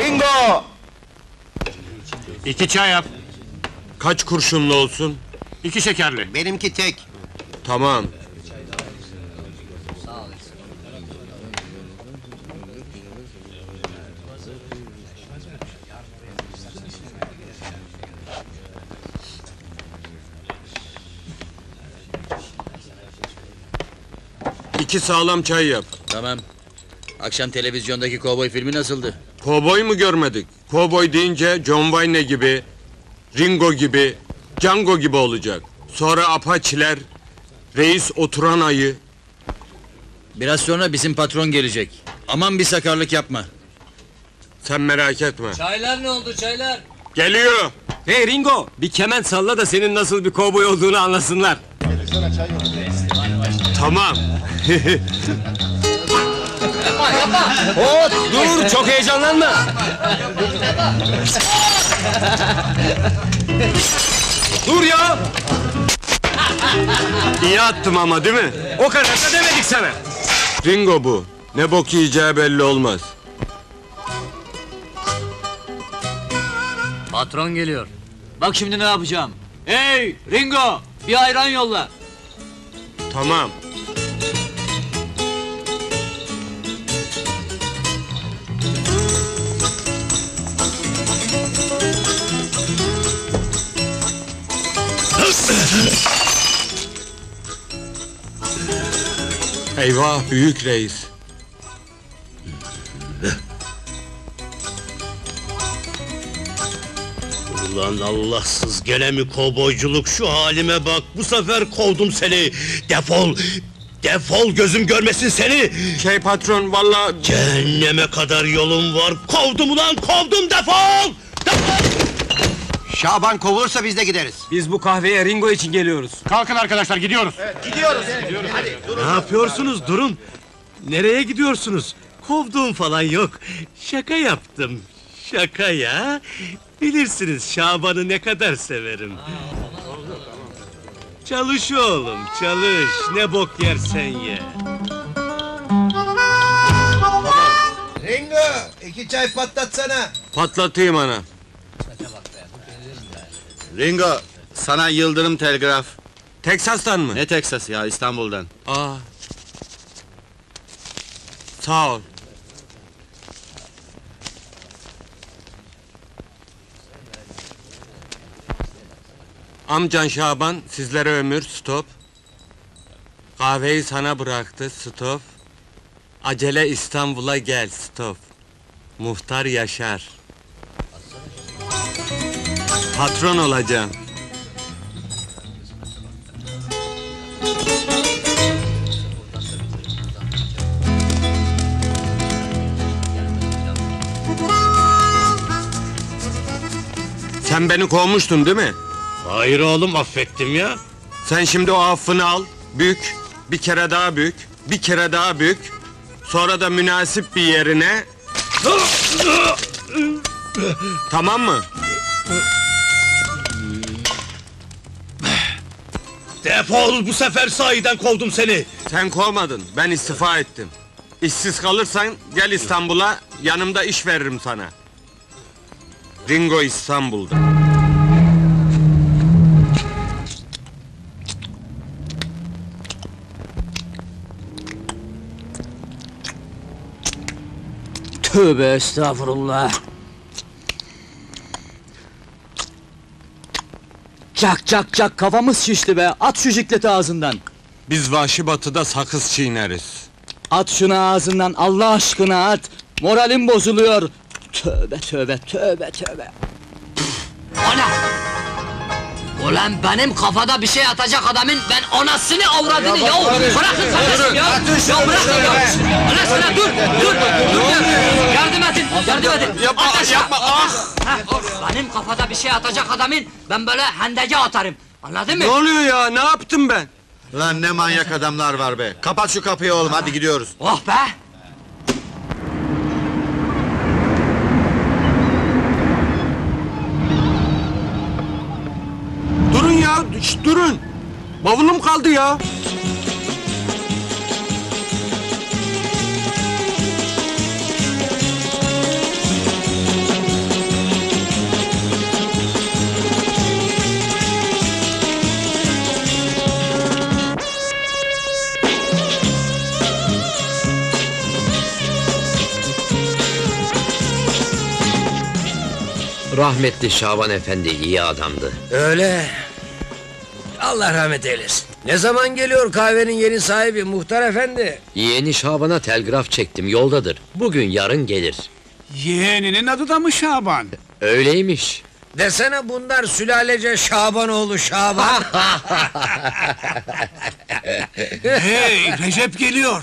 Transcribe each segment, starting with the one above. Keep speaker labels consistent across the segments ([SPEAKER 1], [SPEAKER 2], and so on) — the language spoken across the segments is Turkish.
[SPEAKER 1] Ringo!
[SPEAKER 2] 2 çay yap.
[SPEAKER 3] Kaç kurşunlu olsun?
[SPEAKER 2] 2 şekerli.
[SPEAKER 1] Benimki tek.
[SPEAKER 3] Tamam. İki sağlam çay yap.
[SPEAKER 4] Tamam. Akşam televizyondaki kovboy filmi nasıldı?
[SPEAKER 3] Kovboy mu görmedik? Kovboy deyince John Wayne gibi, Ringo gibi, Django gibi olacak. Sonra Apache'ler, reis oturan ayı.
[SPEAKER 4] Biraz sonra bizim patron gelecek. Aman bir sakarlık yapma.
[SPEAKER 3] Sen merak etme.
[SPEAKER 5] Çaylar ne oldu çaylar?
[SPEAKER 3] Geliyor.
[SPEAKER 2] Hey Ringo, bir kemen salla da senin nasıl bir kovboy olduğunu anlasınlar.
[SPEAKER 3] Tamam.
[SPEAKER 2] Hop, dur, çok heyecanlanma. Dur ya!
[SPEAKER 3] İyi attım ama değil mi?
[SPEAKER 2] O kadar da demedik sana.
[SPEAKER 3] Ringo bu. Ne bok yiyeceği belli olmaz.
[SPEAKER 5] Patron geliyor. Bak şimdi ne yapacağım. Hey Ringo, bir ayran yolla.
[SPEAKER 3] Tamam. Eyvah, büyük reis.
[SPEAKER 6] Ulan Allahsız gene mi kovboyculuk, şu halime bak, bu sefer kovdum seni! Defol! Defol, gözüm görmesin seni!
[SPEAKER 3] Patron, vallahi...
[SPEAKER 6] Cehenneme kadar yolum var, kovdum ulan, kovdum, defol! Defol!
[SPEAKER 1] Şaban kovulursa biz de gideriz.
[SPEAKER 2] Biz bu kahveye Ringo için geliyoruz.
[SPEAKER 7] Kalkın arkadaşlar, gidiyoruz.
[SPEAKER 6] Ne yapıyorsunuz, durun! Nereye gidiyorsunuz? Kovduğum falan yok, şaka yaptım, şaka ya! Bilirsiniz Şaban'ı ne kadar severim. Çalış oğlum, çalış, ne bok yersen ye.
[SPEAKER 1] Ringo, 2 çay patlatsana.
[SPEAKER 3] Patlatayım ana.
[SPEAKER 8] Ringo, sana Yıldırım telgraf.
[SPEAKER 3] Teksas'tan mı?
[SPEAKER 8] Ne Teksas ya, İstanbul'dan.
[SPEAKER 3] Aa. Sağ ol. Amcan Şaban sizlere ömür, stop. Kahveyi sana bıraktı, stop. Acele İstanbul'a gel, stop. Muhtar Yaşar. Patron olacağım. Sen beni kovmuştun değil mi?
[SPEAKER 6] Hayır oğlum, affettim ya.
[SPEAKER 3] Sen şimdi o affını al, bük, bir kere daha bük, bir kere daha bük. Sonra da münasip bir yerine... Tamam mı?
[SPEAKER 6] Defol, bu sefer sahiden kovdum seni!
[SPEAKER 3] Sen kovmadın, ben istifa ettim. İşsiz kalırsan gel İstanbul'a, yanımda iş veririm sana. Ringo İstanbul'da.
[SPEAKER 5] Tövbe estağfurullah. Çak çak çak, kafamız şişti be, at şu jikleti ağzından.
[SPEAKER 3] Biz vahşi batıda sakız çiğneriz.
[SPEAKER 5] At şunu ağzından, Allah aşkına at. Moralim bozuluyor. Tövbe tövbe tövbe tövbe. Ana! Ulan benim kafada bir şey atacak adamın ben anasını avradını ya! Bırakın kardeşim ya! Ya bırakın ya! Ulan sana dur! Dur! Dur! Yardım edin! Yardım edin!
[SPEAKER 3] Yapma! Yapma! Ah!
[SPEAKER 5] Benim kafada bir şey atacak adamın ben böyle hendege atarım. Anladın mı?
[SPEAKER 3] Ne oluyor ya? Ne yaptım ben?
[SPEAKER 8] Lan ne manyak adamlar var be! Kapat şu kapıyı oğlum, hadi gidiyoruz.
[SPEAKER 5] Oh be!
[SPEAKER 3] Durun ya! Durun! Bavulum kaldı ya!
[SPEAKER 2] Rahmetli Şaban Efendi iyi adamdı.
[SPEAKER 7] Öyle. Allah rahmet eylesin. Ne zaman geliyor kahvenin yeni sahibi muhtar efendi?
[SPEAKER 2] Yeğeni Şaban'a telgraf çektim, yoldadır. Bugün yarın gelir.
[SPEAKER 9] Yeğeninin adı da mı Şaban?
[SPEAKER 2] Öyleymiş.
[SPEAKER 7] Desene bunlar sülalece Şabanoğlu Şaban.
[SPEAKER 9] Hey, Recep geliyor.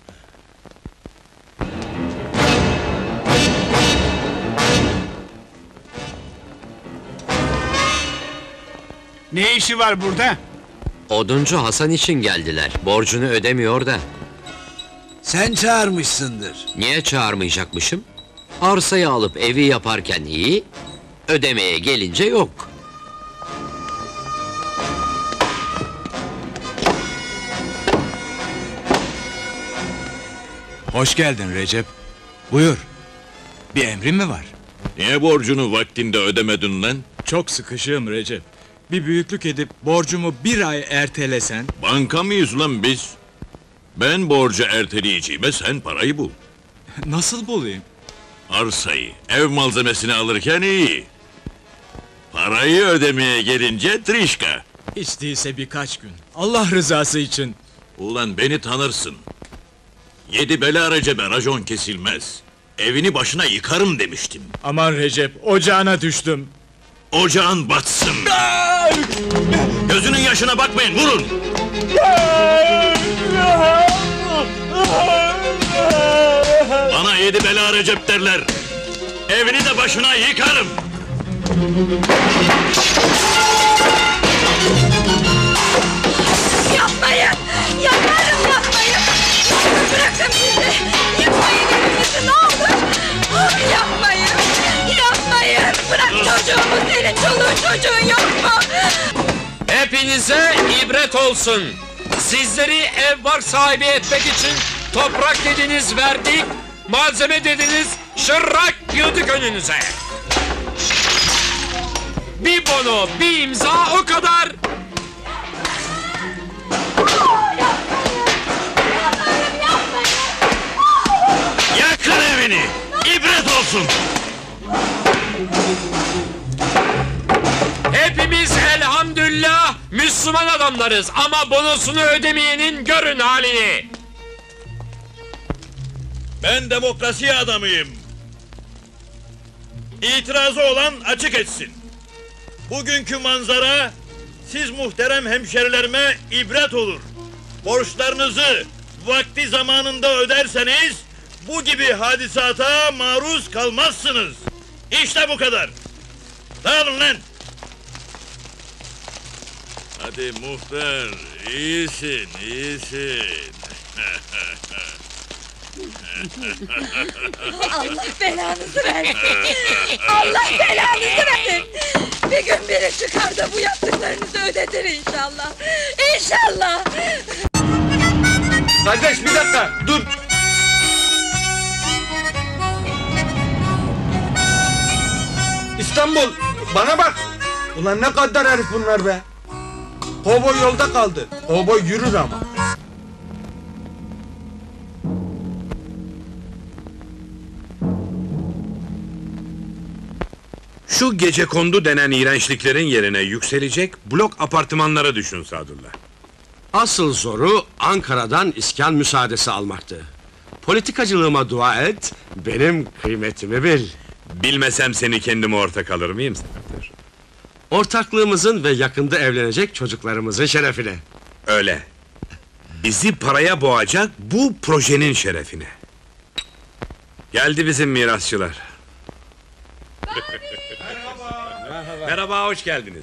[SPEAKER 9] Ne işi var burada?
[SPEAKER 2] Oduncu Hasan için geldiler. Borcunu ödemiyor da.
[SPEAKER 7] Sen çağırmışsındır.
[SPEAKER 2] Niye çağırmayacakmışım? Arsayı alıp evi yaparken iyi, ödemeye gelince yok.
[SPEAKER 10] Hoş geldin Recep. Buyur. Bir emrin mi var?
[SPEAKER 11] Niye borcunu vaktinde ödemedin lan?
[SPEAKER 10] Çok sıkışığım Recep. Bir büyüklük edip borcumu bir ay ertelesen...
[SPEAKER 11] Banka mıyız lan biz? Ben borcu erteleyeceğime sen parayı bul.
[SPEAKER 10] Nasıl bulayım?
[SPEAKER 11] Arsayı, ev malzemesini alırken iyi. Parayı ödemeye gelince trişka.
[SPEAKER 10] Hiç değilse birkaç gün. Allah rızası için.
[SPEAKER 11] Ulan beni tanırsın. 7 bela Recep'e racon kesilmez. Evini başına yıkarım demiştim.
[SPEAKER 10] Aman Recep, ocağına düştüm.
[SPEAKER 11] Ocağın batsın. Gözünün yaşına bakmayın, vurun! Bana 7 bela Recep derler. Evini de başına yıkarım.
[SPEAKER 12] Yapmayın! Yakarım yapmayın! Bırakın bizi! Yıkmayın evimizi ne olur! Ah, yapmayın! Yapmayın! Bırak çocuğumu, senin çoluğun çocuğun yok mu?
[SPEAKER 2] Hepinize ibret olsun. Sizleri ev var sahibi etmek için toprak dediniz verdik, malzeme dediniz şırrak yıldık önünüze. Bir bono, bir imza o kadar.
[SPEAKER 11] Yakın evini! İbret olsun!
[SPEAKER 2] Hepimiz elhamdülillah Müslüman adamlarız ama bonosunu ödemeyenin görün halini.
[SPEAKER 11] Ben demokrasi adamıyım. İtirazı olan açık etsin. Bugünkü manzara siz muhterem hemşerilerime ibret olur. Borçlarınızı vakti zamanında öderseniz bu gibi hadisata maruz kalmazsınız. İşte bu kadar. Dağılın lan. Hadi muhtar, iyisin, iyisin.
[SPEAKER 12] Allah belanızı versin! Allah belanızı versin! Bir gün biri çıkar da bu yaptıklarınızı ödetir inşallah! İnşallah!
[SPEAKER 3] Kardeş bir dakika, dur! İstanbul, bana bak! Ulan ne kadar herif bunlar be! Kovboy yolda kaldı, kovboy yürür ama! Şu gecekondu denen iğrençliklerin yerine yükselecek blok apartmanlara düşün Sadullah.
[SPEAKER 1] Asıl zoru Ankara'dan iskan müsaadesi almaktı. Politikacılığıma dua et, benim kıymetimi bil.
[SPEAKER 3] Bilmesem seni kendime ortak alır mıyım Sefer?
[SPEAKER 1] Ortaklığımızın ve yakında evlenecek çocuklarımızın şerefine.
[SPEAKER 3] Öyle. Bizi paraya boğacak bu projenin şerefine. Geldi bizim mirasçılar. Merhaba, hoş geldiniz.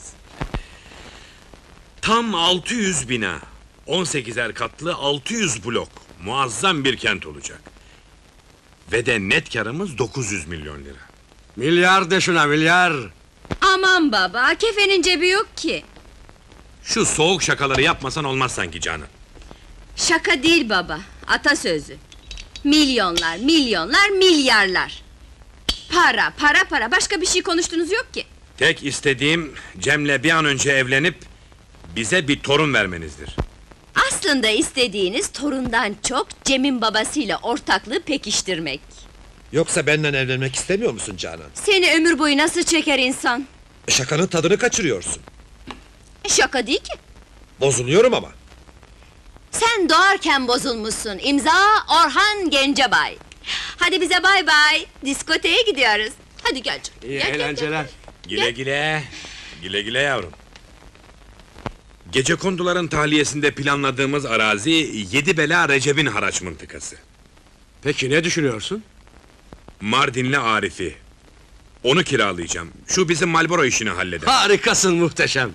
[SPEAKER 3] Tam 600 bina, 18'er katlı 600 blok, muazzam bir kent olacak. Ve de net karımız 900 milyon lira.
[SPEAKER 1] Milyar de şuna milyar!
[SPEAKER 12] Aman baba, kefenin cebi yok ki!
[SPEAKER 3] Şu soğuk şakaları yapmasan olmaz sanki Canan.
[SPEAKER 12] Şaka değil baba, atasözü. Milyonlar, milyonlar, milyarlar! Para, para, para, başka bir şey konuştunuz yok ki!
[SPEAKER 3] Tek istediğim Cem'le bir an önce evlenip bize bir torun vermenizdir.
[SPEAKER 12] Aslında istediğiniz torundan çok Cem'in babasıyla ortaklığı pekiştirmek.
[SPEAKER 13] Yoksa benden evlenmek istemiyor musun Canan?
[SPEAKER 12] Seni ömür boyu nasıl çeker insan?
[SPEAKER 13] Şakanın tadını kaçırıyorsun.
[SPEAKER 12] Şaka değil ki.
[SPEAKER 13] Bozuluyorum ama.
[SPEAKER 12] Sen doğarken bozulmuşsun. İmza Orhan Gencebay. Hadi bize bay bay. Diskoteye gidiyoruz. Hadi gel canım.
[SPEAKER 1] İyi
[SPEAKER 12] Gel, gel,
[SPEAKER 1] eğlenceler.
[SPEAKER 3] Güle güle. Güle güle yavrum. Gecekonduların tahliyesinde planladığımız arazi Yedibela Recep'in haraç mıntıkası.
[SPEAKER 1] Peki ne düşünüyorsun?
[SPEAKER 3] Mardinli Arif'i. Onu kiralayacağım. Şu bizim Marlboro işini halleder.
[SPEAKER 1] Harikasın, muhteşem.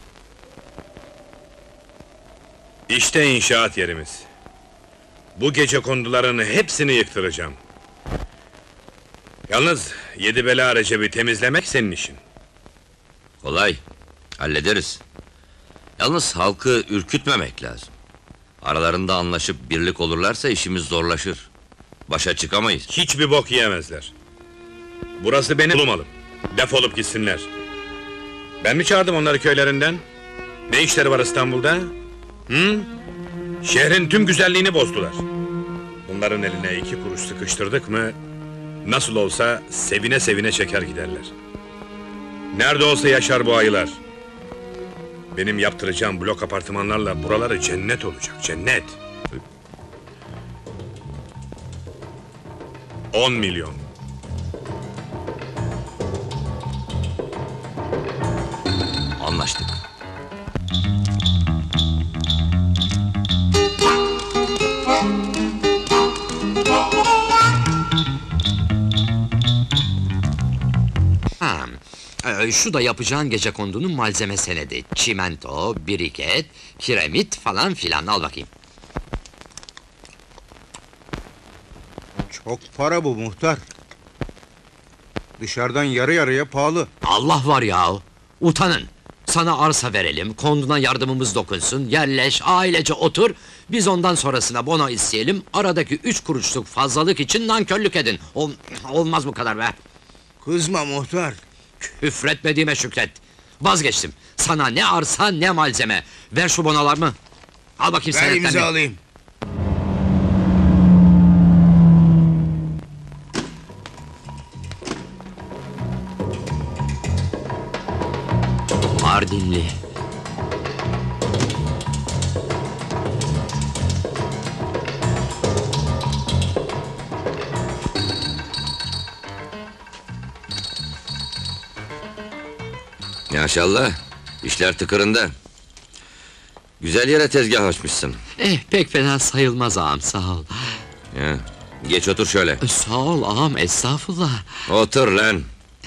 [SPEAKER 3] İşte inşaat yerimiz. Bu gecekonduların hepsini yıktıracağım. Yalnız Yedibela Recep'i temizlemek senin işin.
[SPEAKER 14] Kolay. Hallederiz. Yalnız halkı ürkütmemek lazım. Aralarında anlaşıp birlik olurlarsa işimiz zorlaşır. Başa çıkamayız.
[SPEAKER 3] Hiçbir bok yiyemezler. Burası benim bulmalım. Defolup gitsinler. Ben mi çağırdım onları köylerinden? Ne işleri var İstanbul'da? Hı? Şehrin tüm güzelliğini bozdular. Bunların eline 2 kuruş sıkıştırdık mı... ...nasıl olsa sevine sevine çeker giderler. Nerede olsa yaşar bu ayılar. Benim yaptıracağım blok apartmanlarla buraları cennet olacak, cennet. 10 milyon.
[SPEAKER 14] Anlaştık.
[SPEAKER 15] Şu da yapacağın gecekondunun malzeme senedi. Çimento, biriket, kiremit falan filan, al bakayım.
[SPEAKER 8] Çok para bu muhtar. Dışarıdan yarı yarıya pahalı.
[SPEAKER 15] Allah var ya! Utanın! Sana arsa verelim, konduna yardımımız dokunsun, yerleş, ailece otur... ...biz ondan sonrasına bono isteyelim, aradaki 3 kuruşluk fazlalık için nankörlük edin. Olmaz bu kadar be!
[SPEAKER 8] Kızma muhtar!
[SPEAKER 15] Küfretmediğime şükret! Vazgeçtim! Sana ne arsa ne malzeme! Ver şu bonolarımı! Al bakayım
[SPEAKER 8] Ver
[SPEAKER 15] senetlerini!
[SPEAKER 8] imzalayayım!
[SPEAKER 15] Mardinli.
[SPEAKER 14] Maşallah, işler tıkırında. Güzel yere tezgah açmışsın.
[SPEAKER 15] Pek fena sayılmaz ağam, sağ ol.
[SPEAKER 14] Ya, geç otur şöyle.
[SPEAKER 15] Sağ ol ağam, estağfurullah.
[SPEAKER 14] Otur lan.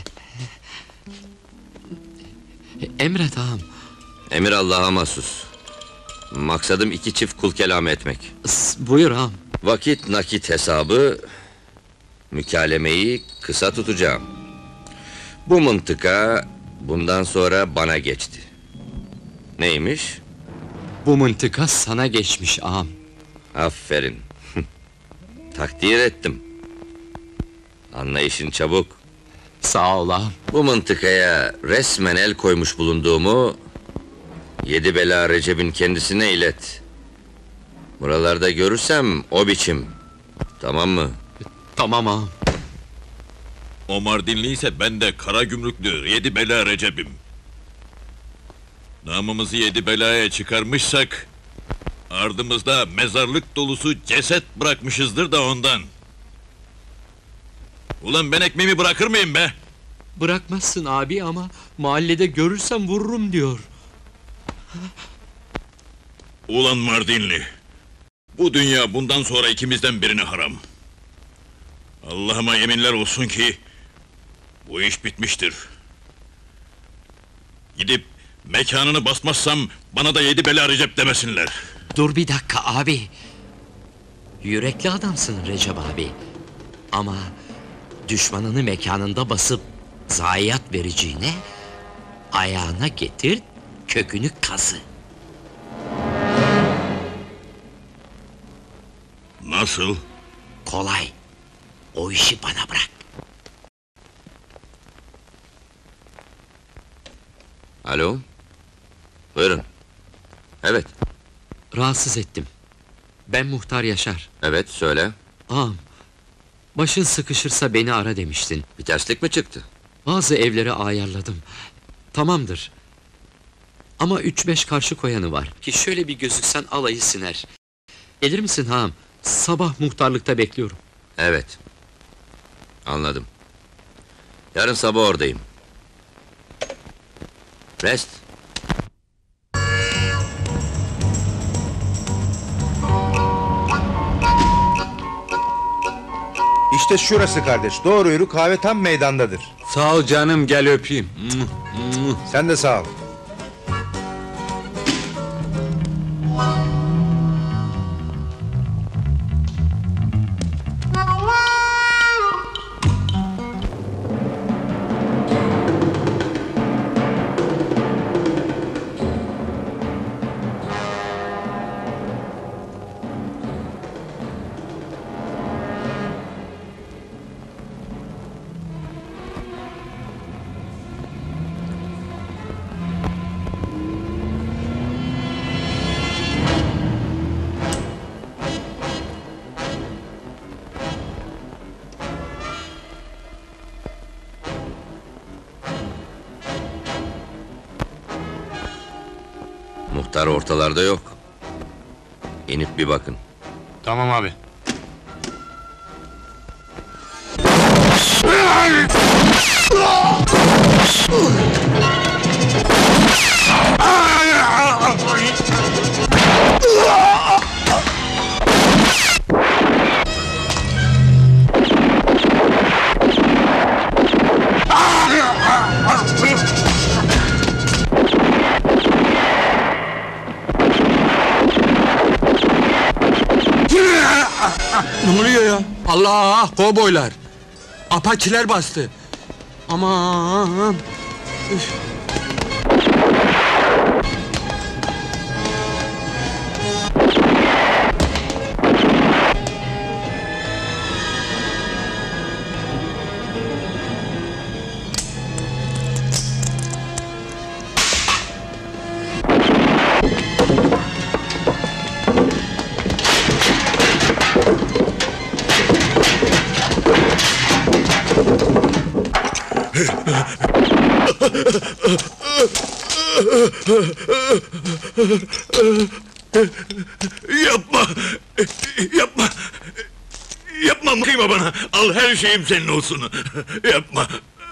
[SPEAKER 15] Emret ağam.
[SPEAKER 14] Emir Allah'a mahsus. Maksadım 2 çift kul kelamı etmek.
[SPEAKER 15] Buyur ağam.
[SPEAKER 14] Vakit nakit hesabı... ...mükalemeyi kısa tutacağım. Bu mıntıka... ...bundan sonra bana geçti. Neymiş?
[SPEAKER 15] Bu mıntıka sana geçmiş ağam.
[SPEAKER 14] Aferin. Takdir ettim. Anlayışın çabuk.
[SPEAKER 15] Sağ ol ağam.
[SPEAKER 14] Bu mıntıkaya resmen el koymuş bulunduğumu... ...Yedibela Recep'in kendisine ilet. Buralarda görürsem o biçim. Tamam mı?
[SPEAKER 15] Tamam ağam.
[SPEAKER 11] O Mardinli ise ben de kara gümrüklü Yedibela Recep'im. Namımızı Yedibela'ya çıkarmışsak... ...ardımızda mezarlık dolusu ceset bırakmışızdır da ondan. Ulan ben ekmeğimi bırakır mıyım be?
[SPEAKER 15] Bırakmazsın abi ama... ...mahallede görürsem vururum diyor.
[SPEAKER 11] Ulan Mardinli! Bu dünya bundan sonra ikimizden birine haram. Allah'ıma yeminler olsun ki... ...bu iş bitmiştir. Gidip mekanını basmazsam... ...bana da Yedibela Recep demesinler.
[SPEAKER 15] Dur bir dakika abi! Yürekli adamsın Recep abi. Ama... ...düşmanını mekanında basıp... ...zayiat vereceğine... ...ayağına getir... ...kökünü kazı.
[SPEAKER 11] Nasıl?
[SPEAKER 15] Kolay. O işi bana bırak.
[SPEAKER 14] Alo? Buyurun. Evet.
[SPEAKER 15] Rahatsız ettim. Ben Muhtar Yaşar.
[SPEAKER 14] Evet, söyle.
[SPEAKER 15] Ağam, Başın sıkışırsa beni ara demiştin.
[SPEAKER 14] Bir terslik mi çıktı?
[SPEAKER 15] Bazı evleri ayarladım. Tamamdır. Ama 3-5 karşı koyanı var ki şöyle bir gözüksen alayı siner. Gelir misin ağam? Sabah muhtarlıkta bekliyorum.
[SPEAKER 14] Evet. Anladım. Yarın sabah oradayım. Rest.
[SPEAKER 8] İşte şurası kardeş. Doğru yürü, kahve tam meydandadır.
[SPEAKER 10] Sağ ol canım, gel öpeyim.
[SPEAKER 8] Sen de sağ ol.
[SPEAKER 14] Muhtar ortalarda yok. İnip bir bakın.
[SPEAKER 10] Tamam abi.
[SPEAKER 16] Ne oluyor ya? Allah! Kovboylar! Apaçiler bastı! Aman! Üf.
[SPEAKER 11] Yapma! Yapma! Yapma, kıyma bana! Al, her şeyim senin olsun! Yapma!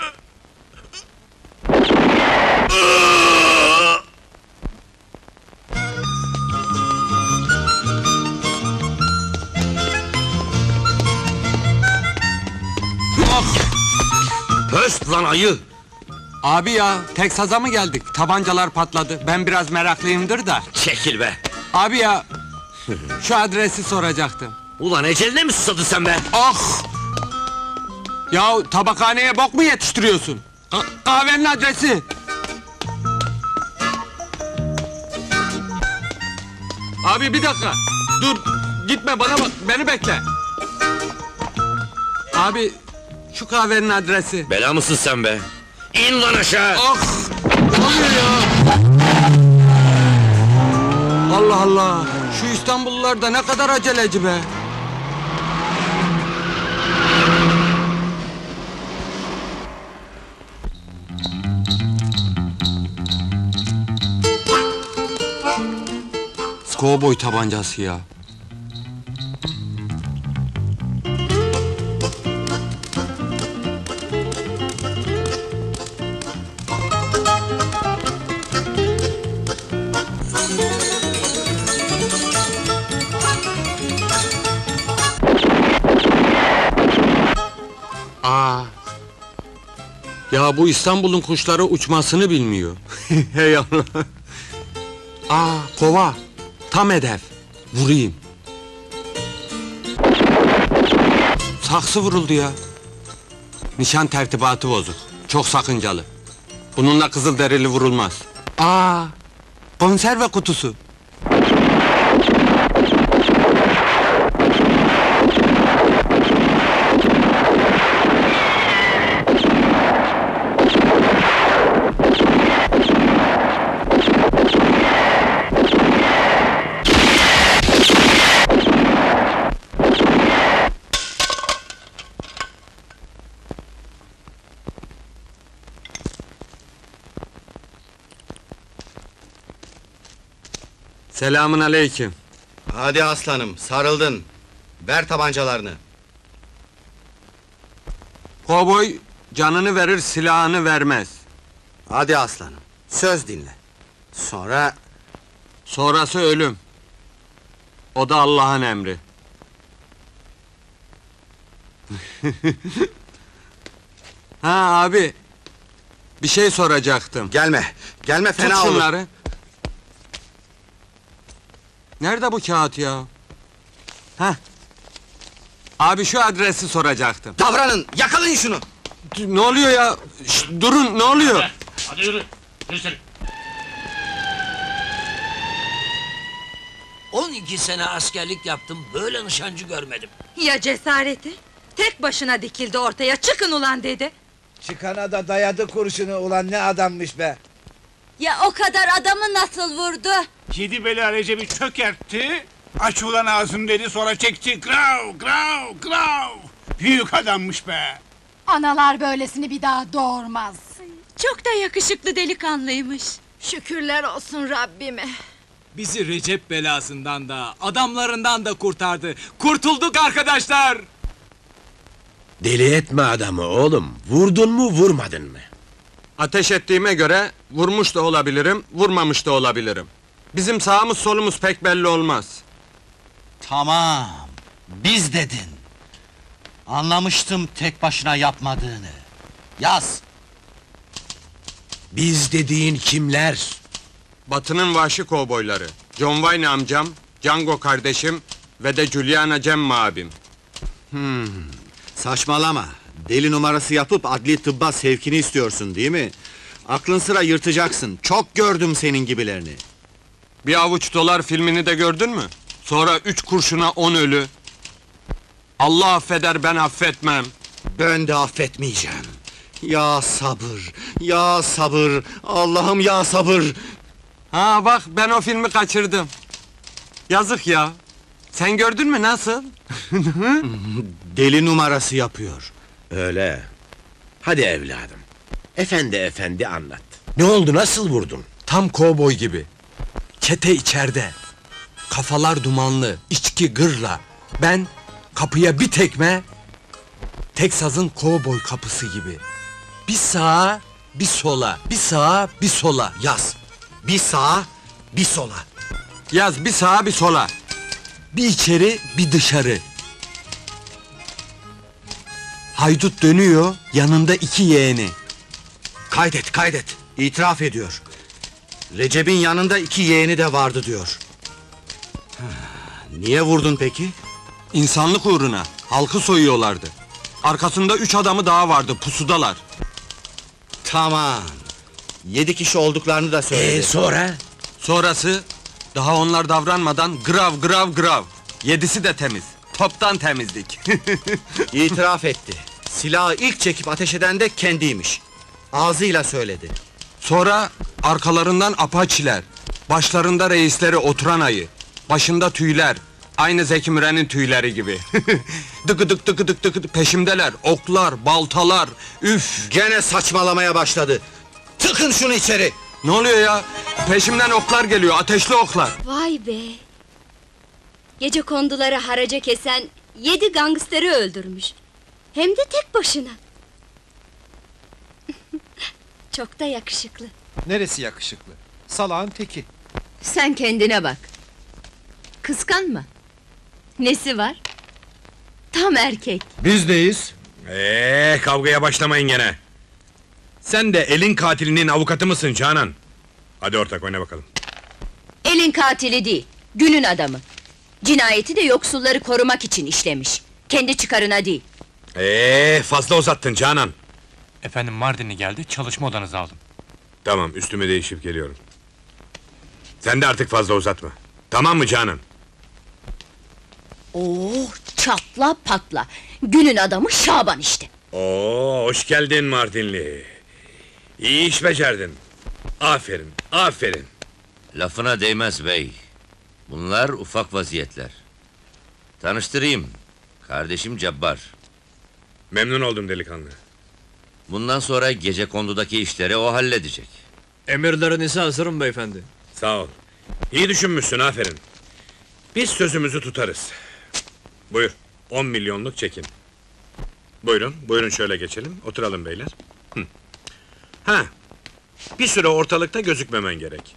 [SPEAKER 14] Höst lan ayı!
[SPEAKER 16] Abi ya, Teksas'a mı geldik? Tabancalar patladı. Ben biraz meraklıyımdır da.
[SPEAKER 14] Çekil be!
[SPEAKER 16] Abi ya, şu adresi soracaktım.
[SPEAKER 14] Ulan eceline mi susadın sen be?
[SPEAKER 16] Ah! Ya tabakhaneye bok mu yetiştiriyorsun? Kahvenin adresi! Abi bir dakika! Dur! Gitme, bana bak, beni bekle! Abi, şu kahvenin adresi.
[SPEAKER 14] Bela mısın sen be? İn lan aşağı!
[SPEAKER 16] Ah! Ne oluyor ya? Allah Allah! Şu İstanbullular da ne kadar aceleci be! Kovboy tabancası ya. Ya bu İstanbul'un kuşları uçmasını bilmiyor. Hey Allah! Kova! Tam hedef! Vurayım! Saksı vuruldu ya! Nişan tertibatı bozuk. Çok sakıncalı. Bununla kızılderili vurulmaz. Konserve kutusu! Selamun aleyküm.
[SPEAKER 8] Hadi aslanım, sarıldın. Ver tabancalarını.
[SPEAKER 16] Kovboy canını verir, silahını vermez.
[SPEAKER 8] Hadi aslanım, söz dinle. Sonra...
[SPEAKER 16] Sonrası ölüm. O da Allah'ın emri. Ha abi, bir şey soracaktım.
[SPEAKER 8] Gelme fena
[SPEAKER 16] Tut
[SPEAKER 8] olur.
[SPEAKER 16] şunları. Nerede bu kağıt ya? Heh. Abi şu adresi soracaktım.
[SPEAKER 8] Davranın, yakalayın şunu!
[SPEAKER 16] Ne oluyor ya? Şşt, durun, ne oluyor?
[SPEAKER 11] Hadi yürü. Yürüsün.
[SPEAKER 7] 12 sene askerlik yaptım, böyle nişancı görmedim.
[SPEAKER 12] Ya cesareti? Tek başına dikildi ortaya, çıkın ulan dedi.
[SPEAKER 17] Çıkana da dayadı kurşunu, ulan ne adammış be!
[SPEAKER 12] Ya o kadar adamı nasıl vurdu?
[SPEAKER 9] 7 bela Recep'i çökertti. Aç ulan ağzını dedi, sonra çekti. Grav, grav, grav! Büyük adammış be!
[SPEAKER 18] Analar böylesini bir daha doğurmaz.
[SPEAKER 12] Çok da yakışıklı delikanlıymış.
[SPEAKER 18] Şükürler olsun Rabbime.
[SPEAKER 10] Bizi Recep belasından da, adamlarından da kurtardı. Kurtulduk arkadaşlar!
[SPEAKER 13] Deli etme adamı oğlum. Vurdun mu vurmadın mı?
[SPEAKER 16] Ateş ettiğime göre vurmuş da olabilirim, vurmamış da olabilirim. Bizim sağımız solumuz pek belli olmaz.
[SPEAKER 6] Tamam, biz dedin. Anlamıştım tek başına yapmadığını. Yaz.
[SPEAKER 13] Biz dediğin kimler?
[SPEAKER 16] Batı'nın vahşi kovboyları. John Wayne amcam, Django kardeşim ve de Juliana Cemma abim.
[SPEAKER 8] Saçmalama. Deli numarası yapıp adli tıbba sevkini istiyorsun değil mi? Aklın sıra yırtacaksın. Çok gördüm senin gibilerini.
[SPEAKER 16] Bir avuç dolar filmini de gördün mü? Sonra 3 kurşuna 10 ölü. Allah affeder, ben affetmem.
[SPEAKER 8] Ben de affetmeyeceğim. Ya sabır, ya sabır, Allah'ım ya sabır!
[SPEAKER 16] Ha bak, ben o filmi kaçırdım. Yazık ya. Sen gördün mü, nasıl?
[SPEAKER 8] Deli numarası yapıyor.
[SPEAKER 13] Öyle. Hadi evladım. Efendi anlat. Ne oldu, nasıl vurdun?
[SPEAKER 10] Tam kovboy gibi. Çete içeride. Kafalar dumanlı, içki gırla. Ben kapıya bir tekme, Teksas'ın kovboy kapısı gibi. Bir sağa, bir sola, bir sağa, bir sola.
[SPEAKER 8] Yaz. Bir sağa, bir sola.
[SPEAKER 16] Yaz, bir sağa bir sola.
[SPEAKER 10] Bir içeri, bir dışarı. Haydut dönüyor, yanında 2 yeğeni.
[SPEAKER 8] Kaydet. İtiraf ediyor. Recep'in yanında 2 yeğeni de vardı diyor. Niye vurdun peki?
[SPEAKER 16] İnsanlık uğruna, halkı soyuyorlardı. Arkasında 3 adamı daha vardı, pusudalar.
[SPEAKER 8] Tamam. 7 kişi olduklarını da söyledi.
[SPEAKER 13] Sonra?
[SPEAKER 16] Sonrası, daha onlar davranmadan grav. 7'si de temiz. Toptan temizlik.
[SPEAKER 8] İtiraf etti. Silahı ilk çekip ateş eden de kendiymiş. Ağzıyla söyledi.
[SPEAKER 16] Sonra arkalarından apaçiler. Başlarında reisleri oturan ayı. Başında tüyler. Aynı Zeki Müren'in tüyleri gibi. Dık peşimdeler. Oklar, baltalar. Üf!
[SPEAKER 8] Gene saçmalamaya başladı. Tıkın şunu içeri.
[SPEAKER 16] Ne oluyor ya? Peşimden oklar geliyor, ateşli oklar.
[SPEAKER 12] Vay be! Gecekonduları haraca kesen 7 gangsteri öldürmüş. Hem de tek başına. Çok da yakışıklı.
[SPEAKER 13] Neresi yakışıklı? Salağın teki.
[SPEAKER 12] Sen kendine bak. Kıskanma. Nesi var? Tam erkek.
[SPEAKER 13] Bizdeyiz.
[SPEAKER 3] Kavgaya başlamayın gene. Sen de elin katilinin avukatı mısın Canan? Hadi ortak, oyna bakalım.
[SPEAKER 12] Elin katili değil, günün adamı. Cinayeti de yoksulları korumak için işlemiş. Kendi çıkarına değil.
[SPEAKER 3] Fazla uzattın Canan.
[SPEAKER 19] Efendim, Mardinli geldi, çalışma odanızı aldım.
[SPEAKER 3] Tamam, üstümü değişip geliyorum. Sen de artık fazla uzatma. Tamam mı Canan?
[SPEAKER 12] Oh, çatla patla. Günün adamı Şaban işte.
[SPEAKER 3] Hoş geldin Mardinli. İyi iş becerdin. Aferin.
[SPEAKER 14] Lafına değmez bey. Bunlar ufak vaziyetler. Tanıştırayım. Kardeşim Cabbar.
[SPEAKER 3] Memnun oldum delikanlı.
[SPEAKER 14] Bundan sonra gecekondudaki işleri o halledecek.
[SPEAKER 4] Emirlerinize hazırım beyefendi.
[SPEAKER 3] Sağ ol. İyi düşünmüşsün, aferin. Biz sözümüzü tutarız. Buyur, 10 milyonluk çekin. Buyurun şöyle geçelim. Oturalım beyler. Ha, bir süre ortalıkta gözükmemen gerek.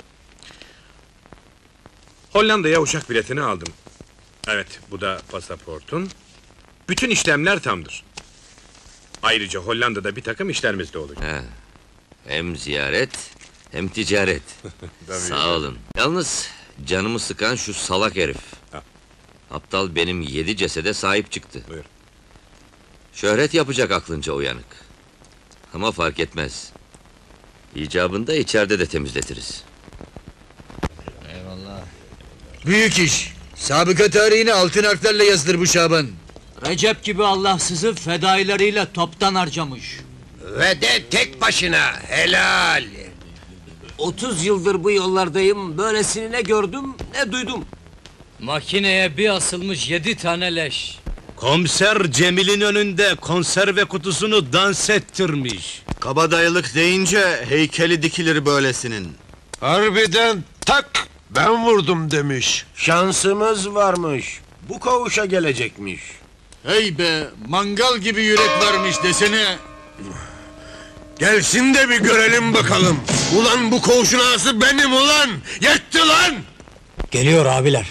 [SPEAKER 3] Hollanda'ya uçak biletini aldım. Evet, bu da pasaportun. Bütün işlemler tamdır. Ayrıca Hollanda'da bir takım işlerimiz de olacak.
[SPEAKER 14] He. Hem ziyaret hem ticaret. Sağ olun. Yalnız canımı sıkan şu salak herif. Aptal benim 7 cesede sahip çıktı.
[SPEAKER 3] Buyur.
[SPEAKER 14] Şöhret yapacak aklınca uyanık. Ama fark etmez. İcabında içeride de temizletiriz.
[SPEAKER 4] Eyvallah. Büyük iş. Sabıka tarihine altın harflerle yazdır bu Şaban.
[SPEAKER 5] Recep gibi Allahsızı fedailerle toptan harcamış.
[SPEAKER 7] Ve de tek başına, helal.
[SPEAKER 5] 30 yıldır bu yollardayım, böylesini ne gördüm ne duydum. Makineye bir asılmış 7 tane leş.
[SPEAKER 6] Komiser Cemil'in önünde konserve kutusunu dans ettirmiş.
[SPEAKER 8] Kabadayılık deyince heykeli dikilir böylesinin.
[SPEAKER 13] Harbiden tak ben vurdum demiş. Şansımız varmış. Bu koğuşa gelecekmiş.
[SPEAKER 4] Hey be, mangal gibi yürek varmış desene.
[SPEAKER 13] Gelsin de bir görelim bakalım. Ulan bu koğuşun ağası benim ulan. Yetti lan.
[SPEAKER 5] Geliyor abiler.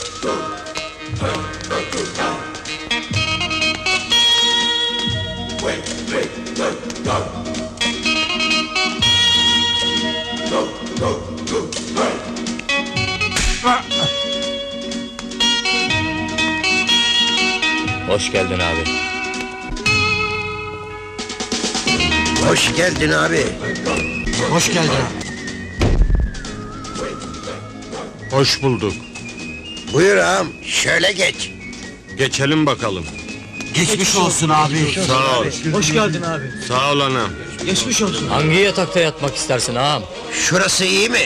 [SPEAKER 4] Hoş geldin abi.
[SPEAKER 7] Hoş geldin abi.
[SPEAKER 10] Hoş geldin. Hoş bulduk.
[SPEAKER 7] Buyur ağam, şöyle geç.
[SPEAKER 10] Geçelim bakalım.
[SPEAKER 5] Geçmiş olsun abi.
[SPEAKER 10] Sağ ol.
[SPEAKER 5] Hoş geldin abi.
[SPEAKER 10] Sağ ol anam.
[SPEAKER 5] Geçmiş olsun. Hangi yatakta yatmak istersin ağam?
[SPEAKER 7] Şurası iyi mi?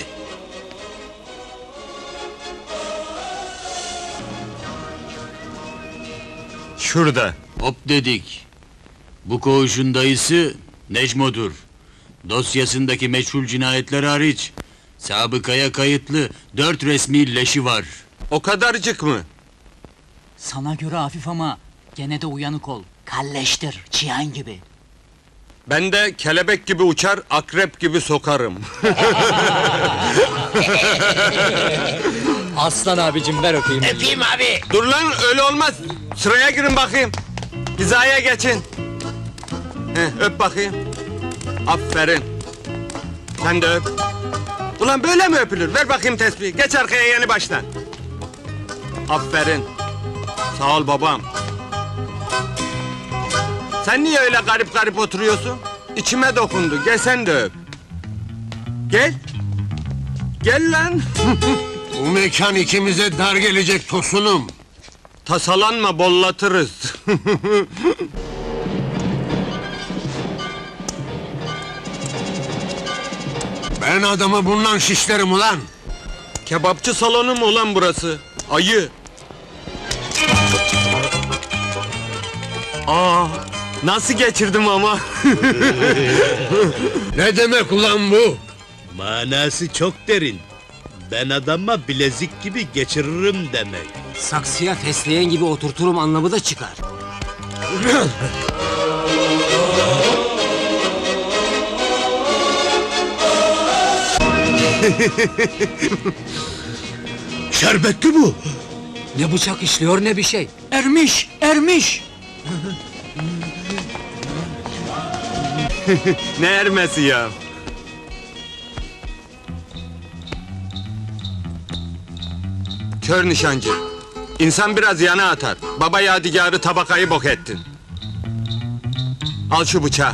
[SPEAKER 10] Şurada.
[SPEAKER 4] Hop dedik. Bu koğuşun dayısı Necmo'dur. Dosyasındaki meçhul cinayetler hariç sabıkaya kayıtlı 4 resmi leşi var.
[SPEAKER 10] O kadarcık mı?
[SPEAKER 5] Sana göre hafif ama gene de uyanık ol. Kalleştir, çiyan gibi.
[SPEAKER 10] Ben de kelebek gibi uçar, akrep gibi sokarım.
[SPEAKER 5] Aslan abicim ver öpeyim.
[SPEAKER 7] Öpeyim abi.
[SPEAKER 10] Dur lan, öyle olmaz. Sıraya girin bakayım. Hizaya geçin. Öp bakayım. Aferin. Sen de öp. Ulan böyle mi öpülür? Ver bakayım tespihi. Geç arkaya yeni baştan. Aferin. Sağ ol babam. Sen niye öyle garip garip oturuyorsun? İçime dokundu. Gel sen de öp. Gel. Gel lan.
[SPEAKER 13] Bu mekan ikimize dar gelecek Tosunum.
[SPEAKER 10] Tasalanma, bollatırız.
[SPEAKER 13] Ben adamı bundan şişlerim ulan.
[SPEAKER 10] Kebapçı salonu mu ulan burası? Ayı. Nasıl geçirdim ama?
[SPEAKER 13] Ne demek ulan bu?
[SPEAKER 6] Manası çok derin. Ben adama bilezik gibi geçiririm demek.
[SPEAKER 5] Saksıya fesleğen gibi oturturum anlamı da çıkar.
[SPEAKER 13] Şerbetli bu.
[SPEAKER 5] Ne bıçak işliyor ne bir şey. Ermiş, ermiş.
[SPEAKER 10] Ne ermesi ya? Kör nişancı. İnsan biraz yana atar. Baba yadigarı tabakayı bok ettin. Al şu bıçağı.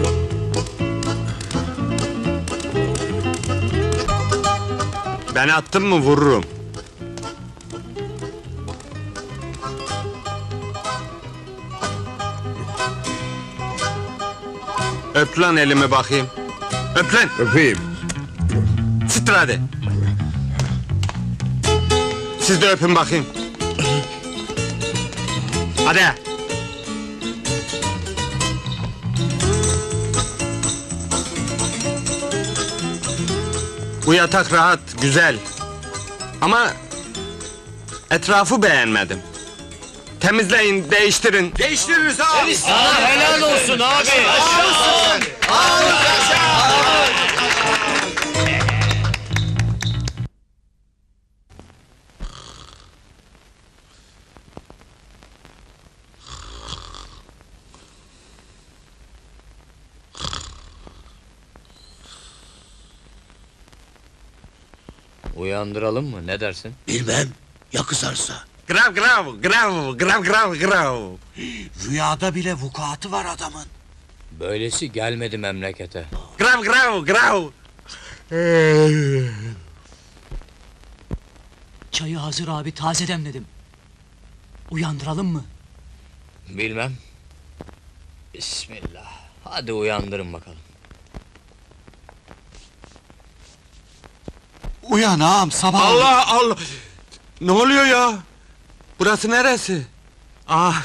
[SPEAKER 10] Ben attım mı vururum. Öp lan elimi bakayım. Öp lan.
[SPEAKER 13] Öpeyim.
[SPEAKER 10] Sıtır hadi. Siz de öpün bakayım. Hadi. Bu yatak rahat, güzel.
[SPEAKER 16] Ama etrafı beğenmedim. Temizleyin, değiştirin.
[SPEAKER 8] Değiştiririz abi.
[SPEAKER 5] Sana helal olsun abi. Uyandıralım mı? Ne dersin?
[SPEAKER 6] Bilmem. Ya kızarsa?
[SPEAKER 16] Grav grav grav grav grav grav.
[SPEAKER 6] Rüyada bile vukuatı var adamın.
[SPEAKER 5] Böylesi gelmedi memlekete.
[SPEAKER 16] Grav grav grav.
[SPEAKER 20] Çayı hazır abi, taze demledim. Uyandıralım mı?
[SPEAKER 5] Bilmem. Bismillah. Hadi uyandırın bakalım.
[SPEAKER 10] Uyan ağam, sabah
[SPEAKER 16] Allah Allah! Ne oluyor ya? Burası neresi? Ah!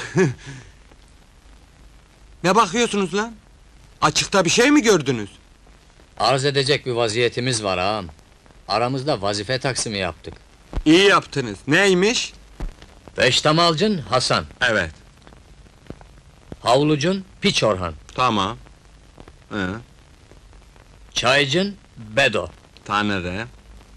[SPEAKER 16] Ne bakıyorsunuz lan? Açıkta bir şey mi gördünüz?
[SPEAKER 5] Arz edecek bir vaziyetimiz var ağam. Aramızda vazife taksimi yaptık.
[SPEAKER 16] İyi yaptınız. Neymiş?
[SPEAKER 5] Peştemalcın Hasan.
[SPEAKER 16] Evet.
[SPEAKER 5] Havlucun Piç Orhan.
[SPEAKER 16] Tamam.
[SPEAKER 5] Çaycın Bedo.
[SPEAKER 16] Tanrı.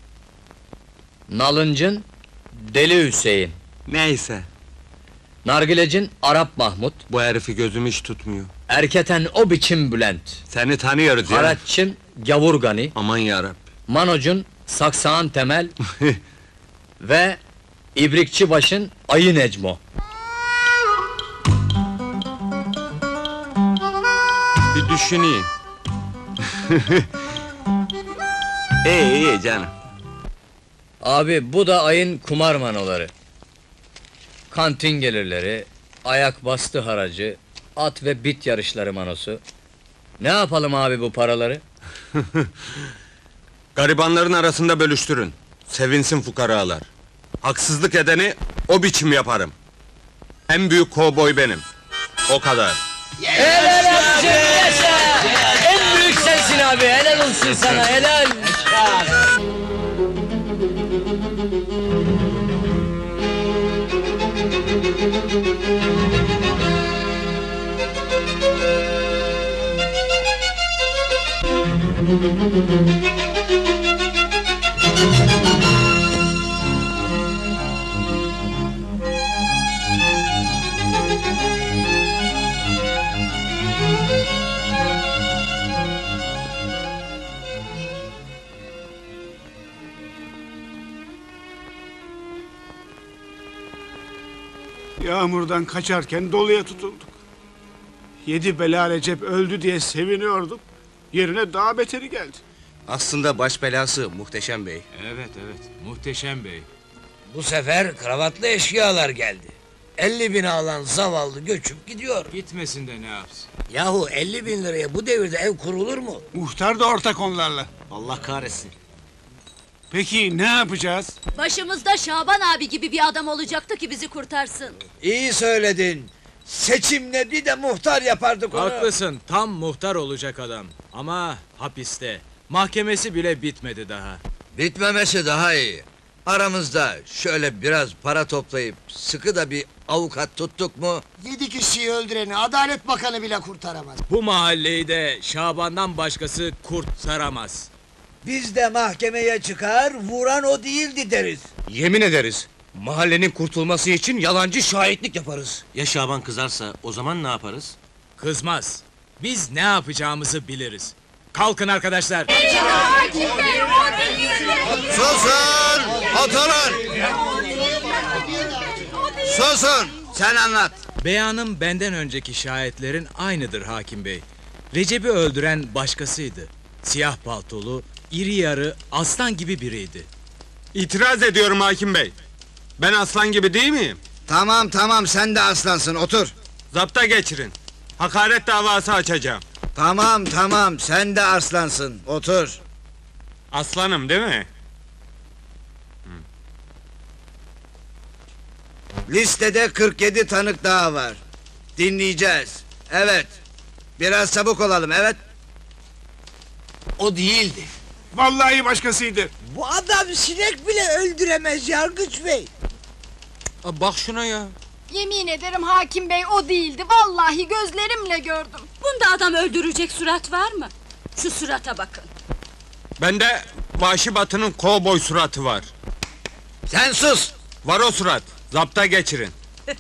[SPEAKER 5] Nalıncın Deli Hüseyin.
[SPEAKER 16] Neyse.
[SPEAKER 5] Nargilecin Arap Mahmut.
[SPEAKER 16] Bu herifi gözüm hiç tutmuyor.
[SPEAKER 5] Erketen o biçim Bülent.
[SPEAKER 16] Seni tanıyoruz ya.
[SPEAKER 5] Haratçın Gavur Gani.
[SPEAKER 16] Aman yarab.
[SPEAKER 5] Manocun Saksağan Temel. Ve İbrikçi başın Ayı Necmo.
[SPEAKER 16] Bir düşüneyim. İyi canım.
[SPEAKER 5] Abi bu da ayın kumar manoları. Kantin gelirleri, ayak bastı haracı, at ve bit yarışları manosu. Ne yapalım abi bu paraları?
[SPEAKER 16] Garibanların arasında bölüştürün. Sevinsin fukaralar. Haksızlık edeni o biçim yaparım. En büyük kovboy benim. O kadar.
[SPEAKER 5] Helal olsun yaşa! En büyük sensin abi, helal olsun sana, helal!
[SPEAKER 9] Yağmurdan kaçarken doluya tutulduk. 7 bela Recep öldü diye seviniyorduk. Yerine daha beteri geldi.
[SPEAKER 13] Aslında baş belası Muhteşem Bey.
[SPEAKER 4] Evet, Muhteşem Bey.
[SPEAKER 7] Bu sefer kravatlı eşkıyalar geldi. 50 bin alan zavallı göçüp gidiyor.
[SPEAKER 4] Gitmesin de ne yapsın?
[SPEAKER 7] Yahu 50 bin liraya bu devirde ev kurulur mu?
[SPEAKER 9] Muhtar da ortak onlarla.
[SPEAKER 6] Allah kahretsin.
[SPEAKER 9] Peki ne yapacağız?
[SPEAKER 18] Başımızda Şaban abi gibi bir adam olacaktı ki bizi kurtarsın.
[SPEAKER 17] İyi söyledin. Seçimle bir de muhtar yapardık onu.
[SPEAKER 21] Haklısın, tam muhtar olacak adam. Ama hapiste. Mahkemesi bile bitmedi daha.
[SPEAKER 13] Bitmemesi daha iyi. Aramızda şöyle biraz para toplayıp sıkı da bir avukat tuttuk mu?
[SPEAKER 6] 7 kişiyi öldüreni Adalet Bakanı bile kurtaramaz.
[SPEAKER 21] Bu mahalleyi de Şaban'dan başkası kurtaramaz.
[SPEAKER 17] Biz de mahkemeye çıkar, vuran o değildi deriz.
[SPEAKER 13] Yemin ederiz. Mahallenin kurtulması için yalancı şahitlik yaparız.
[SPEAKER 6] Ya Şaban kızarsa o zaman ne yaparız?
[SPEAKER 21] Kızmaz. Biz ne yapacağımızı biliriz. Kalkın arkadaşlar.
[SPEAKER 8] Susun! Oturun! Susun! Sen anlat.
[SPEAKER 21] Beyanım benden önceki şahitlerin aynıdır hakim bey. Recep'i öldüren başkasıydı. Siyah paltolu, iri yarı, aslan gibi biriydi.
[SPEAKER 16] İtiraz ediyorum hakim bey. Ben aslan gibi değil miyim?
[SPEAKER 17] Tamam sen de aslansın, otur.
[SPEAKER 16] Zapta geçirin. Hakaret davası açacağım.
[SPEAKER 17] Tamam sen de aslansın, otur.
[SPEAKER 16] Aslanım değil mi?
[SPEAKER 17] Listede 47 tanık daha var. Dinleyeceğiz. Evet. Biraz çabuk olalım, evet.
[SPEAKER 6] O değildi.
[SPEAKER 9] Vallahi başkasıydı.
[SPEAKER 17] Bu adam sinek bile öldüremez Yargıç Bey.
[SPEAKER 10] Bak şuna ya.
[SPEAKER 12] Yemin ederim hakim bey o değildi. Vallahi gözlerimle gördüm.
[SPEAKER 18] Bunda adam öldürecek surat var mı? Şu surata bakın.
[SPEAKER 16] Bende Vahşi Batı'nın kovboy suratı var.
[SPEAKER 13] Sen sus!
[SPEAKER 16] Var o surat. Zapta geçirin.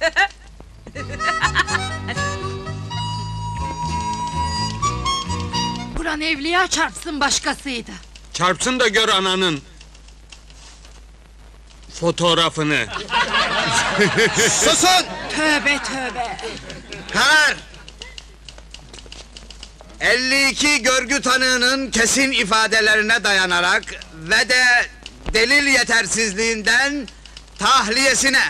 [SPEAKER 12] Kur'an evliya çarpsın başkasıydı.
[SPEAKER 16] Çarpsın da gör ananın fotoğrafını.
[SPEAKER 13] Susun!
[SPEAKER 12] Tövbe tövbe.
[SPEAKER 13] Karar! 52 görgü tanığının kesin ifadelerine dayanarak ve de delil yetersizliğinden tahliyesine.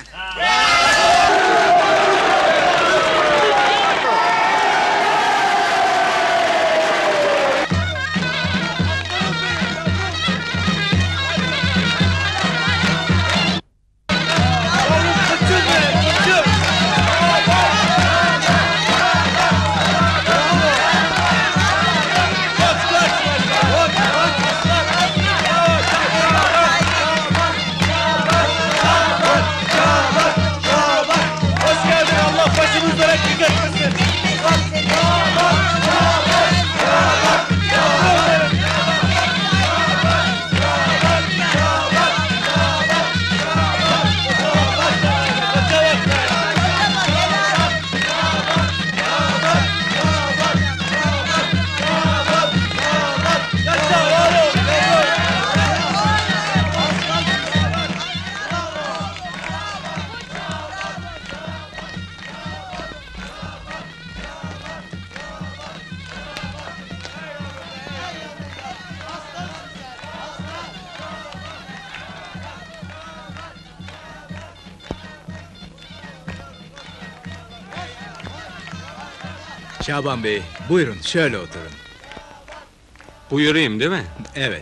[SPEAKER 21] Şaban Bey, buyurun şöyle oturun.
[SPEAKER 16] Buyurayım değil mi?
[SPEAKER 21] Evet.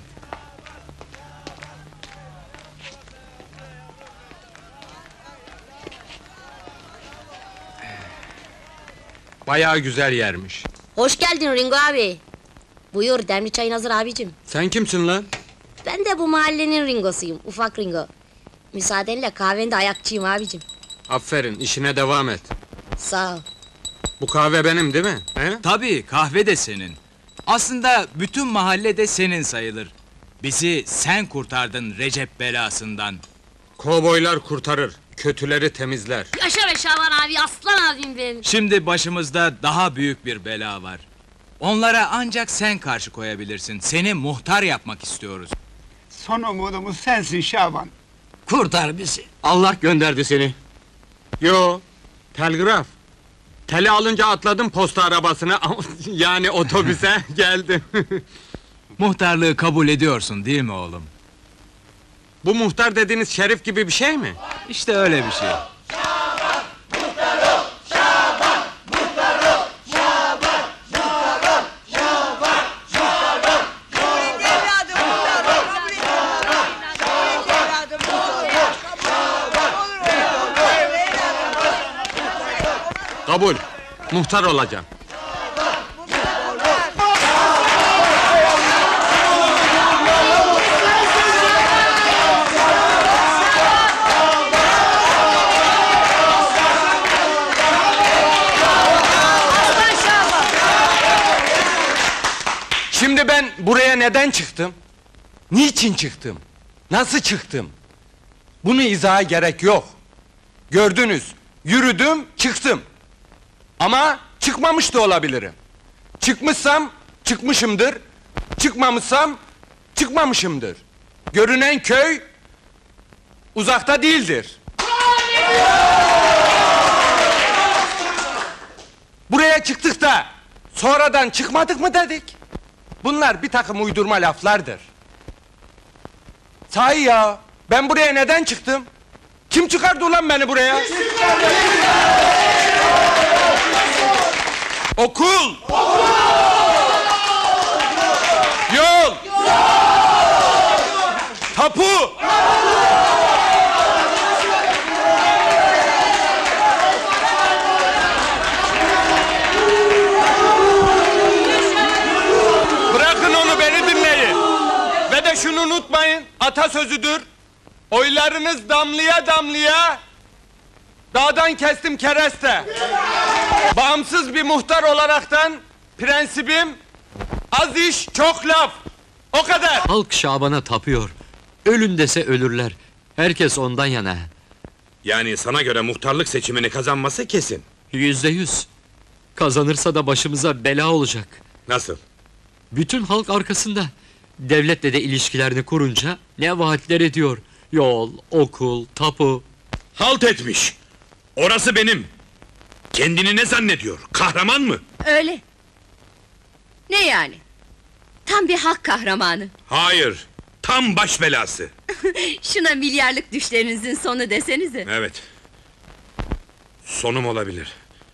[SPEAKER 16] Bayağı güzel yermiş.
[SPEAKER 2] Hoş geldin Ringo abi. Buyur, demli çayın hazır abicim.
[SPEAKER 16] Sen kimsin lan?
[SPEAKER 2] Ben de bu mahallenin Ringo'suyum, ufak Ringo. Müsaadenle kahvende ayakçıyım abicim.
[SPEAKER 16] Aferin, işine devam et.
[SPEAKER 2] Sağ ol.
[SPEAKER 16] Bu kahve benim değil mi? He?
[SPEAKER 21] Tabii, kahve de senin. Aslında bütün mahalle de senin sayılır. Bizi sen kurtardın Recep belasından.
[SPEAKER 16] Kovboylar kurtarır, kötüleri temizler.
[SPEAKER 2] Yaşa be Şaban abi, aslan abim benim.
[SPEAKER 21] Şimdi başımızda daha büyük bir bela var. Onlara ancak sen karşı koyabilirsin. Seni muhtar yapmak istiyoruz.
[SPEAKER 9] Son umudumuz sensin Şaban.
[SPEAKER 13] Kurtar bizi.
[SPEAKER 16] Allah gönderdi seni. Yo, telgraf. Teli alınca atladım posta arabasına, yani otobüse geldim.
[SPEAKER 21] Muhtarlığı kabul ediyorsun değil mi oğlum?
[SPEAKER 16] Bu muhtar dediğiniz şerif gibi bir şey mi?
[SPEAKER 21] İşte öyle bir şey.
[SPEAKER 16] Kabul, muhtar olacağım. Şimdi ben buraya neden çıktım? Niçin çıktım? Nasıl çıktım? Bunu izaha gerek yok. Gördünüz, yürüdüm, çıktım. Ama çıkmamış da olabilirim. Çıkmışsam çıkmışımdır. Çıkmamışsam çıkmamışımdır. Görünen köy uzakta değildir. Buraya çıktık da sonradan çıkmadık mı dedik? Bunlar bir takım uydurma laflardır. Sahi ya, ben buraya neden çıktım? Kim çıkardı ulan beni buraya? Okul! Yol! Tapu! Bırakın onu, beni dinleyin. şunu unutmayın, atasözüdür. Oylarınız damlaya damlaya, dağdan kestim kereste. Bağımsız bir muhtar olaraktan prensibim, az iş çok laf. O kadar.
[SPEAKER 15] Halk Şaban'a tapıyor. Ölün dese ölürler. Herkes ondan yana.
[SPEAKER 3] Yani sana göre muhtarlık seçimini kazanması kesin.
[SPEAKER 15] %100. Kazanırsa da başımıza bela olacak.
[SPEAKER 3] Nasıl?
[SPEAKER 15] Bütün halk arkasında. Devletle de ilişkilerini kurunca ne vaatler ediyor. Yol, okul, tapu.
[SPEAKER 3] Halt etmiş. Orası benim. Kendini ne zannediyor? Kahraman mı?
[SPEAKER 18] Öyle. Ne yani? Tam bir hak kahramanı.
[SPEAKER 3] Hayır. Tam baş belası.
[SPEAKER 18] Şuna milyarlık düşlerinizin sonu desenize.
[SPEAKER 3] Evet. Sonum olabilir.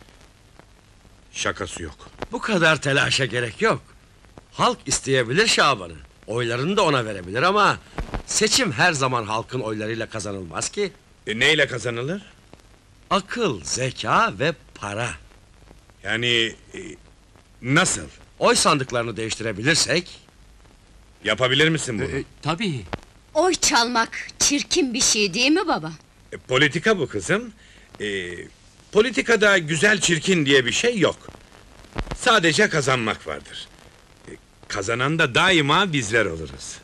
[SPEAKER 3] Şakası yok.
[SPEAKER 6] Bu kadar telaşa gerek yok. Halk isteyebilir Şaban'ı. Oylarını da ona verebilir ama seçim her zaman halkın oylarıyla kazanılmaz ki.
[SPEAKER 3] Neyle kazanılır?
[SPEAKER 6] Akıl, zeka ve para.
[SPEAKER 3] Yani nasıl?
[SPEAKER 6] Oy sandıklarını değiştirebilirsek.
[SPEAKER 3] Yapabilir misin bunu?
[SPEAKER 15] Tabii.
[SPEAKER 18] Oy çalmak çirkin bir şey değil mi baba?
[SPEAKER 3] Politika bu kızım. Politikada güzel çirkin diye bir şey yok. Sadece kazanmak vardır. Kazanan da daima bizler oluruz.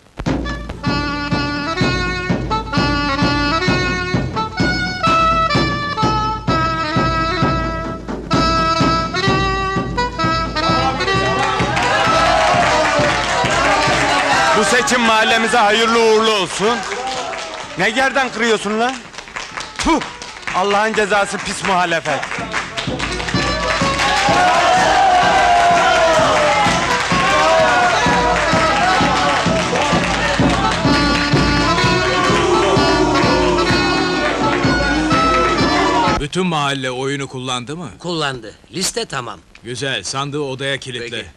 [SPEAKER 16] Bu seçim mahallemize hayırlı uğurlu olsun. Ne gerden kırıyorsun lan? Puh! Allah'ın cezası pis muhalefet.
[SPEAKER 21] Bütün mahalle oyunu kullandı mı?
[SPEAKER 6] Kullandı. Liste tamam.
[SPEAKER 21] Güzel, sandığı odaya kilitle.
[SPEAKER 6] Peki.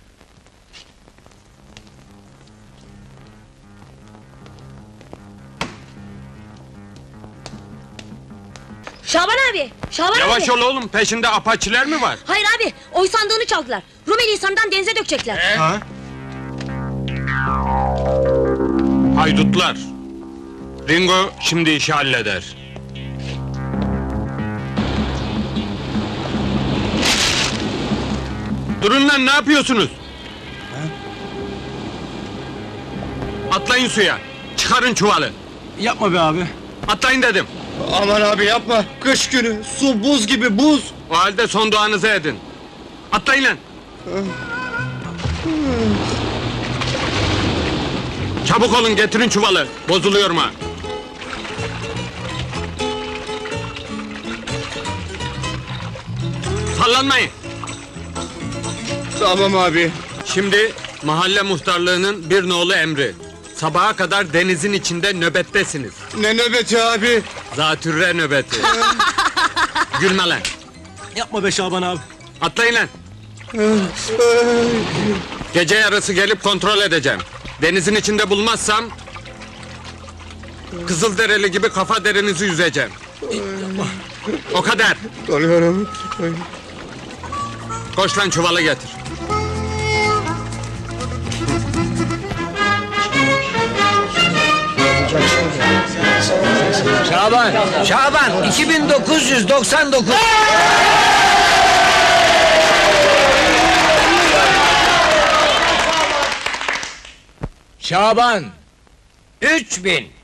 [SPEAKER 2] Şaban abi! Şaban
[SPEAKER 16] Yavaş
[SPEAKER 2] abi!
[SPEAKER 16] ol oğlum, peşinde apaçiler mi var?
[SPEAKER 2] Hayır abi, oy sandığını çaldılar. Rumeli Hisarı'ndan denize dökecekler.
[SPEAKER 16] Ha? Haydutlar. Ringo şimdi işi halleder. Durun lan, ne yapıyorsunuz? Atlayın suya, çıkarın çuvalı.
[SPEAKER 9] Yapma be abi.
[SPEAKER 16] Atlayın dedim.
[SPEAKER 8] Aman abi yapma. Kış günü, su buz gibi buz.
[SPEAKER 16] O halde son duanızı edin. Atlayın lan. Çabuk olun, getirin çuvalı. Bozuluyorum ha. Sallanmayın.
[SPEAKER 8] Tamam abi.
[SPEAKER 16] Şimdi mahalle muhtarlığının bir nolu emri. Sabaha kadar denizin içinde nöbettesiniz.
[SPEAKER 8] Ne nöbeti abi?
[SPEAKER 16] Zatürre nöbeti. Gülme lan.
[SPEAKER 9] Yapma be Şaban abi.
[SPEAKER 16] Atlayın lan. Gece yarısı gelip kontrol edeceğim. Denizin içinde bulmazsam Kızılderili gibi kafa derinizi yüzeceğim. O kadar.
[SPEAKER 8] Oluyorum.
[SPEAKER 16] Koş lan, çuvalı getir.
[SPEAKER 7] Şaban 2999.
[SPEAKER 21] Şaban
[SPEAKER 7] 3000.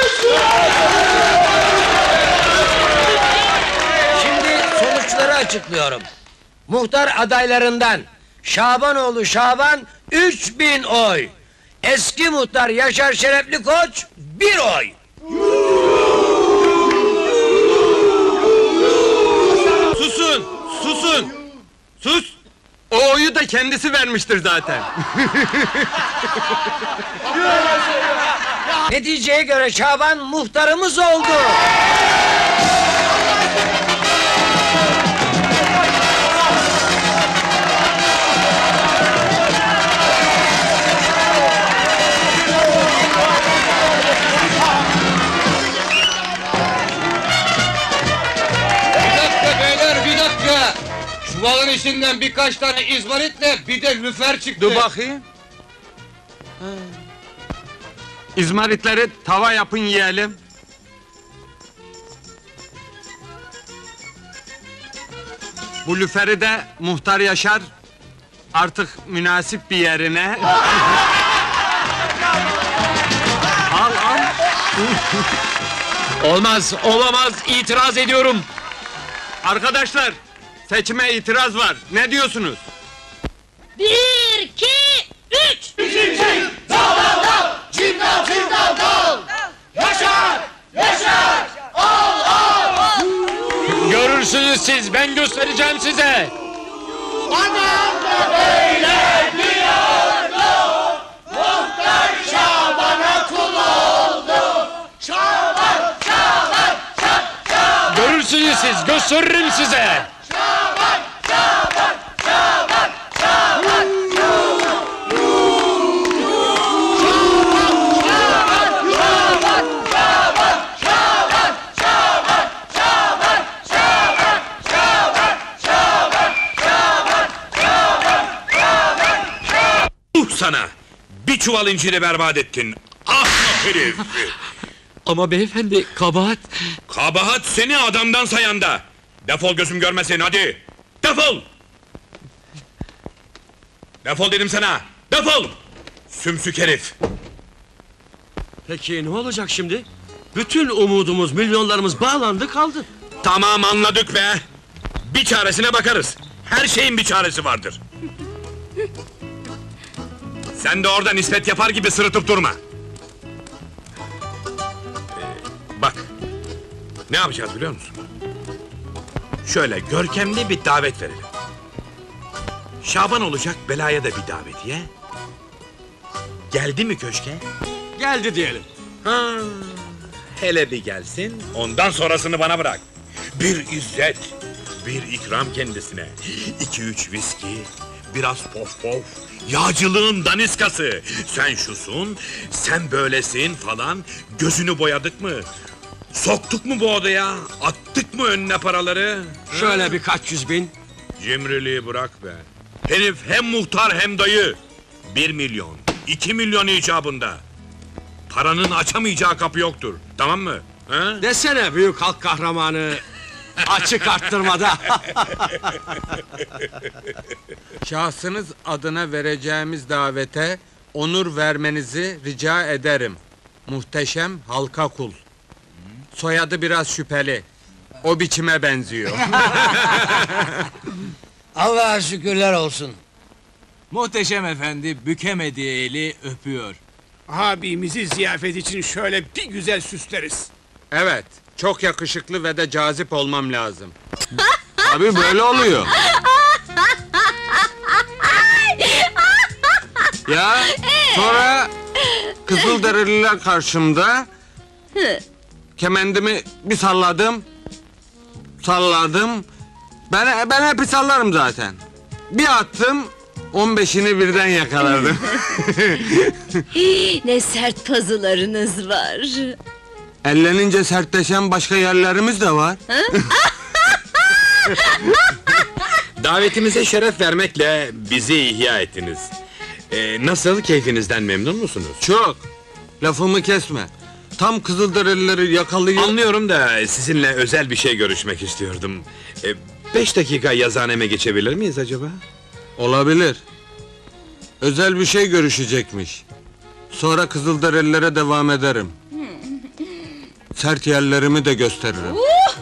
[SPEAKER 7] Şimdi sonuçları açıklıyorum. Muhtar adaylarından Şabanoğlu Şaban 3000 oy. Eski muhtar Yaşar Şerefli Koç 1 oy.
[SPEAKER 16] Susun! Susun! Sus! O oyu da kendisi vermiştir zaten.
[SPEAKER 7] Neticeye göre Şaban muhtarımız oldu.
[SPEAKER 1] Çuvalın içinden birkaç tane izmaritle bir de lüfer çıktı.
[SPEAKER 16] Dur bakayım. İzmaritleri tava yapın yiyelim. Bu lüferi de Muhtar Yaşar artık münasip bir yerine... al.
[SPEAKER 15] Olmaz, olamaz, itiraz ediyorum.
[SPEAKER 16] Arkadaşlar, seçime itiraz var. Ne diyorsunuz?
[SPEAKER 12] 1, 2, 3! Dal dal dal! Cimdal cimdal dal! Yaşar! Yaşar! Al al!
[SPEAKER 15] Görürsünüz siz, ben göstereceğim size.
[SPEAKER 12] Anam da böyle diyordu! Muhtar Şaban'a kul oldu! Şaban! Şaban! Şaban!
[SPEAKER 15] Görürsünüz siz, gösteririm size.
[SPEAKER 12] Şaban! Şaban! Şaban! Şaban!
[SPEAKER 3] Sana! Bir çuval inciri berbat ettin! Ahmak herif!
[SPEAKER 15] Ama beyefendi, kabahat...
[SPEAKER 3] Kabahat seni adamdan sayanda! Defol gözüm görmesin, hadi! Defol! Defol dedim sana! Defol! Sümsük herif!
[SPEAKER 6] Peki ne olacak şimdi? Bütün umudumuz, milyonlarımız bağlandı kaldı.
[SPEAKER 3] Tamam anladık be! Bir çaresine bakarız! Her şeyin bir çaresi vardır! Sen de orada nispet yapar gibi sırıtıp durma! Bak! Ne yapacağız biliyor musun? Şöyle görkemli bir davet verelim. Şaban olacak belaya da bir davetiye. Geldi mi köşke?
[SPEAKER 6] Geldi diyelim.
[SPEAKER 3] Ha, hele bir gelsin, ondan sonrasını bana bırak. Bir izzet, bir ikram kendisine. 2-3 viski, biraz pof pof, yağcılığın daniskası. Sen şusun, sen böylesin falan. Gözünü boyadık mı? Soktuk mu bu odaya? Attık mı önüne paraları?
[SPEAKER 6] Şöyle birkaç yüz bin.
[SPEAKER 3] Cimriliği bırak be. Herif hem muhtar hem dayı. 1 milyon, 2 milyon icabında. Paranın açamayacağı kapı yoktur, tamam mı? Ha?
[SPEAKER 6] Desene büyük halk kahramanı. Açık arttırmada.
[SPEAKER 16] Şahsınız adına vereceğimiz davete onur vermenizi rica ederim. Muhteşem halka kul. Soyadı biraz şüpheli. O biçime benziyor.
[SPEAKER 7] Allah'a şükürler olsun.
[SPEAKER 21] Muhteşem efendi bükemediği eli öpüyor.
[SPEAKER 9] Abimizi ziyafet için şöyle bir güzel süsleriz.
[SPEAKER 16] Evet, çok yakışıklı ve de cazip olmam lazım. Tabii böyle oluyor. Ya sonra Kızılderililer karşımda kemendimi bir salladım. Ben hep sallarım zaten. Bir attım 15'ini birden yakaladım.
[SPEAKER 18] Ne sert pazılarınız var.
[SPEAKER 16] Ellenince sertleşen başka yerlerimiz de var.
[SPEAKER 3] Davetimize şeref vermekle bizi ihya ettiniz. Nasıl, keyfinizden memnun musunuz?
[SPEAKER 16] Çok. Lafımı kesme. Tam Kızılderilileri yakalayıp...
[SPEAKER 3] Anlıyorum da sizinle özel bir şey görüşmek istiyordum. 5 dakika yazıhaneme geçebilir miyiz acaba?
[SPEAKER 16] Olabilir. Özel bir şey görüşecekmiş. Sonra Kızılderililere devam ederim. Sert yerlerimi de gösteririm.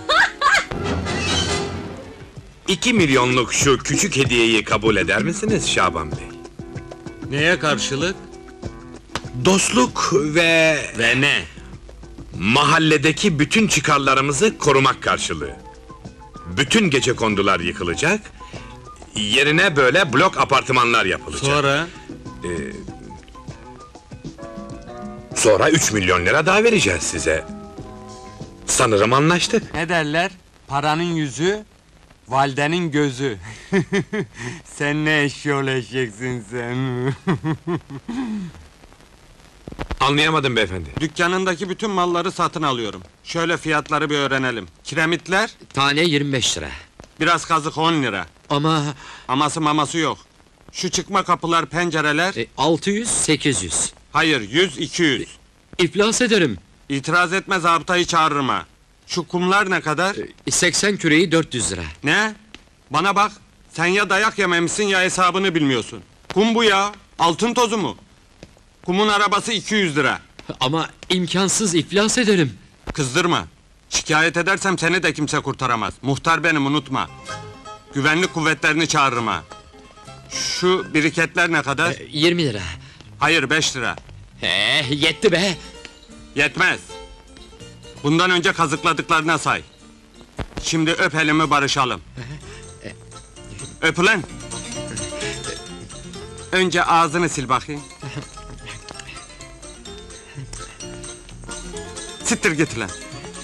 [SPEAKER 3] 2 milyonluk şu küçük hediyeyi kabul eder misiniz Şaban Bey?
[SPEAKER 16] Neye karşılık?
[SPEAKER 3] Dostluk ve...
[SPEAKER 16] Ve ne?
[SPEAKER 3] Mahalledeki bütün çıkarlarımızı korumak karşılığı. Bütün gecekondular yıkılacak, yerine böyle blok apartmanlar yapılacak.
[SPEAKER 16] Sonra?
[SPEAKER 3] Sonra 3 milyon lira daha vereceğiz size. Sanırım anlaştık.
[SPEAKER 16] Ne derler? Paranın yüzü, validenin gözü. Sen ne eşyol eşeksin sen.
[SPEAKER 3] Anlayamadım beyefendi.
[SPEAKER 16] Dükkanındaki bütün malları satın alıyorum. Şöyle fiyatları bir öğrenelim. Kiremitler?
[SPEAKER 15] Tane 25 lira.
[SPEAKER 16] Biraz kazık 10 lira.
[SPEAKER 15] Ama...
[SPEAKER 16] Aması maması yok. Şu çıkma kapılar, pencereler?
[SPEAKER 15] 600, 800.
[SPEAKER 16] Hayır, 100, 200.
[SPEAKER 15] iflas ederim.
[SPEAKER 16] İtiraz etme, zabıtayı çağırırım ha. Şu kumlar ne kadar?
[SPEAKER 15] 80 küreği 400 lira.
[SPEAKER 16] Ne? Bana bak, sen ya dayak yememişsin ya hesabını bilmiyorsun. Kum bu ya, altın tozu mu? Kumun arabası 200 lira.
[SPEAKER 15] Ama imkansız, iflas ederim.
[SPEAKER 16] Kızdırma. Şikayet edersem seni de kimse kurtaramaz. Muhtar benim, unutma. Güvenlik kuvvetlerini çağırırım ha. Şu biriketler ne kadar?
[SPEAKER 15] 20 lira.
[SPEAKER 16] Hayır, 5 lira.
[SPEAKER 15] Yetti be!
[SPEAKER 16] Yetmez. Bundan önce kazıkladıklarına say. Şimdi öp elimi, barışalım. Öp ulan! Önce ağzını sil bakayım. Siktir git lan!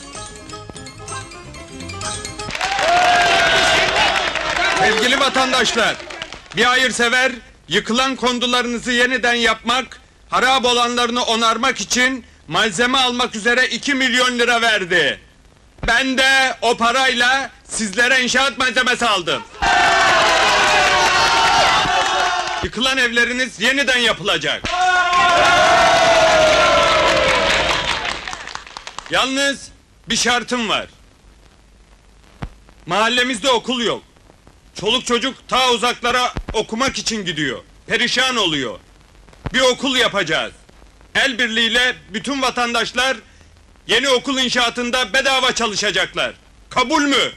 [SPEAKER 16] Sevgili vatandaşlar! Bir hayırsever, yıkılan kondularınızı yeniden yapmak, harap olanlarını onarmak için malzeme almak üzere 2 milyon lira verdi. Ben de o parayla sizlere inşaat malzemesi aldım. Yıkılan evleriniz yeniden yapılacak. Yalnız bir şartım var. Mahallemizde okul yok. Çoluk çocuk ta uzaklara okumak için gidiyor. Perişan oluyor. Bir okul yapacağız. El birliğiyle bütün vatandaşlar yeni okul inşaatında bedava çalışacaklar. Kabul mü?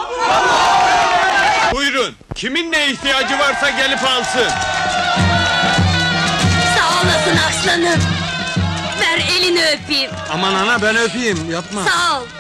[SPEAKER 16] Buyurun. Kimin ne ihtiyacı varsa gelip alsın.
[SPEAKER 12] Sağ olasın aslanım. Ver elini öpeyim.
[SPEAKER 16] Aman ana, ben öpeyim, yapma.
[SPEAKER 12] Sağ ol.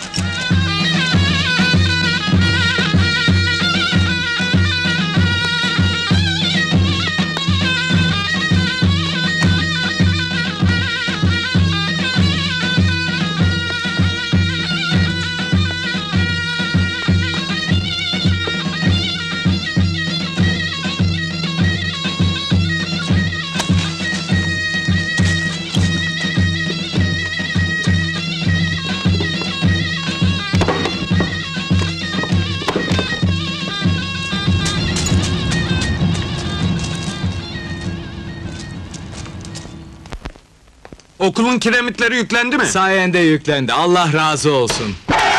[SPEAKER 16] Okulun kiremitleri yüklendi mi?
[SPEAKER 10] Sayende yüklendi, Allah razı olsun.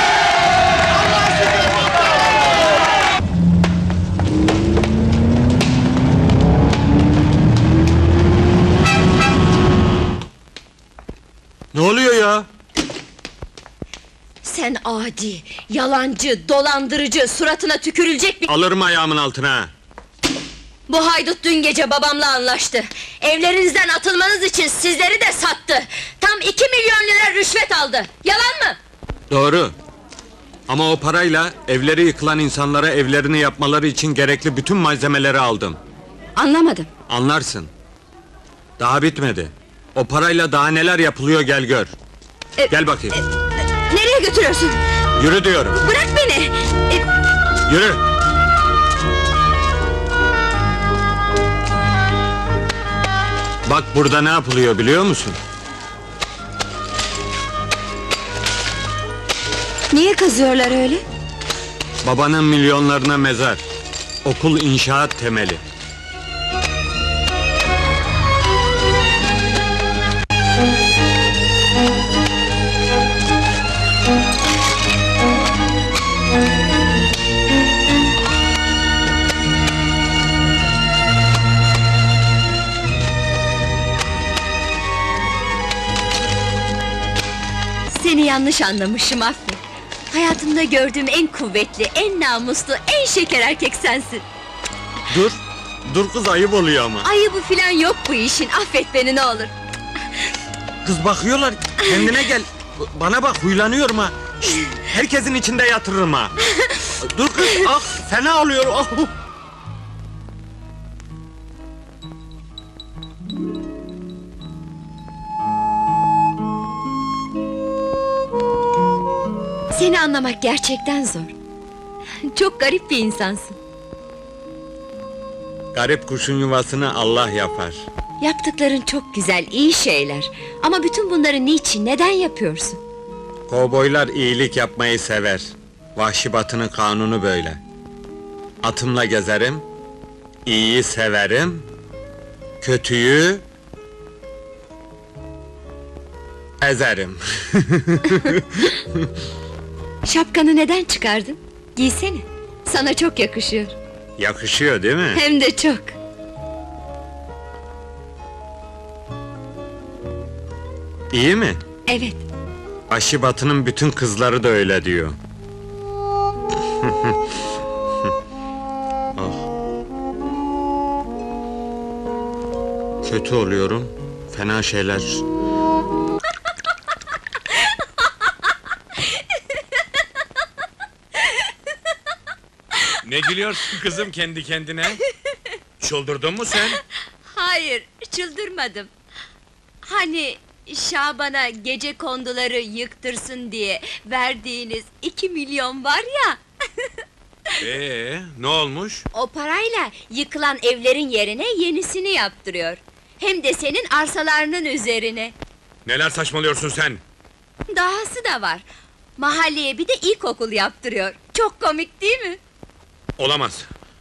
[SPEAKER 16] Ne oluyor ya?
[SPEAKER 2] Sen adi, yalancı, dolandırıcı, suratına tükürülecek bir...
[SPEAKER 16] Alırım ayağımın altına.
[SPEAKER 2] Bu haydut dün gece babamla anlaştı. Evlerinizden atılmanız için sizleri de sattı. Tam 2 milyon lira rüşvet aldı. Yalan mı?
[SPEAKER 16] Doğru. Ama o parayla evleri yıkılan insanlara evlerini yapmaları için gerekli bütün malzemeleri aldım.
[SPEAKER 2] Anlamadım.
[SPEAKER 16] Anlarsın. Daha bitmedi. O parayla daha neler yapılıyor, gel gör. Gel bakayım.
[SPEAKER 2] Nereye götürüyorsun?
[SPEAKER 16] Yürü diyorum.
[SPEAKER 2] Bırak beni!
[SPEAKER 16] Yürü! Bak burada ne yapılıyor biliyor musun?
[SPEAKER 2] Niye kazıyorlar öyle?
[SPEAKER 16] Babanın milyonlarına mezar. Okul inşaat temeli.
[SPEAKER 2] Seni yanlış anlamışım, affet. Hayatımda gördüğüm en kuvvetli, en namuslu, en şeker erkek sensin.
[SPEAKER 16] Dur! Dur kız, ayıp oluyor ama.
[SPEAKER 2] Ayıbı filan yok bu işin, affet beni ne olur.
[SPEAKER 16] Kız bakıyorlar, kendine gel. Bana bak, huylanıyorum ha. Şşt, herkesin içinde yatırırım ha. Dur kız, ah fena oluyor. Ah.
[SPEAKER 2] Seni anlamak gerçekten zor. Çok garip bir insansın.
[SPEAKER 16] Garip kuşun yuvasını Allah yapar.
[SPEAKER 2] Yaptıkların çok güzel, iyi şeyler. Ama bütün bunları niçin, neden yapıyorsun?
[SPEAKER 16] Kovboylar iyilik yapmayı sever. Vahşi Batı'nın kanunu böyle. Atımla gezerim, iyiyi severim, kötüyü
[SPEAKER 3] ezerim.
[SPEAKER 2] Şapkanı neden çıkardın? Giysene. Sana çok yakışıyor.
[SPEAKER 3] Yakışıyor değil mi?
[SPEAKER 2] Hem de çok.
[SPEAKER 3] İyi mi?
[SPEAKER 2] Evet.
[SPEAKER 3] Aşibatı'nın bütün kızları da öyle diyor. Ah. Kötü oluyorum. Fena şeyler. Ne gülüyorsun kızım kendi kendine? Çıldırdın mı sen?
[SPEAKER 2] Hayır, çıldırmadım. Hani Şaban'a gece konduları yıktırsın diye verdiğiniz 2 milyon var ya...
[SPEAKER 3] Ne olmuş?
[SPEAKER 2] O parayla yıkılan evlerin yerine yenisini yaptırıyor. Hem de senin arsalarının üzerine.
[SPEAKER 3] Neler saçmalıyorsun sen?
[SPEAKER 2] Dahası da var. Mahalleye bir de ilkokul yaptırıyor. Çok komik değil mi?
[SPEAKER 3] Olamaz.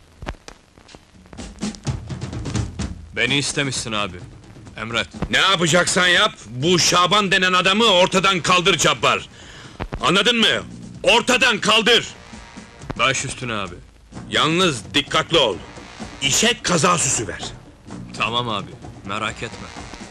[SPEAKER 19] Beni istemişsin abi. Emret.
[SPEAKER 3] Ne yapacaksan yap, bu Şaban denen adamı ortadan kaldır Cabbar. Anladın mı? Ortadan kaldır!
[SPEAKER 19] Baş üstüne abi.
[SPEAKER 3] Yalnız dikkatli ol. İşe kaza süsü ver.
[SPEAKER 19] Tamam abi, merak etme.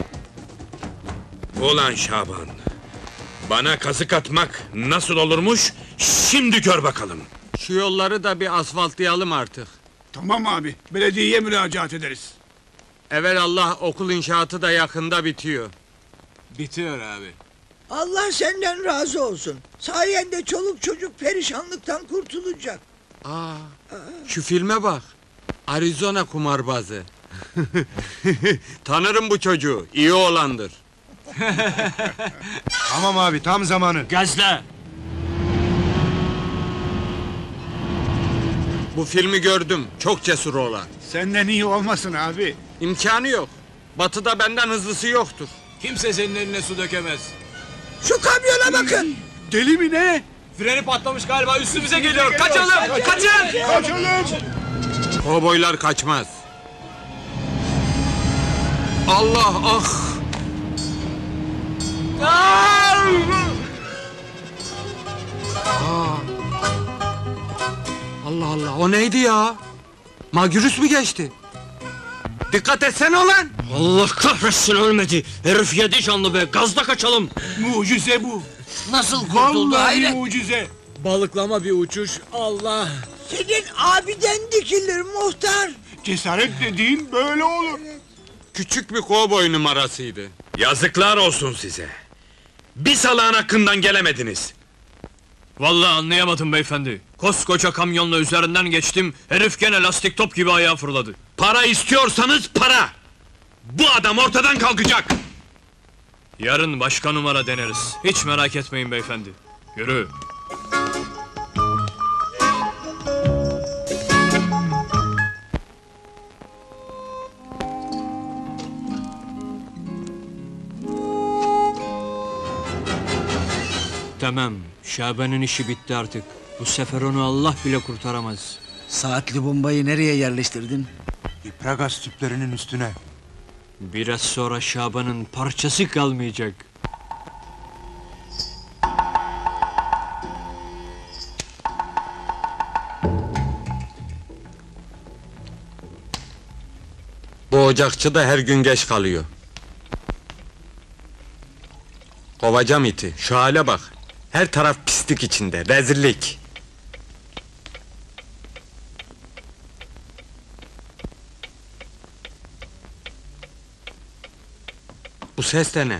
[SPEAKER 3] Ulan Şaban! Bana kazık atmak nasıl olurmuş, şimdi gör bakalım.
[SPEAKER 16] Şu yolları da bir asfaltlayalım artık.
[SPEAKER 9] Tamam abi, belediyeye müracaat ederiz.
[SPEAKER 16] Evelallah okul inşaatı da yakında bitiyor.
[SPEAKER 17] Bitiyor abi.
[SPEAKER 11] Allah senden razı olsun. Sayende çoluk çocuk perişanlıktan kurtulacak.
[SPEAKER 16] Şu filme bak. Arizona kumarbazı. Tanırım bu çocuğu, iyi oğlandır.
[SPEAKER 22] Tamam abi, tam zamanı.
[SPEAKER 19] Gazla!
[SPEAKER 16] Bu filmi gördüm, çok cesur oğlan.
[SPEAKER 9] Senden iyi olmasın abi.
[SPEAKER 16] İmkanı yok. Batı'da benden hızlısı yoktur.
[SPEAKER 17] Kimse senin eline su dökemez.
[SPEAKER 11] Şu kamyona bakın.
[SPEAKER 9] Deli mi ne?
[SPEAKER 17] Freni patlamış galiba, üstümüze geliyor. Kaçalım! Kaçın!
[SPEAKER 9] Kaçalım!
[SPEAKER 16] Kovboylar kaçmaz. Allah ah! Allah Allah, o neydi ya? Magürüs mü geçti? Dikkat etsene ulan!
[SPEAKER 6] Allah kahretsin ölmedi. Herif yedi canlı be. Gazla kaçalım.
[SPEAKER 9] Mucize bu.
[SPEAKER 11] Nasıl kurtuldu
[SPEAKER 9] Vallahi
[SPEAKER 11] hayret?
[SPEAKER 9] mucize.
[SPEAKER 17] Balıklama bir uçuş, Allah!
[SPEAKER 11] Senin abiden dikilir muhtar.
[SPEAKER 9] Cesaret dediğin böyle olur.
[SPEAKER 16] Küçük bir kovboy numarasıydı.
[SPEAKER 3] Yazıklar olsun size. Bir salağın hakkından gelemediniz.
[SPEAKER 19] Vallahi anlayamadım beyefendi. Koskoca kamyonla üzerinden geçtim, herif gene lastik top gibi ayağa fırladı.
[SPEAKER 3] Para istiyorsanız para! Bu adam ortadan kalkacak!
[SPEAKER 19] Yarın başka numara deneriz. Hiç merak etmeyin beyefendi. Yürü. Tamam, Şaban'ın işi bitti artık. Bu sefer onu Allah bile kurtaramaz.
[SPEAKER 23] Saatli bombayı nereye yerleştirdin?
[SPEAKER 22] İpragaz tüplerinin üstüne.
[SPEAKER 19] Biraz sonra Şaban'ın parçası kalmayacak.
[SPEAKER 16] Bu ocakçı da her gün geç kalıyor. Kovacağım iti, şu hale bak. Her taraf pislik içinde, rezillik. Bu ses de ne?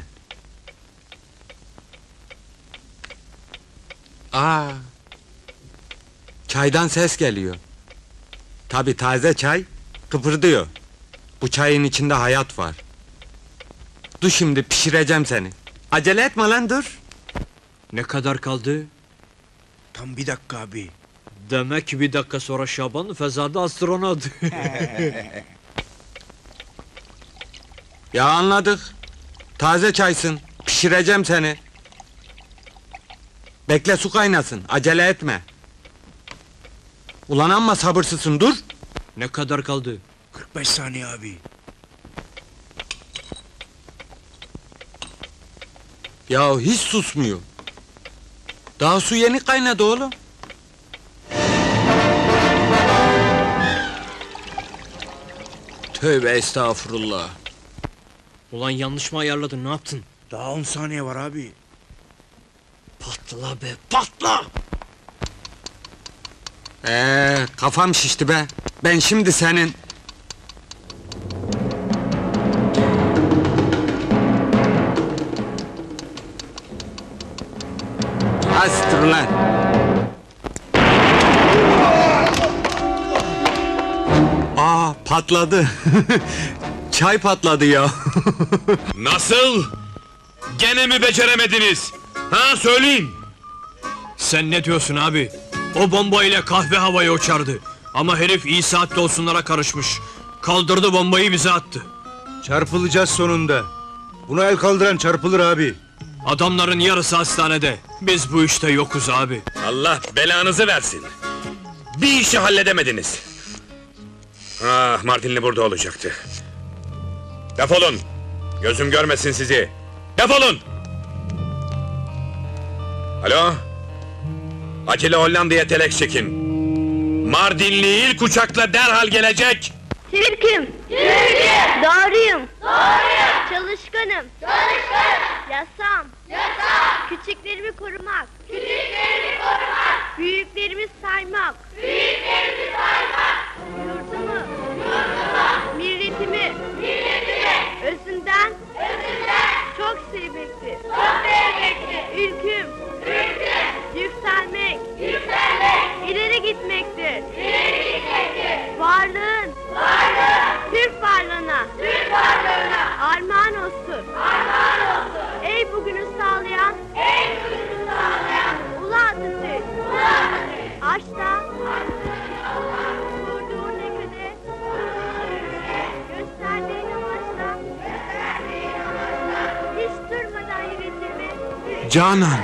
[SPEAKER 16] Çaydan ses geliyor. Tabii taze çay, kıpırdıyor. Bu çayın içinde hayat var. Dur şimdi pişireceğim seni. Acele etme lan dur.
[SPEAKER 19] Ne kadar kaldı?
[SPEAKER 23] Tam 1 dakika abi.
[SPEAKER 19] Demek ki 1 dakika sonra Şaban fezada astronot.
[SPEAKER 16] Ya anladık. Taze çaysın. Pişireceğim seni. Bekle su kaynasın. Acele etme. Ulan amma sabırsızsın dur.
[SPEAKER 19] Ne kadar kaldı?
[SPEAKER 23] 45 saniye abi.
[SPEAKER 10] Ya hiç susmuyor. Daha su yeni kaynadı oğlum. Tövbe estağfurullah.
[SPEAKER 19] Ulan yanlış mı ayarladın, ne yaptın?
[SPEAKER 23] Daha 10 saniye var abi.
[SPEAKER 19] Patla be, patla!
[SPEAKER 10] Kafam şişti be. Ben şimdi senin... Astır lan! Patladı. Çay patladı ya.
[SPEAKER 3] Nasıl? Gene mi beceremediniz? Ha, söyleyin!
[SPEAKER 19] Sen ne diyorsun abi? O bomba ile kahve havaya uçardı. Ama herif iyi saatte olsunlara karışmış. Kaldırdı bombayı, bize attı.
[SPEAKER 22] Çarpılacağız sonunda. Buna el kaldıran çarpılır abi.
[SPEAKER 19] Adamların yarısı hastanede. Biz bu işte yokuz abi.
[SPEAKER 3] Allah belanızı versin. Bir işi halledemediniz. Ah, Mardinli burada olacaktı. Defolun! Gözüm görmesin sizi! Defolun! Alo? Acele Hollanda'ya telek çekin. Mardinli ilk uçakla derhal gelecek!
[SPEAKER 5] Türk'üm. Türk'üm. Doğruyum. Doğruyum. Çalışkanım. Çalışkan. Yasam. Yasam. Küçüklerimi korumak. Küçüklerimi korumak. Büyüklerimi saymak. Büyüklerimi saymak. Yurdumu. Yurdumu. Milletimi. Milletimi. Özünden. Özünden. Çok sevmektir. Çok sevmektir. Ülküm. Ülküm. Yükselmek. Yükselmek. İleri gitmektir. İleri gitmektir. Varlığın. Varlığın. Türk varlığına. Türk varlığına. Armağan olsun. Armağan olsun. Ey bugünü sağlayan. Ey bugünü sağlayan. Ulu Atatürk. Ulu Atatürk. Aşta. Kurduğun ekede. Gösterdiğin amaçla. Gösterdiğin amaçla. Hiç durmadan yürütülme.
[SPEAKER 10] Canan!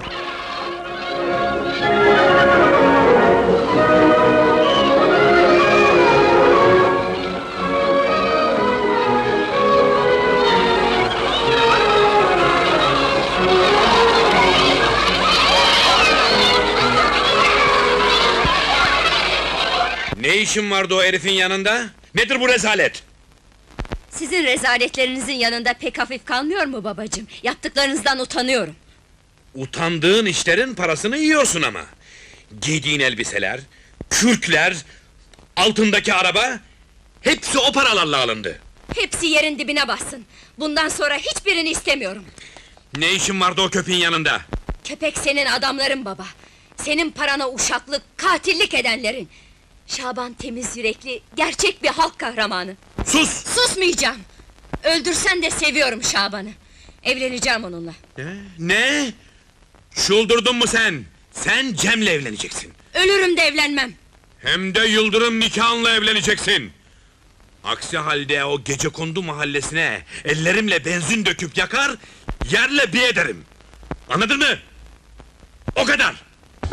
[SPEAKER 3] Ne işin vardı o herifin yanında? Nedir bu rezalet?
[SPEAKER 2] Sizin rezaletlerinizin yanında pek hafif kalmıyor mu babacığım? Yaptıklarınızdan utanıyorum.
[SPEAKER 3] Utandığın işlerin parasını yiyorsun ama. Giydiğin elbiseler, kürkler, altındaki araba... hepsi o paralarla alındı.
[SPEAKER 2] Hepsi yerin dibine bassın. Bundan sonra hiçbirini istemiyorum.
[SPEAKER 3] Ne işin vardı o köpeğin yanında?
[SPEAKER 2] Köpek senin adamların baba. Senin parana uşaklık, katillik edenlerin. Şaban temiz yürekli, gerçek bir halk kahramanı.
[SPEAKER 3] Sus!
[SPEAKER 2] Susmayacağım! Öldürsen de seviyorum Şaban'ı. Evleneceğim onunla.
[SPEAKER 3] Ne? Çıldırdın mı sen? Sen Cem'le evleneceksin.
[SPEAKER 2] Ölürüm de evlenmem.
[SPEAKER 3] Hem de Yıldırım nikahınla evleneceksin. Aksi halde o Gecekondu mahallesine ellerimle benzin döküp yakar, yerle bir ederim. Anladın mı? O kadar!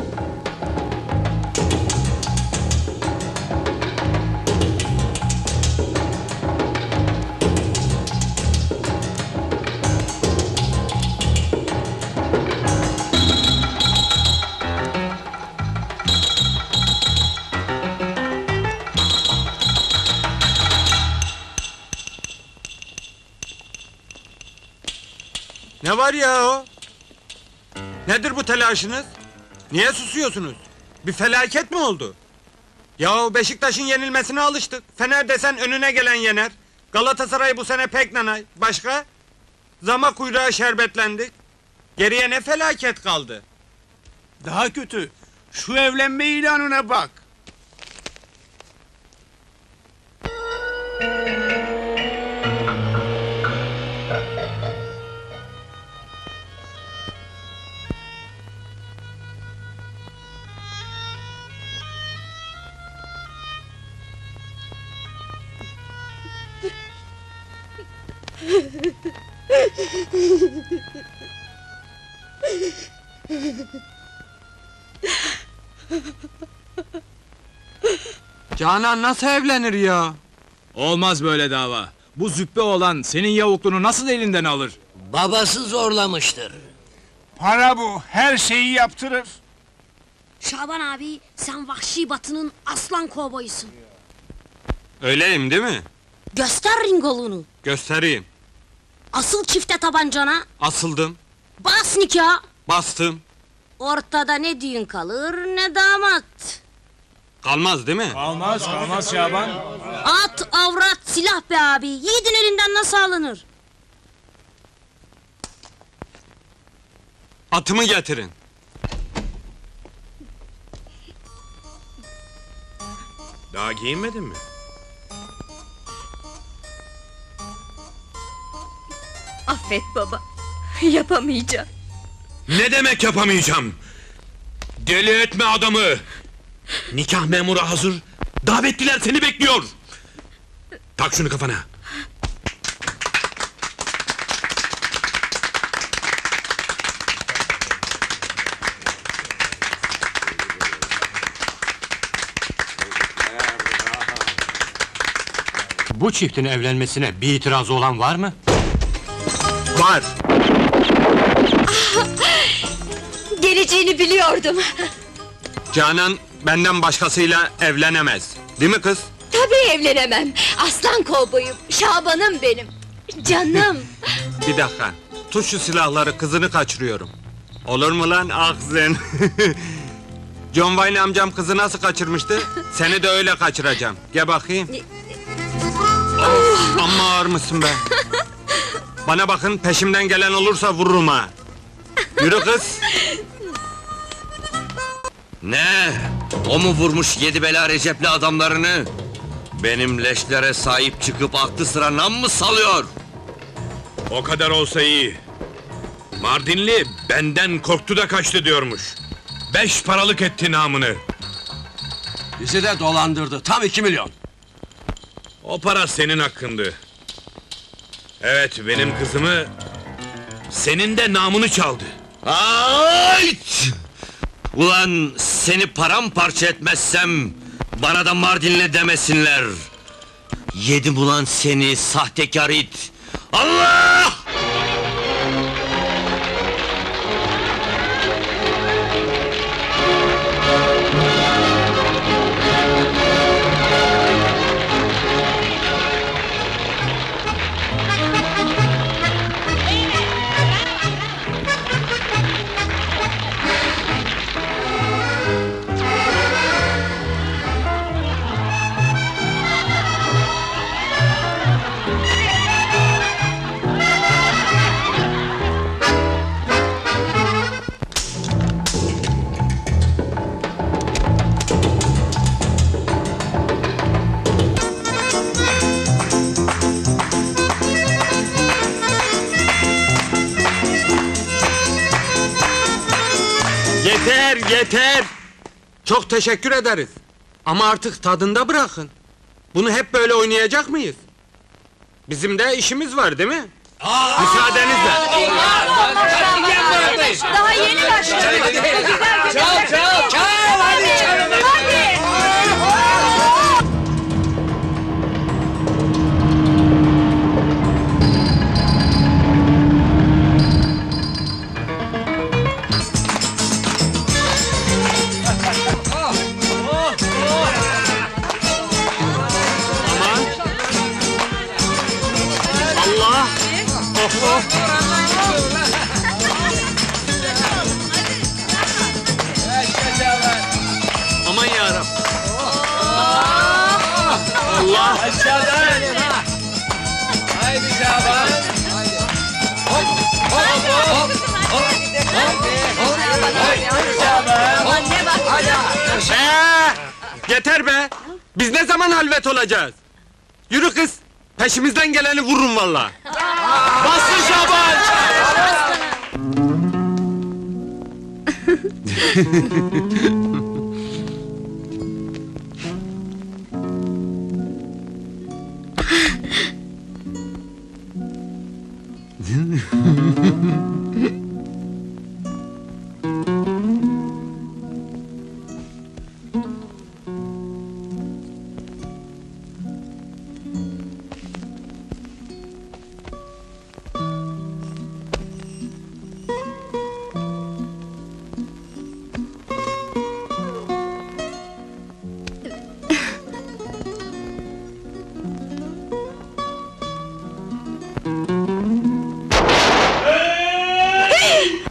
[SPEAKER 10] Ne var ya o? Nedir bu telaşınız? Niye susuyorsunuz? Bir felaket mi oldu? Ya Beşiktaş'ın yenilmesine alıştık. Fener desen önüne gelen yener. Galatasaray bu sene pek nanay. Başka? Zama kuyruğa şerbetlendik. Geriye ne felaket kaldı?
[SPEAKER 9] Daha kötü. Şu evlenme ilanına bak.
[SPEAKER 10] Canan nasıl evlenir ya?
[SPEAKER 21] Olmaz böyle dava. Bu züppe olan senin yavukluğunu nasıl elinden alır?
[SPEAKER 7] Babası zorlamıştır.
[SPEAKER 9] Para bu, her şeyi yaptırır.
[SPEAKER 4] Şaban abi, sen Vahşi Batı'nın aslan kovboyusun.
[SPEAKER 16] Öyleyim değil mi?
[SPEAKER 4] Göster ringolunu.
[SPEAKER 16] Göstereyim.
[SPEAKER 4] Asıl çifte tabancana.
[SPEAKER 16] Asıldım,
[SPEAKER 4] Bas nikah.
[SPEAKER 16] bastım.
[SPEAKER 4] Ortada ne düğün kalır ne damat.
[SPEAKER 16] Kalmaz değil mi?
[SPEAKER 21] Kalmaz Şaban.
[SPEAKER 4] At, avrat, silah be abi. Yiğidin elinden nasıl alınır?
[SPEAKER 16] Atımı getirin.
[SPEAKER 3] Daha giyinmedin mi?
[SPEAKER 2] Affet baba. Yapamayacağım.
[SPEAKER 3] Ne demek yapamayacağım? Deli etme adamı! Nikah memuru hazır. Davetliler seni bekliyor. Tak şunu kafana.
[SPEAKER 14] Bu çiftin evlenmesine bir itirazı olan var mı?
[SPEAKER 3] Var.
[SPEAKER 2] Geleceğini biliyordum.
[SPEAKER 16] Canan benden başkasıyla evlenemez. Değil mi kız?
[SPEAKER 2] Tabii evlenemem. Aslan kovboyum. Şaban'ım benim. Canım.
[SPEAKER 16] Bir dakika. Tut şu silahları, kızını kaçırıyorum. Olur mu lan ağzın? John Wayne amcam kızı nasıl kaçırmıştı? Seni de öyle kaçıracağım. Gel bakayım. Of, amma ağır mısın be? Bana bakın, peşimden gelen olursa vururum ha. Yürü kız.
[SPEAKER 6] Ne? O mu vurmuş yedi bela Recep'li adamlarını? Benim leşlere sahip çıkıp aklı sıra nam mı salıyor?
[SPEAKER 3] O kadar olsa iyi. Mardinli benden korktu da kaçtı diyormuş. 5 paralık etti namını.
[SPEAKER 7] Bizi de dolandırdı. Tam 2 milyon.
[SPEAKER 3] O para senin hakkındı. Evet, benim kızımı... senin de namını çaldı.
[SPEAKER 6] Ayt! Ulan seni paramparça etmezsem... bana da Mardinli demesinler. Yedim ulan seni sahtekar it! Allah!
[SPEAKER 16] Yeter, yeter! Çok teşekkür ederiz. Ama artık tadında bırakın. Bunu hep böyle oynayacak mıyız? Bizim de işimiz var değil mi? Müsaadenizle.
[SPEAKER 12] Daha yeni başladık.
[SPEAKER 7] Çal, çal, çal! Hadi çalın!
[SPEAKER 16] Allah! Oh, oh! Aman yarabbim! Allah!
[SPEAKER 17] Aşağıdan! Haydi Şaban! Hop! Hop! Hop! Hop! Haydi Şaban!
[SPEAKER 16] Yeter be! Biz ne zaman halvet olacağız? Yürü kız! Peşimizden geleni vururum valla! Bastır Şaban!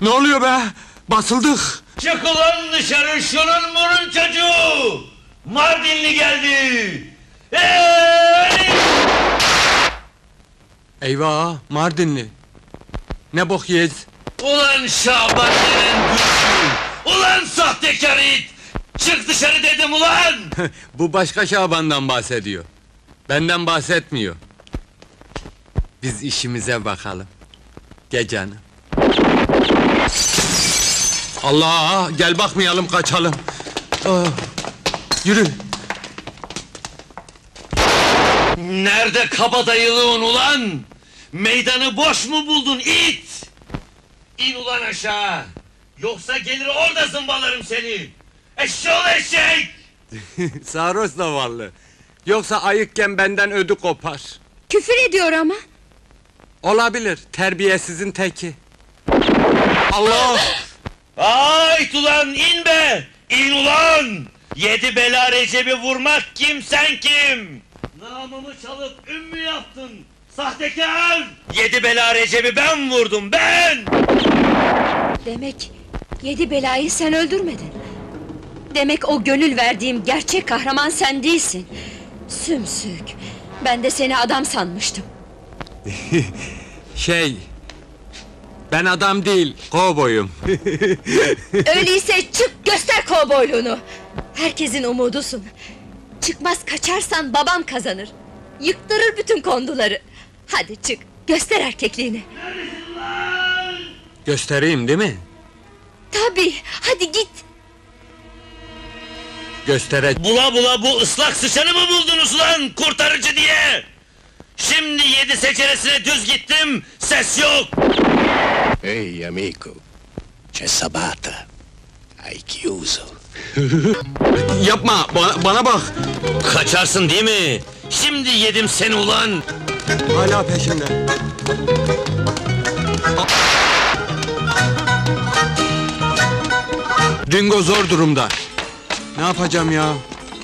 [SPEAKER 19] Ne oluyor be? Basıldık.
[SPEAKER 6] Çık ulan dışarı şunun burun çocuğu! Mardinli geldi!
[SPEAKER 19] Eyvah, Mardinli. Ne bok yiyeceğiz?
[SPEAKER 6] Ulan Şaban denen güçlü! Ulan sahtekar it! Çık dışarı dedim ulan!
[SPEAKER 19] Bu başka Şaban'dan bahsediyor. Benden bahsetmiyor. Biz işimize bakalım. Gel canım. Allah! Gel bakmayalım, kaçalım. Ah, yürü!
[SPEAKER 6] Nerede kabadayılığın ulan? Meydanı boş mu buldun it? İn ulan aşağı! Yoksa gelir orada zımbalarım seni! Eşşoğlu eşek!
[SPEAKER 19] Sarhoş zavallı. Yoksa ayıkken benden ödü kopar.
[SPEAKER 2] Küfür ediyor ama.
[SPEAKER 19] Olabilir, terbiyesizin teki. Allah!
[SPEAKER 6] Ayt ulan in be! İn ulan! 7 bela Recep'i vurmak kim sen kim? Namımı çalıp ümmü yaptın! Sahtekar! 7 bela Recep'i ben vurdum ben!
[SPEAKER 2] Demek 7 belayı sen öldürmedin. Demek o gönül verdiğim gerçek kahraman sen değilsin. Sümsük. Ben de seni adam sanmıştım.
[SPEAKER 19] Ben adam değil, kovboyum.
[SPEAKER 2] Öyleyse çık göster kovboyluğunu. Herkesin umudusun. Çıkmaz kaçarsan babam kazanır. Yıktırır bütün konduları. Hadi çık, göster erkekliğini.
[SPEAKER 19] Göstereyim değil mi?
[SPEAKER 2] Tabii, hadi git.
[SPEAKER 6] Bula bula bu ıslak sıçanı mı buldunuz lan kurtarıcı diye? Şimdi 7 seceresine düz gittim, ses yok!
[SPEAKER 8] Ehi amico, c'è Sabata, hai chiuso.
[SPEAKER 19] Yapma, bana bak!
[SPEAKER 6] Kaçarsın değil mi? Şimdi yedim seni ulan!
[SPEAKER 19] Hala peşimde. Dingo zor durumda. Ne yapacağım ya?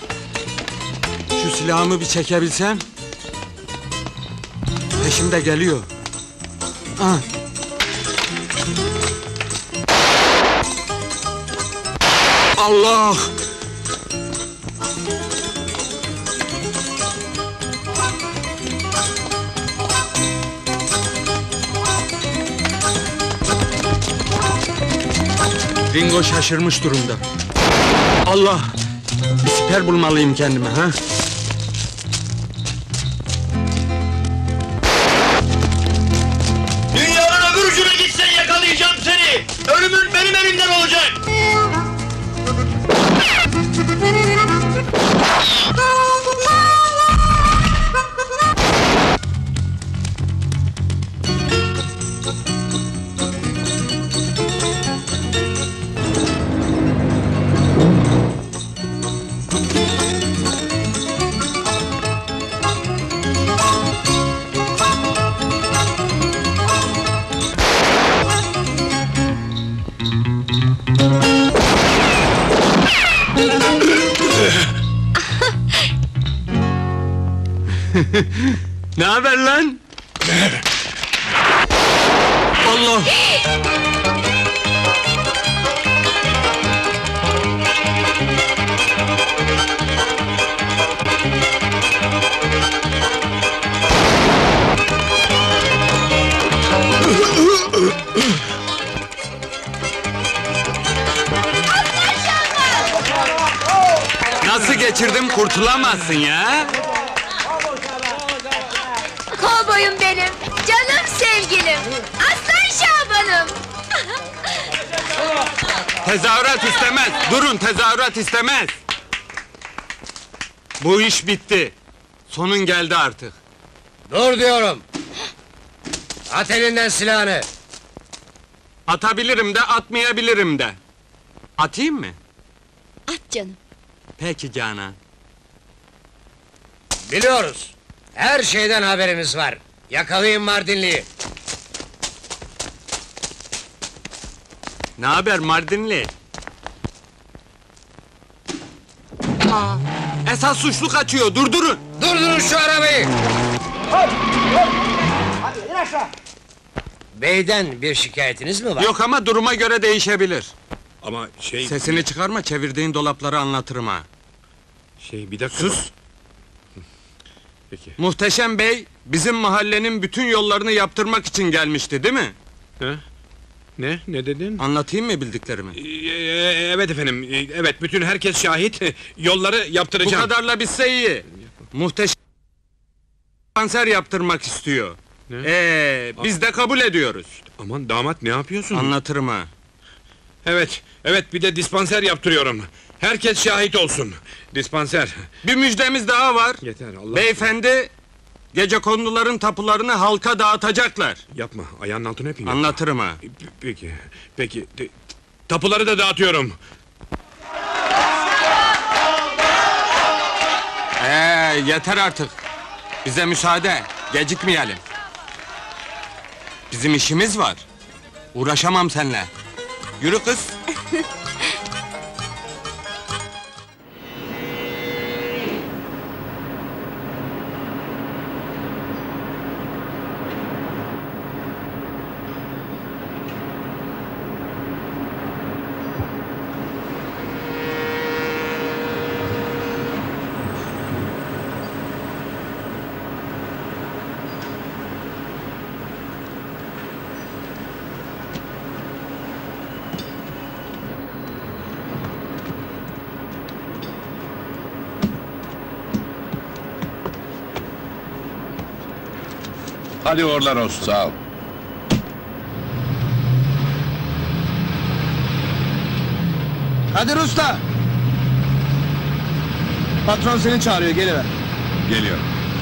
[SPEAKER 19] Şu silahımı bir çekebilsem. Peşimde geliyor. Ah. Allah! Ringo şaşırmış durumda. Allah! Bir siper bulmalıyım kendime, ha?
[SPEAKER 6] Dünyanın öbür ucuna gitsen yakalayacağım seni! Ölümün benim elimden olacak!
[SPEAKER 19] Ne haber lan? Allah! Nasıl geçirdim, kurtulamazsın ya?
[SPEAKER 2] Kovboyum benim, canım sevgilim, aslan Şaban'ım.
[SPEAKER 19] Tezahürat istemez, durun tezahürat istemez. Bu iş bitti. Sonun geldi artık.
[SPEAKER 7] Dur diyorum! At elinden silahını!
[SPEAKER 19] Atabilirim de, atmayabilirim de. Atayım mı?
[SPEAKER 2] At canım.
[SPEAKER 19] Peki Canan.
[SPEAKER 7] Biliyoruz! Her şeyden haberimiz var! Yakalayın Mardinli'yi!
[SPEAKER 19] Ne haber Mardinli? Aa, esas suçlu kaçıyor, durdurun!
[SPEAKER 7] Durdurun şu arabayı! Beyden bir şikayetiniz mi var?
[SPEAKER 16] Yok ama duruma göre değişebilir.
[SPEAKER 3] Ama
[SPEAKER 16] Sesini çıkarma, çevirdiğin dolapları anlatırım ha.
[SPEAKER 3] Bir dakika.
[SPEAKER 16] Sus!
[SPEAKER 3] Peki.
[SPEAKER 16] Muhteşem Bey, bizim mahallenin bütün yollarını yaptırmak için gelmişti, değil mi?
[SPEAKER 3] Ne? Ne dedin?
[SPEAKER 16] Anlatayım mı bildiklerimi?
[SPEAKER 3] Evet efendim, evet bütün herkes şahit. Yolları yaptıracağım.
[SPEAKER 16] Bu kadarla bitse iyi. Muhteşem kanser yaptırmak istiyor. Biz de kabul ediyoruz.
[SPEAKER 3] Aman damat ne yapıyorsun?
[SPEAKER 16] Anlatırım ha.
[SPEAKER 3] Evet bir de dispanser yaptırıyorum. Herkes şahit olsun. Dispanser.
[SPEAKER 16] Bir müjdemiz daha var.
[SPEAKER 3] Yeter Allah.
[SPEAKER 16] Beyefendi, gecekonduların tapularını halka dağıtacaklar.
[SPEAKER 3] Yapma, ayağının altına öpeyim.
[SPEAKER 16] Anlatırım ha.
[SPEAKER 3] Peki. Tapuları da dağıtıyorum.
[SPEAKER 16] Yeter artık. Bize müsaade, gecikmeyelim. Bizim işimiz var. Uğraşamam seninle. Yürü kız.
[SPEAKER 8] Hadi uğurlar olsun. Sağ ol.
[SPEAKER 22] Kadir Usta! Patron seni çağırıyor, geliver.
[SPEAKER 8] Geliyorum.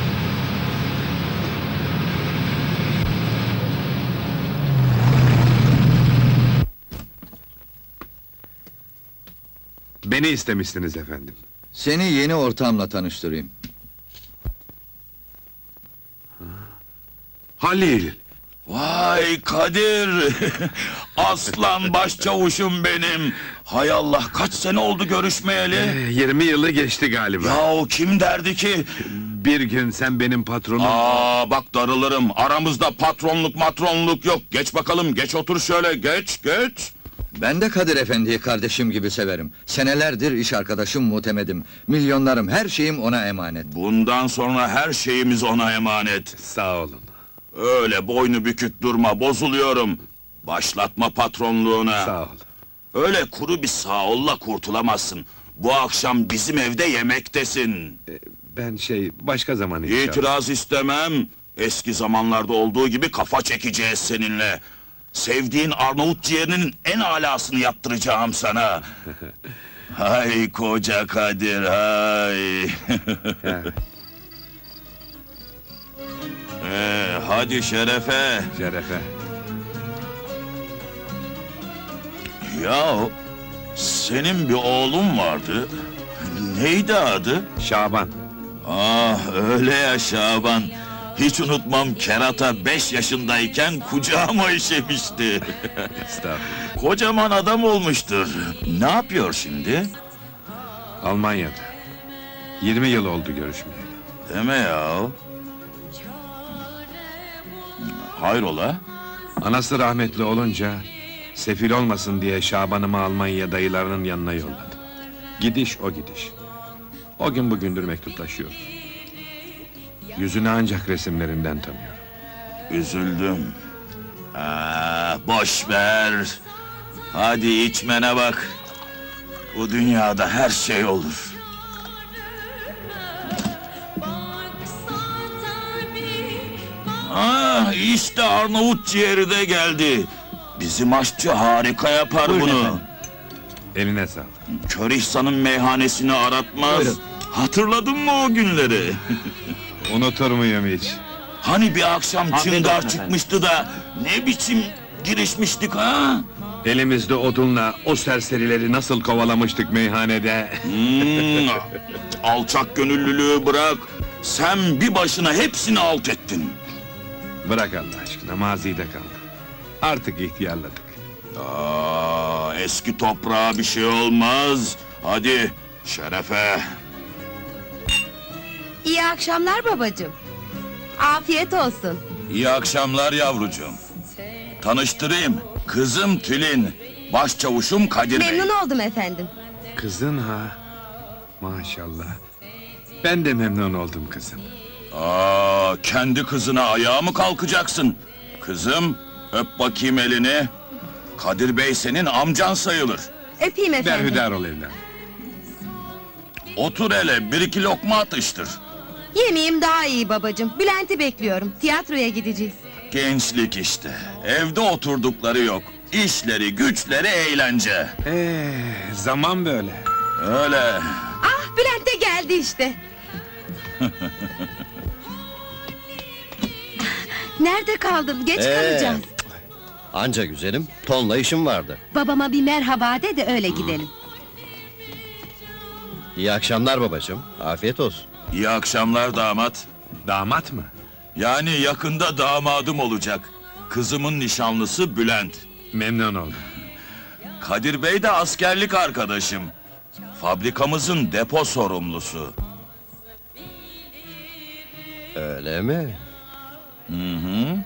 [SPEAKER 3] Beni istemişsiniz efendim.
[SPEAKER 1] Seni yeni ortağımla tanıştırayım.
[SPEAKER 3] Halil!
[SPEAKER 13] Vay Kadir! Aslan başçavuşum benim! Hay Allah, kaç sene oldu görüşmeyeli?
[SPEAKER 3] 20 yılı geçti galiba.
[SPEAKER 13] Yahu kim derdi ki?
[SPEAKER 3] Bir gün sen benim patronum...
[SPEAKER 13] Bak darılırım, aramızda patronluk yok. Geç bakalım, geç otur şöyle, geç.
[SPEAKER 1] Ben de Kadir Efendi'yi kardeşim gibi severim. Senelerdir iş arkadaşım, muhtemedim. Milyonlarım, her şeyim ona emanet.
[SPEAKER 13] Bundan sonra her şeyimiz ona emanet.
[SPEAKER 3] Sağ olun.
[SPEAKER 13] Öyle boynu bükük durma, bozuluyorum. Başlatma patronluğuna.
[SPEAKER 3] Sağ ol.
[SPEAKER 13] Öyle kuru bir sağ olla kurtulamazsın. Bu akşam bizim evde yemektesin.
[SPEAKER 3] Ben başka zaman inşallah.
[SPEAKER 13] İtiraz istemem. Eski zamanlarda olduğu gibi kafa çekeceğiz seninle. Sevdiğin Arnavut ciğerinin en alasını yaptıracağım sana. Hay koca Kadir, hay! Hadi şerefe!
[SPEAKER 3] Şerefe!
[SPEAKER 13] Ya, senin bir oğlun vardı. Neydi adı?
[SPEAKER 3] Şaban.
[SPEAKER 13] Öyle ya Şaban. Hiç unutmam, kerata 5 yaşındayken kucağıma işemişti.
[SPEAKER 3] Estağfurullah.
[SPEAKER 13] Kocaman adam olmuştur. Ne yapıyor şimdi?
[SPEAKER 3] Almanya'da. 20 yıl oldu görüşmeyeli.
[SPEAKER 13] Deme ya. Hayrola?
[SPEAKER 3] Anası rahmetli olunca... sefil olmasın diye Şaban'ımı Almanya dayılarının yanına yolladım. Gidiş o gidiş. O gün bugündür mektuplaşıyoruz. Yüzünü ancak resimlerinden tanıyorum.
[SPEAKER 13] Üzüldüm. Boş ver. Hadi içmene bak. Bu dünyada her şey olur. İşte Arnavut ciğeri de geldi. Bizim aşçı harika yapar
[SPEAKER 3] Buyurun
[SPEAKER 13] bunu.
[SPEAKER 3] efendim. Eline sağlık.
[SPEAKER 13] Kör İhsan'ın meyhanesini aratmaz.
[SPEAKER 3] Buyurun.
[SPEAKER 13] Hatırladın mı o günleri?
[SPEAKER 3] Unutur muyum hiç?
[SPEAKER 13] Hani bir akşam
[SPEAKER 3] Afiyet
[SPEAKER 13] çıngar
[SPEAKER 3] olsun
[SPEAKER 13] çıkmıştı da ne biçim girişmiştik ha?
[SPEAKER 3] Elimizde odunla o serserileri nasıl kovalamıştık meyhanede.
[SPEAKER 13] Alçak gönüllülüğü bırak. Sen bir başına hepsini alt ettin.
[SPEAKER 3] Bırak Allah aşkına, mazide kaldı. Artık ihtiyarladık.
[SPEAKER 13] Eski toprağa bir şey olmaz. Hadi şerefe.
[SPEAKER 20] İyi akşamlar babacığım. Afiyet olsun.
[SPEAKER 13] İyi akşamlar yavrucuğum. Tanıştırayım. Kızım Tülin. Başçavuşum Kadir Bey.
[SPEAKER 12] Memnun oldum efendim.
[SPEAKER 8] Kızın ha. Maşallah. Ben de memnun oldum kızım.
[SPEAKER 13] Kendi kızına ayağa mı kalkacaksın? Kızım, öp bakayım elini. Kadir Bey senin amcan sayılır.
[SPEAKER 12] Öpeyim efendim.
[SPEAKER 8] Berhudar ol evladım.
[SPEAKER 13] Otur hele, bir iki lokma atıştır.
[SPEAKER 12] Yemeyeyim daha iyi babacığım. Bülent'i bekliyorum. Tiyatroya gideceğiz.
[SPEAKER 13] Gençlik işte. Evde oturdukları yok. İşleri, güçleri, eğlence.
[SPEAKER 8] Zaman böyle.
[SPEAKER 13] Öyle.
[SPEAKER 12] Ah, Bülent de geldi işte. Nerede kaldın? Geç kalacağız.
[SPEAKER 15] Anca güzelim, tonla işim vardı.
[SPEAKER 12] Babama bir merhaba de öyle gidelim.
[SPEAKER 15] İyi akşamlar babacığım, afiyet olsun.
[SPEAKER 13] İyi akşamlar damat.
[SPEAKER 8] Damat mı?
[SPEAKER 13] Yani yakında damadım olacak. Kızımın nişanlısı Bülent.
[SPEAKER 8] Memnun oldum.
[SPEAKER 13] Kadir Bey de askerlik arkadaşım. Fabrikamızın depo sorumlusu.
[SPEAKER 15] Öyle mi?
[SPEAKER 13] Hı.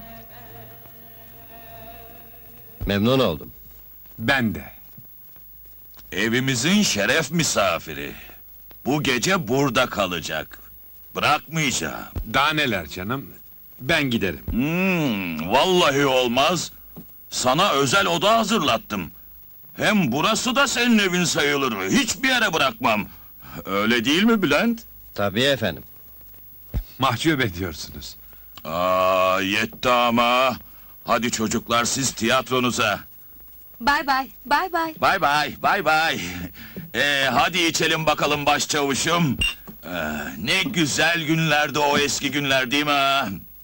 [SPEAKER 15] Memnun oldum.
[SPEAKER 8] Ben de.
[SPEAKER 13] Evimizin şeref misafiri. Bu gece burada kalacak. Bırakmayacağım.
[SPEAKER 8] Daha neler canım? Ben giderim.
[SPEAKER 13] Vallahi olmaz. Sana özel oda hazırlattım. Hem burası da senin evin sayılır. Hiçbir yere bırakmam. Öyle değil mi Bülent?
[SPEAKER 15] Tabii efendim.
[SPEAKER 8] Mahcup ediyorsunuz.
[SPEAKER 13] Yetti ama. Hadi çocuklar siz tiyatronuza.
[SPEAKER 12] Bay bay, bay bay.
[SPEAKER 13] Bay bay, bay bay. Hadi içelim bakalım başçavuşum. Ne güzel günlerdi o eski günler değil mi?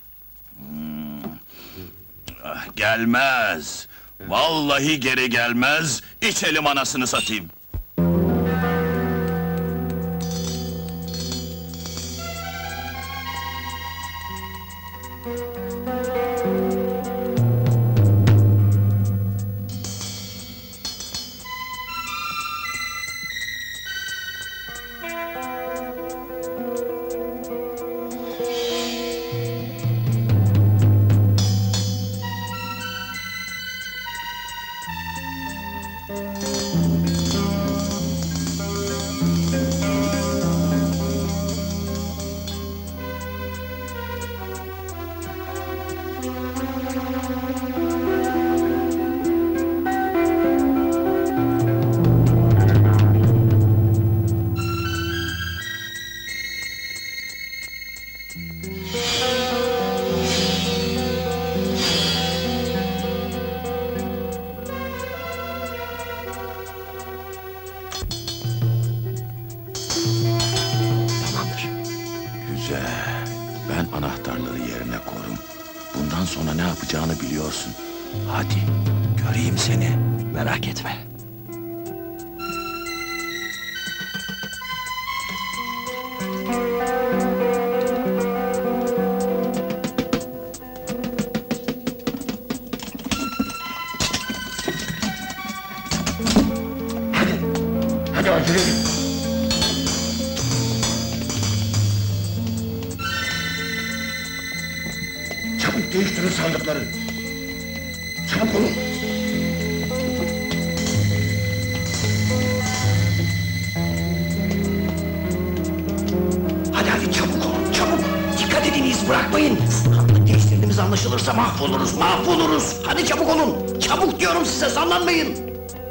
[SPEAKER 13] Gelmez. Vallahi geri gelmez. İçelim anasını satayım. Güzel. Ben anahtarları yerine korum. Bundan sonra ne yapacağını biliyorsun. Hadi, göreyim seni. Merak etme. Hadi acele edin. Çabuk değiştirin sandıkları. Çabuk olun.
[SPEAKER 18] Hadi çabuk olun, çabuk. Dikkat edin, iz bırakmayın. Sandık değiştirdiğimiz anlaşılırsa mahvoluruz. Hadi çabuk olun. Çabuk diyorum size, sallanmayın.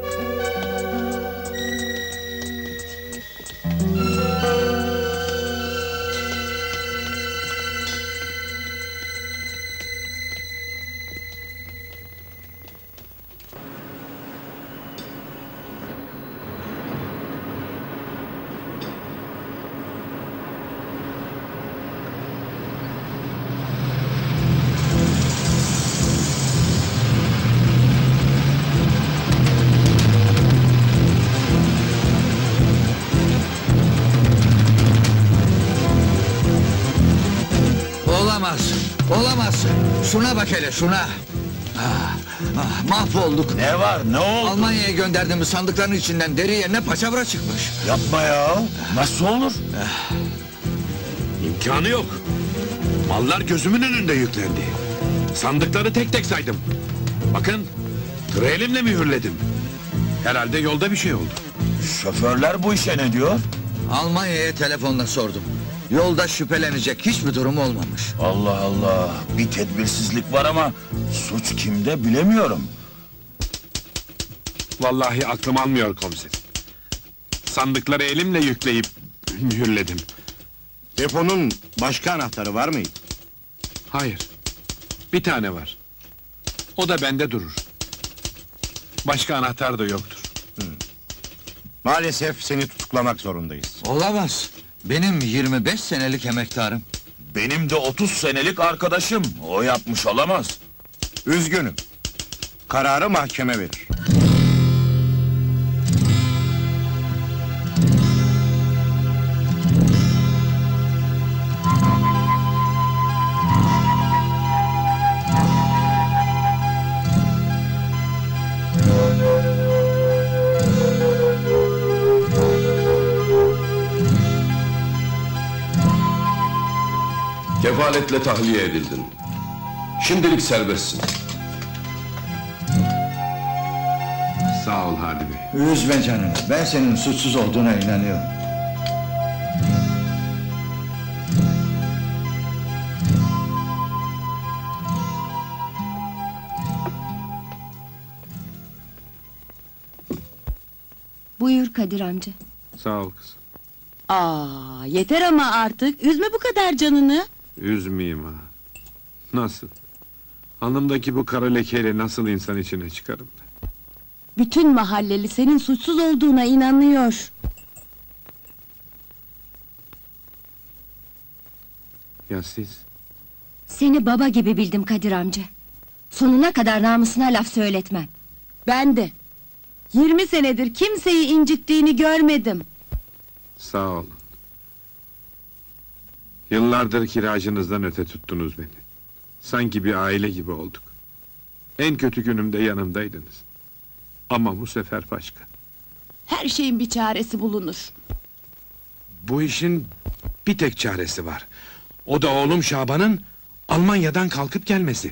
[SPEAKER 1] Olamaz. Şuna bak hele şuna. Mahvolduk.
[SPEAKER 13] Ne var, ne oldu?
[SPEAKER 1] Almanya'ya gönderdiğimiz sandıkların içinden deri yerine paçavra çıkmış.
[SPEAKER 13] Yapma ya. Nasıl olur?
[SPEAKER 3] İmkanı yok. Mallar gözümün önünde yüklendi. Sandıkları tek tek saydım.
[SPEAKER 8] Bakın, tırı elimle mühürledim. Herhalde yolda bir şey oldu.
[SPEAKER 13] Şoförler bu işe ne diyor?
[SPEAKER 1] Almanya'ya telefonla sordum. Yolda şüphelenecek hiçbir durum olmamış.
[SPEAKER 13] Allah Allah, bir tedbirsizlik var ama suç kimde bilemiyorum.
[SPEAKER 8] Vallahi aklım almıyor komiserim. Sandıkları elimle yükleyip mühürledim.
[SPEAKER 22] Deponun başka anahtarı var mıydı?
[SPEAKER 8] Hayır. Bir tane var. O da bende durur. Başka anahtar da yoktur.
[SPEAKER 22] Maalesef seni tutuklamak zorundayız.
[SPEAKER 1] Olamaz. Benim 25 senelik emektarım.
[SPEAKER 13] Benim de 30 senelik arkadaşım. O yapmış olamaz.
[SPEAKER 22] Üzgünüm. Kararı mahkeme verir.
[SPEAKER 11] Kefaletle tahliye edildin. Şimdilik serbestsin.
[SPEAKER 8] Sağ ol Hadi Bey.
[SPEAKER 1] Üzme canını. Ben senin suçsuz olduğuna inanıyorum.
[SPEAKER 20] Buyur Kadir amca.
[SPEAKER 8] Sağ ol kızım.
[SPEAKER 20] Aa, yeter ama artık. Üzme bu kadar canını.
[SPEAKER 8] Üzmeyeyim ha. Nasıl? Alnımdaki bu kara lekeyle nasıl insan içine çıkarım?
[SPEAKER 20] Bütün mahalleli senin suçsuz olduğuna inanıyor.
[SPEAKER 8] Ya siz?
[SPEAKER 20] Seni baba gibi bildim Kadir amca. Sonuna kadar namusuna laf söyletmem. Ben de. 20 senedir kimseyi incittiğini görmedim.
[SPEAKER 8] Sağ olun. Yıllardır kiracınızdan öte tuttunuz beni. Sanki bir aile gibi olduk. En kötü günümde yanımdaydınız. Ama bu sefer başka.
[SPEAKER 20] Her şeyin bir çaresi bulunur.
[SPEAKER 23] Bu işin bir tek çaresi var. O da oğlum Şaban'ın Almanya'dan kalkıp gelmesi.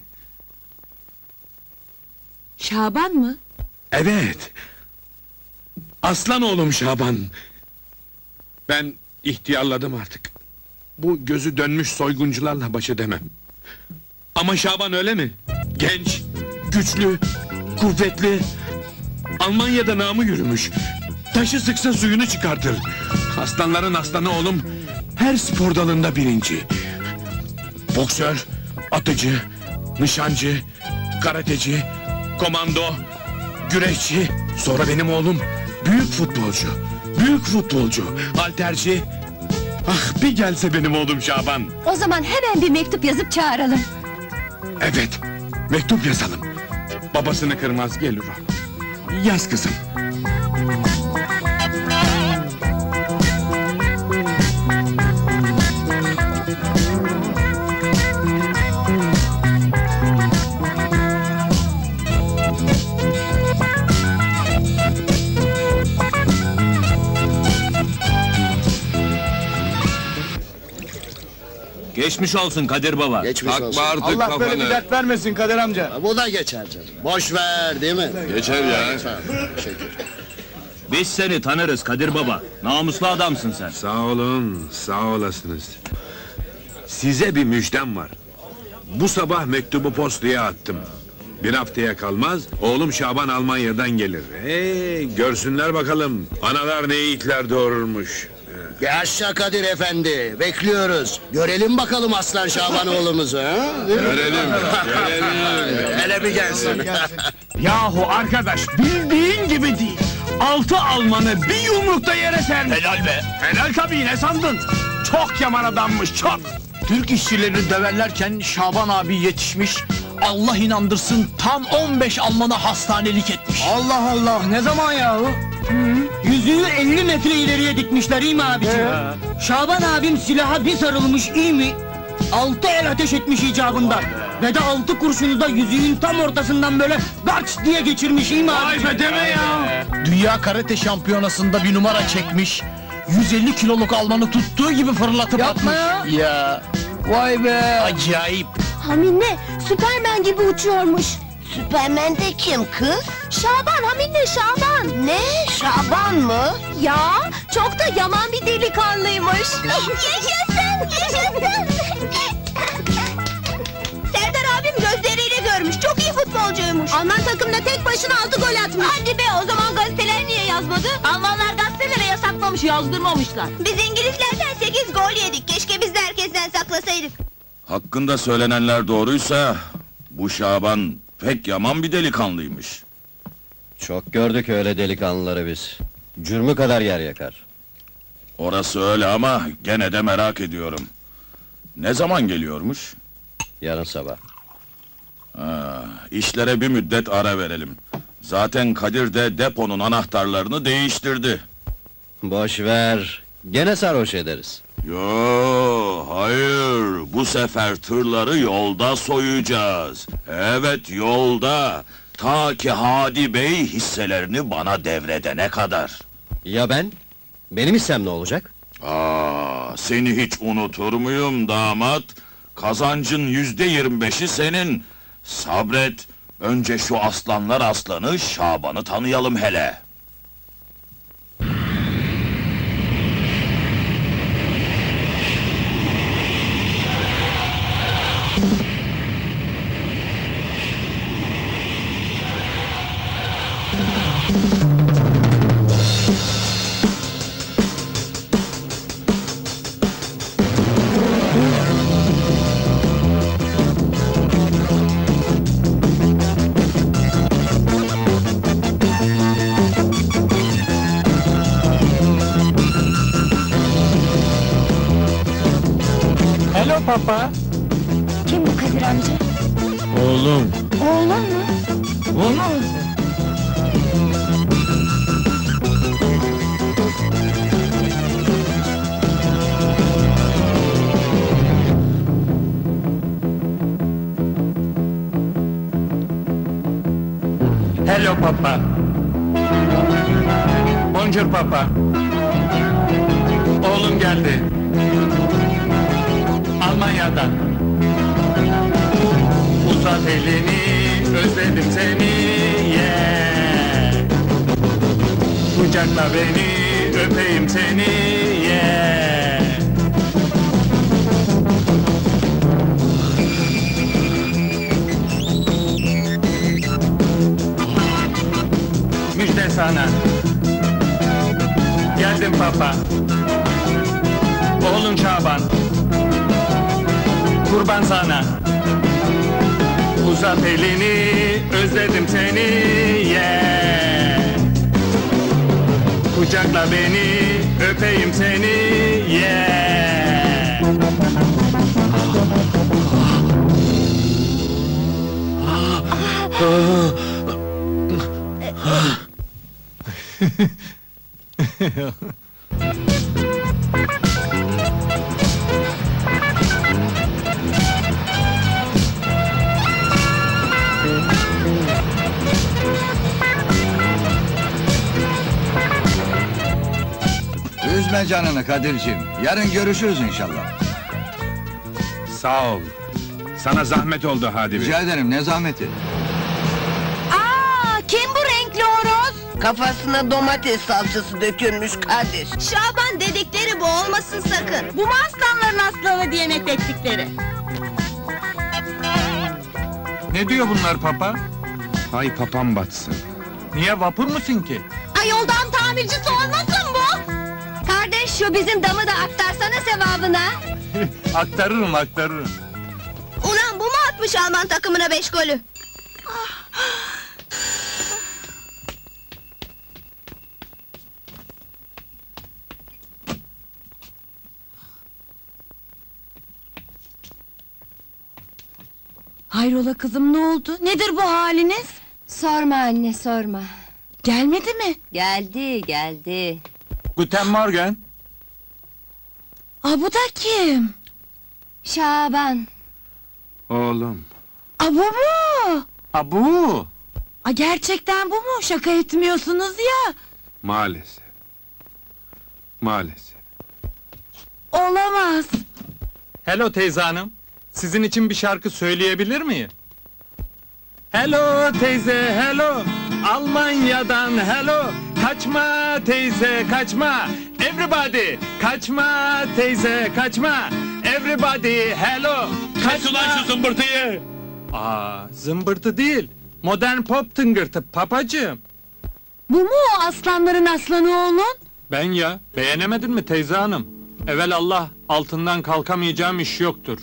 [SPEAKER 20] Şaban mı?
[SPEAKER 23] Evet. Aslan oğlum Şaban. Ben ihtiyarladım artık. Bu gözü dönmüş soyguncularla baş edemem. Ama Şaban öyle mi? Genç, güçlü, kuvvetli. Almanya'da namı yürümüş. Taşı sıksa suyunu çıkartır. Aslanların aslanı oğlum her spor dalında birinci. Boksör, atıcı, nişancı, karateci, komando, güreşçi. Sonra benim oğlum büyük futbolcu. Büyük futbolcu, halterci. Ah bir gelse benim oğlum Şaban.
[SPEAKER 20] O zaman hemen bir mektup yazıp çağıralım.
[SPEAKER 23] Evet, mektup yazalım. Babasını kırmaz gelir o. Yaz kızım.
[SPEAKER 6] Geçmiş olsun Kadir Baba.
[SPEAKER 15] Geçmiş olsun.
[SPEAKER 22] Allah böyle bir dert vermesin Kadir amca.
[SPEAKER 15] Bu da geçer canım. Boş ver değil mi?
[SPEAKER 11] Geçer ya.
[SPEAKER 6] Biz seni tanırız Kadir Baba. Namuslu adamsın sen.
[SPEAKER 8] Sağ olun, sağ olasınız. Size bir müjdem var. Bu sabah mektubu postaya attım. Bir haftaya kalmaz, oğlum Şaban Almanya'dan gelir. Görsünler bakalım, analar ne yiğitler doğurmuş.
[SPEAKER 15] Yaşa Kadir efendi, bekliyoruz. Görelim bakalım Aslan Şaban oğlumuzu. Ha?
[SPEAKER 8] Görelim.
[SPEAKER 15] Hele bir gelsin.
[SPEAKER 6] Yahu arkadaş bildiğin gibi değil. 6 Almanı bir yumrukta yere sermiş. Helal be. Helal tabii ne sandın? Çok yaman adammış çok. Türk işçilerini döverlerken Şaban abi yetişmiş. Allah inandırsın tam 15 Alman'a hastanelik etmiş.
[SPEAKER 17] Allah Allah, ne zaman yahu? Yüzüğü 50 metre ileriye dikmişler, iyi mi abiciğim? Şaban abim silaha bir sarılmış, iyi mi? 6 el ateş etmiş icabında. Ve de 6 kurşunu da yüzüğün tam ortasından böyle gaç diye geçirmiş, iyi mi abiciğim?
[SPEAKER 6] Vay be deme ya. Dünya karate şampiyonasında bir numara çekmiş. 150 kiloluk Almanı tuttuğu gibi fırlatıp
[SPEAKER 17] Yapma
[SPEAKER 6] atmış.
[SPEAKER 17] ya. Vay be.
[SPEAKER 6] Acayip.
[SPEAKER 20] Hamine, Süpermen gibi uçuyormuş.
[SPEAKER 5] Süpermen de kim kız? Şaban, Hamile Şaban. Ne? Şaban mı? Ya, çok da yaman bir delikanlıymış. Yaşasın, yaşasın. Serdar abim gözleriyle görmüş, çok iyi futbolcuymuş. Alman takımda tek başına 6 gol atmış. Hadi be, o zaman gazeteler niye yazmadı? Almanlar gazetelere yasaklamış, yazdırmamışlar. Biz İngilizlerden 8 gol yedik, keşke biz de herkesten saklasaydık.
[SPEAKER 13] Hakkında söylenenler doğruysa... ...bu Şaban pek yaman bir delikanlıymış.
[SPEAKER 9] Çok gördük öyle delikanlıları biz. Cürmü kadar yer yakar.
[SPEAKER 13] Orası öyle ama gene de merak ediyorum. Ne zaman geliyormuş?
[SPEAKER 9] Yarın sabah.
[SPEAKER 13] İşlere bir müddet ara verelim. Zaten Kadir de deponun anahtarlarını değiştirdi.
[SPEAKER 9] Boş ver. Gene sarhoş ederiz.
[SPEAKER 13] Yo, hayır. Bu sefer tırları yolda soyacağız. Evet, yolda. Ta ki Hadi Bey hisselerini bana devredene kadar.
[SPEAKER 9] Ya ben? Benim hissem ne olacak?
[SPEAKER 13] Seni hiç unutur muyum damat? Kazancın %25'i senin. Sabret. Önce şu aslanlar aslanı Şaban'ı tanıyalım hele.
[SPEAKER 16] Hello papa.
[SPEAKER 20] Kim bu Kadir amca?
[SPEAKER 16] Oğlum.
[SPEAKER 20] Oğlum mu?
[SPEAKER 16] Oğlum. Hello papa. Bonjour papa. Oğlum geldi. Almanya'dan. Uzat elini, özledim seni, yeah. Kucakla beni, öpeyim seni, yeah. Müjde sana. Geldim papa. Oğlum Şaban. Kurban sana. Uzat elini, özledim seni, yeah. Kucakla beni, öpeyim seni, yeah.
[SPEAKER 1] Üzme canını Kadir'cim. Yarın görüşürüz inşallah.
[SPEAKER 23] Sağ ol. Sana zahmet oldu Hadi Bey.
[SPEAKER 1] Rica ederim, ne zahmeti?
[SPEAKER 5] Aa, kim bu renkli horoz? Kafasına domates salçası dökülmüş Kadir. Şaban dedikleri bu olmasın sakın. Bu mu aslanların aslanı diye methettikleri?
[SPEAKER 16] Ne diyor bunlar papa?
[SPEAKER 23] Hay papam batsın.
[SPEAKER 16] Niye, vapur musun ki?
[SPEAKER 5] Ay, yoldan tamircisi olmasın bu? Kardeş, şu bizim damı da aktarsana sevabına.
[SPEAKER 16] Aktarırım.
[SPEAKER 5] Ulan bu mu atmış Alman takımına 5 golü?
[SPEAKER 20] Hayrola kızım, ne oldu? Nedir bu haliniz?
[SPEAKER 2] Sorma anne, sorma.
[SPEAKER 20] Gelmedi mi?
[SPEAKER 2] Geldi.
[SPEAKER 16] Guten Morgen.
[SPEAKER 20] Aa, bu da kim?
[SPEAKER 2] Şaban.
[SPEAKER 23] Oğlum.
[SPEAKER 20] Aa, bu mu?
[SPEAKER 16] Bu.
[SPEAKER 20] Aa, gerçekten bu mu? Şaka etmiyorsunuz ya.
[SPEAKER 23] Maalesef. Maalesef.
[SPEAKER 20] Olamaz.
[SPEAKER 16] Hello teyze hanım. Sizin için bir şarkı söyleyebilir miyim? Hello teyze, hello. Almanya'dan hello. Kaçma teyze, kaçma. Everybody, kaçma teyze, kaçma. Everybody, hello.
[SPEAKER 3] Kes ulan şu zımbırtıyı!
[SPEAKER 16] Zımbırtı değil. Modern pop tıngırtı papacığım.
[SPEAKER 20] Bu mu o aslanların aslanı oğlun?
[SPEAKER 16] Ben ya, beğenemedin mi teyze hanım? Evel Allah, altından kalkamayacağım iş yoktur.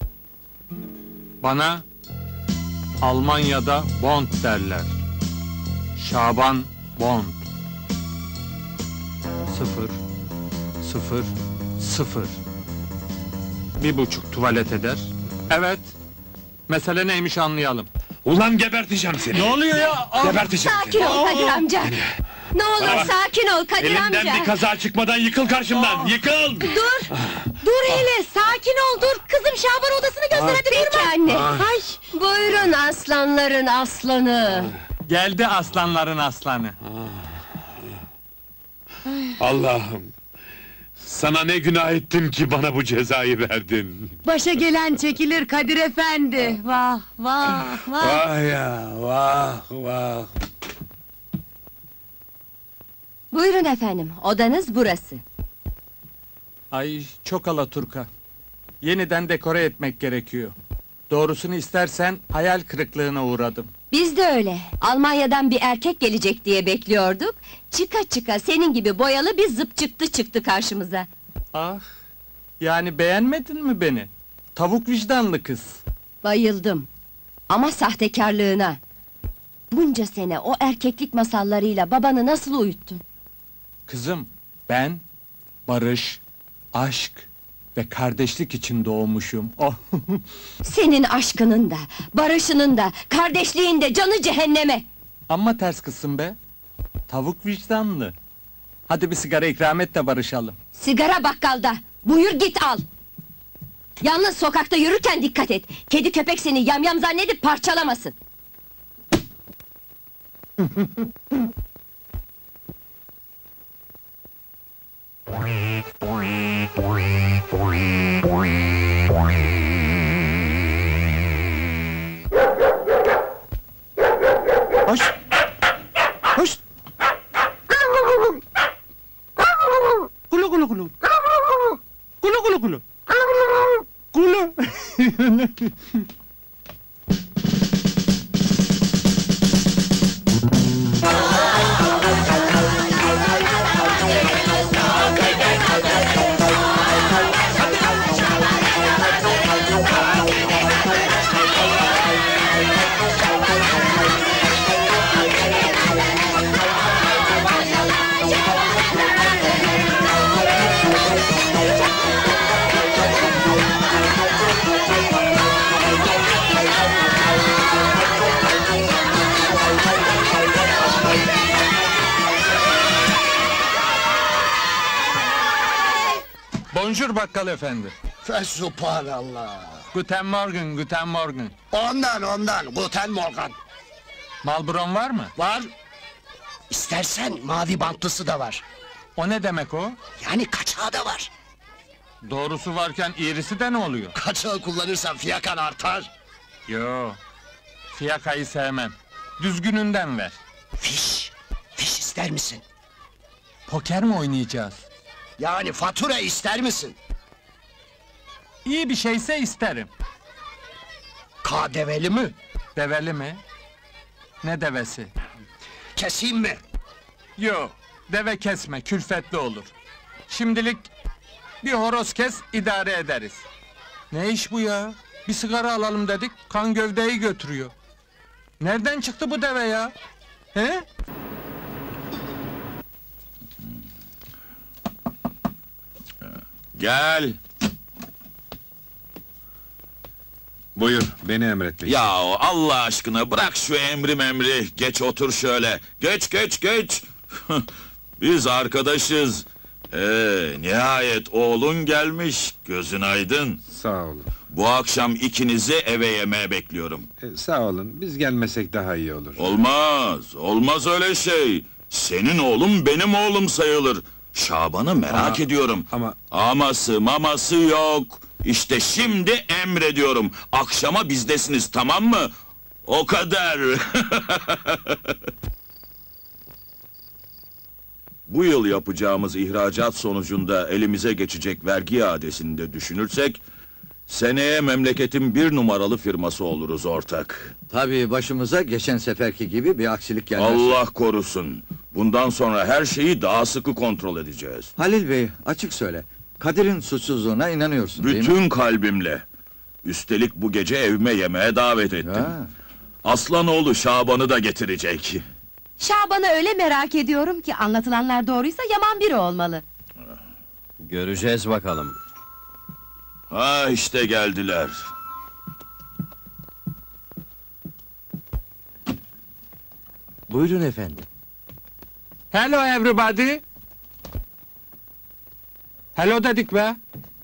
[SPEAKER 16] Bana Almanya'da Bond derler. Şaban Bond. 0 1,5 tuvalet eder. Evet. Mesele neymiş anlayalım.
[SPEAKER 8] Ulan geberteceğim seni.
[SPEAKER 16] Ne oluyor ya?
[SPEAKER 8] Geberteceğim
[SPEAKER 2] Sakin ol Kadir amca. Ne olur sakin ol Kadir amca.
[SPEAKER 3] Elimden bir kaza çıkmadan yıkıl karşımdan, yıkıl!
[SPEAKER 20] Dur hele, sakin ol, dur. Kızım Şaban odasını göster, hadi durma.
[SPEAKER 2] Peki anne.
[SPEAKER 20] Ay.
[SPEAKER 2] Buyurun aslanların aslanı.
[SPEAKER 16] Geldi aslanların aslanı.
[SPEAKER 8] Allah'ım. Sana ne günah ettim ki bana bu cezayı verdin?
[SPEAKER 20] Başa gelen çekilir Kadir efendi. Vah vah vah.
[SPEAKER 8] Vah ya, vah vah.
[SPEAKER 2] Buyurun efendim, odanız burası.
[SPEAKER 16] Ay çok alaturka. Yeniden dekore etmek gerekiyor. Doğrusunu istersen hayal kırıklığına uğradım.
[SPEAKER 2] Biz de öyle. Almanya'dan bir erkek gelecek diye bekliyorduk. Çıka çıka senin gibi boyalı bir zıp çıktı karşımıza.
[SPEAKER 16] Ah, yani beğenmedin mi beni? Tavuk vicdanlı kız.
[SPEAKER 2] Bayıldım. Ama sahtekarlığına. Bunca sene o erkeklik masallarıyla babanı nasıl uyuttun?
[SPEAKER 16] Kızım, ben barış, aşk ve kardeşlik için doğmuşum. Oh.
[SPEAKER 2] Senin aşkının da, barışının da, kardeşliğin de canı cehenneme!
[SPEAKER 16] Amma ters kızsın be. Tavuk vicdanlı. Hadi bir sigara ikram et de barışalım.
[SPEAKER 2] Sigara bakkalda, buyur git al! Yalnız sokakta yürürken dikkat et! Kedi köpek seni yamyam zannedip parçalamasın!
[SPEAKER 16] Hoş! Hoş! Kulu kulu kulu! Kulu kulu kulu! Kulu! Bonjour bakkal efendi.
[SPEAKER 15] Fesubhanallah.
[SPEAKER 16] Guten Morgen, guten Morgen.
[SPEAKER 15] Ondan, Guten Morgen.
[SPEAKER 16] Malbron var mı?
[SPEAKER 15] Var. İstersen mavi bantlısı da var.
[SPEAKER 16] O ne demek o?
[SPEAKER 15] Yani kaçağı da var.
[SPEAKER 16] Doğrusu varken iğrisi de ne oluyor?
[SPEAKER 15] Kaçağı kullanırsan fiyakan artar.
[SPEAKER 16] Yo, fiyakayı sevmem. Düzgününden ver.
[SPEAKER 15] Fiş ister misin?
[SPEAKER 16] Poker mi oynayacağız?
[SPEAKER 15] Yani fatura ister misin?
[SPEAKER 16] İyi bir şeyse isterim.
[SPEAKER 15] KDV'li mi?
[SPEAKER 16] Develi mi? Ne devesi?
[SPEAKER 15] Keseyim mi?
[SPEAKER 16] Yo, deve kesme, külfetli olur. Şimdilik bir horoz kes, idare ederiz. Ne iş bu ya? Bir sigara alalım dedik, kan gövdeyi götürüyor. Nereden çıktı bu deve ya? He?
[SPEAKER 3] Gel!
[SPEAKER 8] Buyur, beni emretmek.
[SPEAKER 13] Ya Allah aşkına bırak şu emri, geç otur şöyle. Geç! Biz arkadaşız. Nihayet oğlun gelmiş, gözün aydın.
[SPEAKER 8] Sağ olun.
[SPEAKER 13] Bu akşam ikinizi eve yemeğe bekliyorum.
[SPEAKER 8] Sağ olun, biz gelmesek daha iyi olur.
[SPEAKER 13] Olmaz öyle şey. Senin oğlum benim oğlum sayılır. Şaban'ı merak ediyorum. Maması yok. İşte şimdi emrediyorum. Akşama bizdesiniz, tamam mı? O kadar. Bu yıl yapacağımız ihracat sonucunda elimize geçecek vergi iadesini de düşünürsek... ...seneye memleketin 1 numaralı firması oluruz ortak.
[SPEAKER 1] Tabii başımıza geçen seferki gibi bir aksilik gelmez.
[SPEAKER 13] Allah korusun. Bundan sonra her şeyi daha sıkı kontrol edeceğiz.
[SPEAKER 1] Halil Bey, açık söyle. Kadir'in suçsuzluğuna inanıyorsun değil mi?
[SPEAKER 13] Bütün kalbimle. Üstelik bu gece evime yemeğe davet ettim.
[SPEAKER 1] Ya.
[SPEAKER 13] Aslanoğlu Şaban'ı da getirecek.
[SPEAKER 20] Şaban'ı öyle merak ediyorum ki anlatılanlar doğruysa yaman biri olmalı.
[SPEAKER 9] Göreceğiz bakalım.
[SPEAKER 13] Ha işte geldiler.
[SPEAKER 4] Buyurun efendim.
[SPEAKER 16] Hello everybody. Hello dedik be.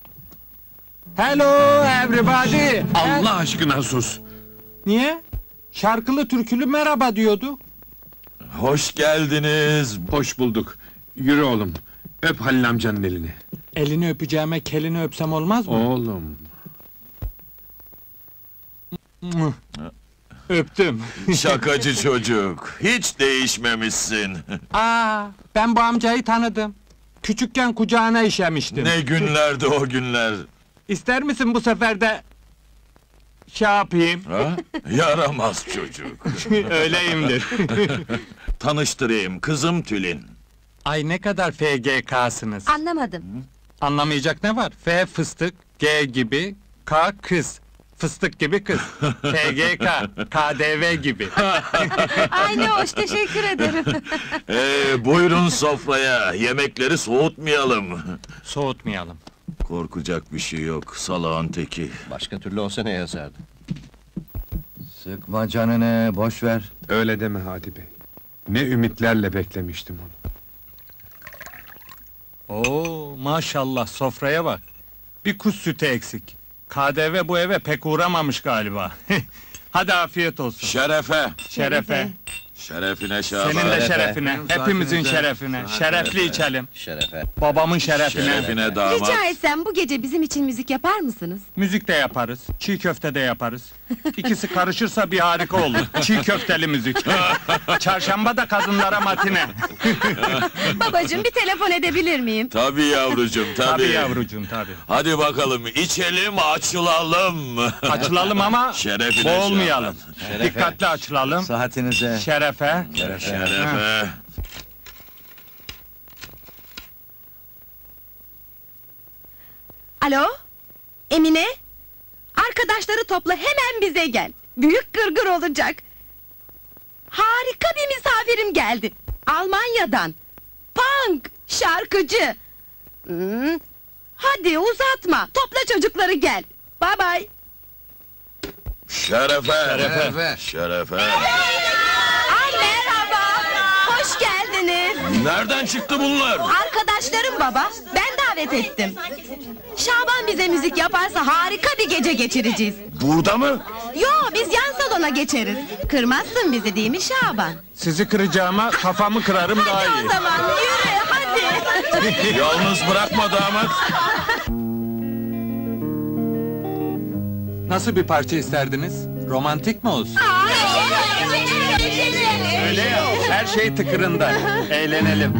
[SPEAKER 16] Hello everybody.
[SPEAKER 8] Allah aşkına sus!
[SPEAKER 16] Niye? Şarkılı türkülü merhaba diyordu.
[SPEAKER 13] Hoş geldiniz.
[SPEAKER 8] Hoş bulduk. Yürü oğlum, öp Halil amcanın elini.
[SPEAKER 16] Elini öpeceğime kelini öpsem olmaz mı?
[SPEAKER 8] Oğlum!
[SPEAKER 16] Öptüm.
[SPEAKER 13] Şakacı çocuk. Hiç değişmemişsin.
[SPEAKER 16] Aa, ben bu amcayı tanıdım. Küçükken kucağına işemiştim.
[SPEAKER 13] Ne günlerdi o günler.
[SPEAKER 16] İster misin bu sefer de şey yapayım?
[SPEAKER 13] Ha? Yaramaz çocuk.
[SPEAKER 16] Öyleyimdir.
[SPEAKER 13] Tanıştırayım, kızım Tülin.
[SPEAKER 16] Ay ne kadar FGK'sınız.
[SPEAKER 20] Anlamadım.
[SPEAKER 16] Anlamayacak ne var? F fıstık, G gibi, K kız. Fıstık gibi kız. FGK, KDV gibi.
[SPEAKER 20] Ay ne hoş, teşekkür ederim.
[SPEAKER 13] Buyurun sofraya, yemekleri soğutmayalım.
[SPEAKER 16] Soğutmayalım.
[SPEAKER 13] Korkacak bir şey yok, salağın teki.
[SPEAKER 9] Başka türlü olsa ne yazardı?
[SPEAKER 1] Sıkma canını, boş ver.
[SPEAKER 8] Öyle deme Hadi Bey. Ne ümitlerle beklemiştim onu.
[SPEAKER 16] Oo, maşallah sofraya bak. Bir kuş sütü eksik. KDV bu eve pek uğramamış galiba. Hadi afiyet olsun.
[SPEAKER 13] Şerefe.
[SPEAKER 16] Şerefe.
[SPEAKER 13] Şerefine Şaban.
[SPEAKER 16] Senin de şerefine, hepimizin şerefine. Şerefli içelim.
[SPEAKER 9] Şerefe.
[SPEAKER 16] Babamın şerefine.
[SPEAKER 13] Şerefine damat.
[SPEAKER 20] Rica etsem bu gece bizim için müzik yapar mısınız?
[SPEAKER 16] Müzik de yaparız, çiğ köfte de yaparız. İkisi karışırsa bir harika olur. Çiğ köfteli müzik. Çarşamba da kadınlara matine.
[SPEAKER 20] Babacığım bir telefon edebilir miyim?
[SPEAKER 13] Tabii yavrucuğum, tabii.
[SPEAKER 16] Tabii yavrucuğum, tabii.
[SPEAKER 13] Hadi bakalım, içelim, açılalım.
[SPEAKER 16] Açılalım ama
[SPEAKER 13] Şerefine
[SPEAKER 16] boğulmayalım.
[SPEAKER 13] Şaban.
[SPEAKER 16] Dikkatli açılalım.
[SPEAKER 1] Saatinize.
[SPEAKER 16] Şerefe.
[SPEAKER 13] Şerefe.
[SPEAKER 20] Alo? Emine? Arkadaşları topla, hemen bize gel. Büyük gırgır olacak. Harika bir misafirim geldi. Almanya'dan. Punk, şarkıcı. Hadi uzatma, topla çocukları gel. Bye bye.
[SPEAKER 13] Şerefe.
[SPEAKER 1] Şerefe.
[SPEAKER 13] Şerefe.
[SPEAKER 20] Merhaba, hoş geldiniz.
[SPEAKER 13] Nereden çıktı bunlar?
[SPEAKER 20] Arkadaşlarım baba, ben davet ettim. Şaban bize müzik yaparsa harika bir gece geçireceğiz.
[SPEAKER 13] Burada mı?
[SPEAKER 20] Yo, biz yan salona geçeriz. Kırmazsın bizi değil mi Şaban?
[SPEAKER 16] Sizi kıracağıma kafamı kırarım daha iyi.
[SPEAKER 20] O zaman yürü, hadi.
[SPEAKER 13] Yalnız bırakma damat.
[SPEAKER 16] Nasıl bir parça isterdiniz? Romantik mi olsun? Öyle ya, her şey tıkırında. Eğlenelim.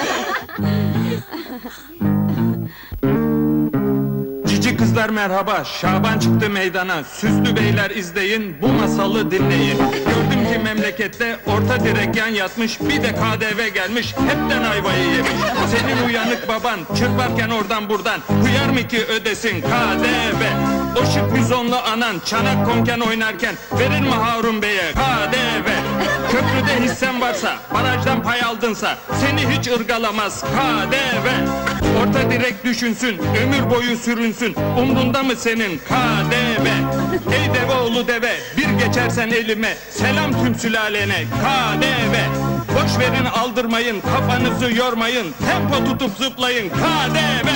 [SPEAKER 16] Cici kızlar merhaba, Şaban çıktı meydana. Süslü beyler izleyin, bu masalı dinleyin. Gördüm ki memlekette orta direk yan yatmış. Bir de KDV gelmiş, hepten ayvayı yemiş. Senin uyanık baban çırparken oradan buradan. Hıyar mı ki ödesin KDV? O şık bizonlu anan çanak konken oynarken verir mi Harun Bey'e KDV? Köprüde hissen varsa, barajdan pay aldınsa seni hiç ırgalamaz KDV. Orta direk düşünsün, ömür boyu sürünsün. Umrunda mı senin KDV? Ey deve oğlu deve, bir geçersen elime, selam tüm sülalene KDV. Boş verin aldırmayın, kafanızı yormayın, tempo tutup zıplayın KDV.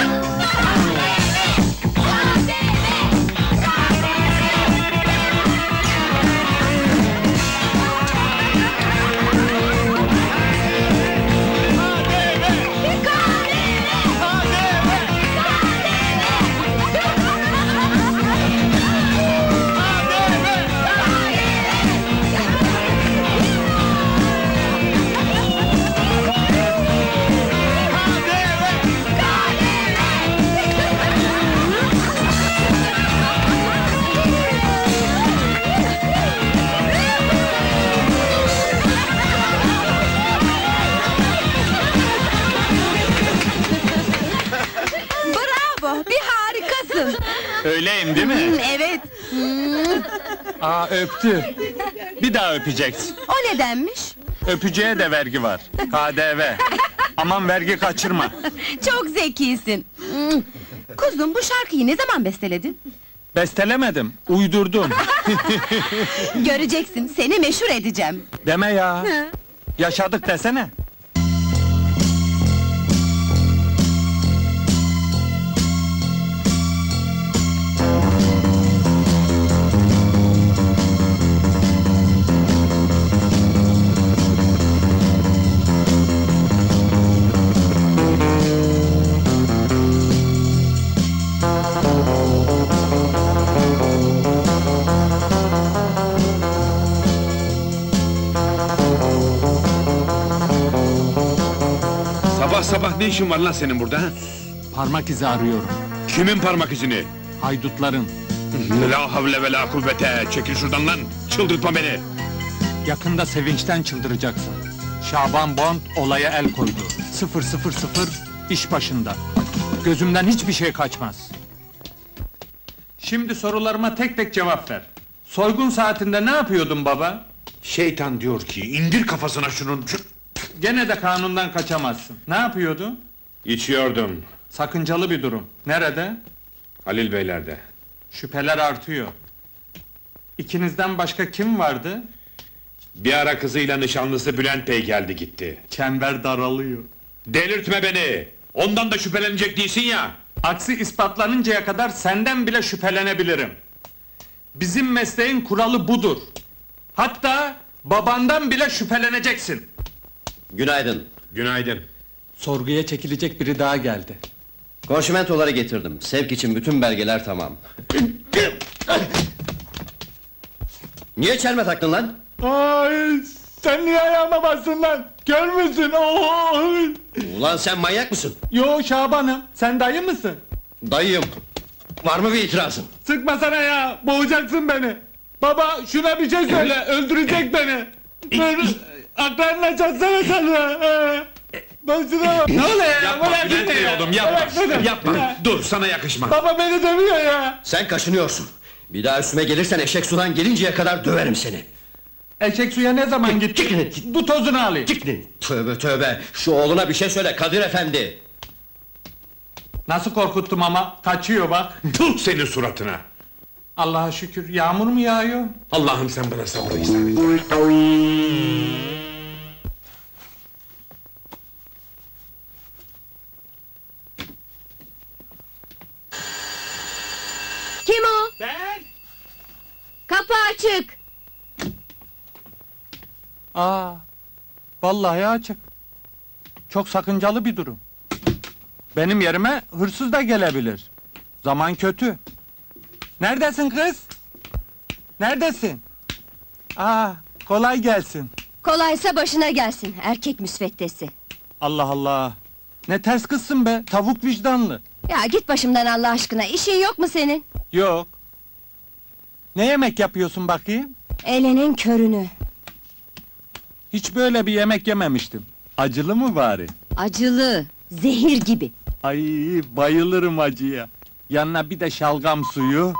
[SPEAKER 16] Öyleyim değil mi?
[SPEAKER 5] Evet.
[SPEAKER 16] Aa, öptü. Bir daha öpeceksin.
[SPEAKER 5] O nedenmiş?
[SPEAKER 16] Öpücüğe de vergi var. KDV. Aman vergi kaçırma.
[SPEAKER 5] Çok zekisin. Kuzum, bu şarkıyı ne zaman besteledin?
[SPEAKER 16] Bestelemedim, uydurdum.
[SPEAKER 5] Göreceksin, seni meşhur edeceğim.
[SPEAKER 16] Deme ya. Yaşadık desene.
[SPEAKER 8] Sabah sabah ne işin var lan senin burada? Ha?
[SPEAKER 16] Parmak izi arıyorum.
[SPEAKER 8] Kimin parmak izini?
[SPEAKER 16] Haydutların.
[SPEAKER 8] La havle ve la kuvvete! Çekil şuradan lan! Çıldırtma beni!
[SPEAKER 16] Yakında sevinçten çıldıracaksın. Şaban Bond olaya el koydu. 000 iş başında. Gözümden hiçbir şey kaçmaz. Şimdi sorularıma tek tek cevap ver. Soygun saatinde ne yapıyordun baba?
[SPEAKER 8] Şeytan diyor ki, indir kafasına şunun...
[SPEAKER 16] Gene de kanundan kaçamazsın. Ne yapıyordun?
[SPEAKER 8] İçiyordum.
[SPEAKER 16] Sakıncalı bir durum. Nerede?
[SPEAKER 8] Halil Beyler'de.
[SPEAKER 16] Şüpheler artıyor. İkinizden başka kim vardı?
[SPEAKER 8] Bir ara kızıyla nişanlısı Bülent Bey geldi gitti.
[SPEAKER 16] Çember daralıyor.
[SPEAKER 8] Delirtme beni! Ondan da şüphelenecek değilsin ya!
[SPEAKER 16] Aksi ispatlanıncaya kadar senden bile şüphelenebilirim. Bizim mesleğin kuralı budur. Hatta babandan bile şüpheleneceksin.
[SPEAKER 9] Günaydın.
[SPEAKER 8] Günaydın.
[SPEAKER 16] Sorguya çekilecek biri daha geldi.
[SPEAKER 9] Konşimentoları getirdim. Sevk için bütün belgeler tamam. Niye çelme taktın lan?
[SPEAKER 16] Ay, sen niye ayağıma bastın lan? Kör müsün? Oy!
[SPEAKER 9] Ulan sen manyak mısın?
[SPEAKER 16] Yo Şaban'ım, sen dayı mısın?
[SPEAKER 9] Dayıyım. Var mı bir itirazın?
[SPEAKER 16] Sıkmasana ya, boğacaksın beni. Baba, şuna bir şey söyle, öldürecek beni. Aklını çatsana sen ya. Başına bak. Ne oluyor ya?
[SPEAKER 8] Yapma
[SPEAKER 16] Bırak
[SPEAKER 8] Bülent
[SPEAKER 16] beni
[SPEAKER 8] Bey
[SPEAKER 16] ya.
[SPEAKER 8] oğlum, yapma!
[SPEAKER 16] Bırak beni.
[SPEAKER 8] Yapma!
[SPEAKER 16] Ya.
[SPEAKER 8] Dur, sana yakışmaz!
[SPEAKER 16] Baba beni dövüyor ya.
[SPEAKER 9] Sen kaşınıyorsun. Bir daha üstüme gelirsen eşek sudan gelinceye kadar döverim seni.
[SPEAKER 16] Eşek suya ne zaman gitti? Bu tozunu alayım.
[SPEAKER 9] Tövbe tövbe, şu oğluna bir şey söyle Kadir efendi.
[SPEAKER 16] Nasıl korkuttum ama, kaçıyor bak.
[SPEAKER 8] Tut senin suratına!
[SPEAKER 16] Allah'a şükür, yağmur mu yağıyor?
[SPEAKER 8] Allah'ım sen bana sabrı ihsan et.
[SPEAKER 20] Kim o?
[SPEAKER 16] Ben!
[SPEAKER 20] Kapı açık.
[SPEAKER 16] Aa, vallahi açık. Çok sakıncalı bir durum. Benim yerime hırsız da gelebilir. Zaman kötü. Neredesin kız? Neredesin? Aa, kolay gelsin.
[SPEAKER 20] Kolaysa başına gelsin, erkek müsveddesi.
[SPEAKER 16] Allah Allah! Ne ters kızsın be, tavuk vicdanlı.
[SPEAKER 20] Ya git başımdan Allah aşkına, işin yok mu senin?
[SPEAKER 16] Yok. Ne yemek yapıyorsun bakayım?
[SPEAKER 20] Elenin körünü.
[SPEAKER 16] Hiç böyle bir yemek yememiştim. Acılı mı bari?
[SPEAKER 20] Acılı, zehir gibi.
[SPEAKER 16] Ay, bayılırım acıya. Yanına bir de şalgam suyu.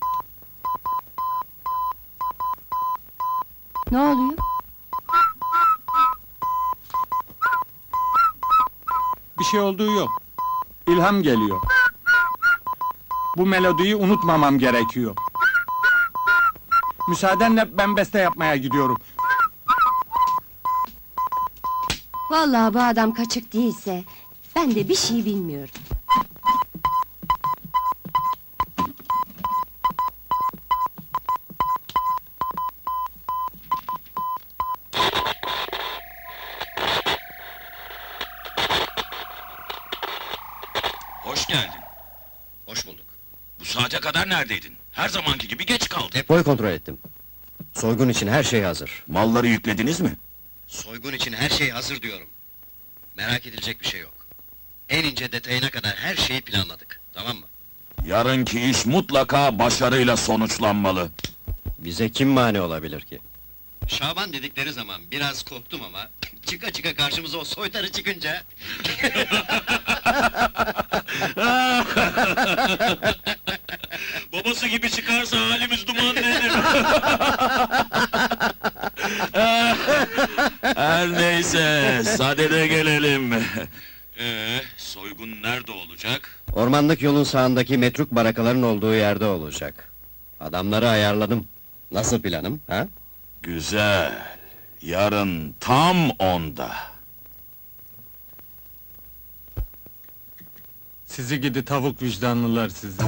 [SPEAKER 20] Ne oluyor?
[SPEAKER 16] Bir şey olduğu yok. İlham geliyor. Bu melodiyi unutmamam gerekiyor. Müsaadenle ben beste yapmaya gidiyorum.
[SPEAKER 20] Vallahi bu adam kaçık değilse, ben de bir şey bilmiyorum.
[SPEAKER 13] Hoş geldin.
[SPEAKER 9] Hoş bulduk.
[SPEAKER 13] Bu saate kadar neredeydin? Her zamanki gibi geç kaldın.
[SPEAKER 9] Depoyu kontrol ettim. Soygun için her şey hazır.
[SPEAKER 13] Malları yüklediniz mi?
[SPEAKER 9] Soygun için her şey hazır diyorum. Merak edilecek bir şey yok. En ince detayına kadar her şeyi planladık. Tamam mı?
[SPEAKER 13] Yarınki iş mutlaka başarıyla sonuçlanmalı.
[SPEAKER 9] Bize kim mani olabilir ki? Şaban dedikleri zaman biraz korktum ama... ...çıka çıka karşımıza o soytarı çıkınca...
[SPEAKER 13] Babası gibi çıkarsa halimiz duman nedir? Her neyse, sadede gelelim. Soygun nerede olacak?
[SPEAKER 9] Ormanlık yolun sağındaki metruk barakaların olduğu yerde olacak. Adamları ayarladım. Nasıl planım, ha?
[SPEAKER 13] Güzel. Yarın tam 10'da.
[SPEAKER 16] Sizi gidi tavuk vicdanlılar sizi.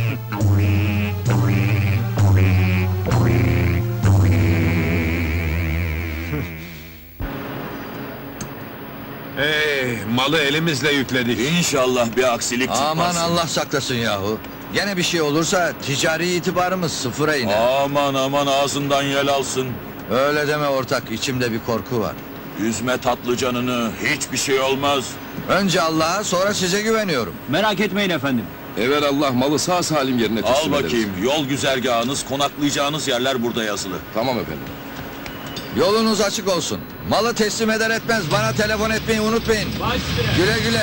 [SPEAKER 8] Malı elimizle yükledik.
[SPEAKER 13] İnşallah bir aksilik çıkmaz.
[SPEAKER 1] Aman Allah saklasın yahu. Gene bir şey olursa ticari itibarımız sıfıra iner.
[SPEAKER 13] Aman aman ağzından yel alsın.
[SPEAKER 1] Öyle deme ortak, içimde bir korku var.
[SPEAKER 13] Üzme tatlı canını, hiçbir şey olmaz.
[SPEAKER 1] Önce Allah'a, sonra size güveniyorum.
[SPEAKER 22] Merak etmeyin efendim.
[SPEAKER 11] Evelallah malı sağ salim yerine
[SPEAKER 13] Al
[SPEAKER 11] teslim ederiz.
[SPEAKER 13] bakayım, yol güzergahınız, konaklayacağınız yerler burada yazılı.
[SPEAKER 11] Tamam efendim.
[SPEAKER 1] Yolunuz açık olsun. Malı teslim eder etmez bana telefon etmeyi unutmayın. Güle güle.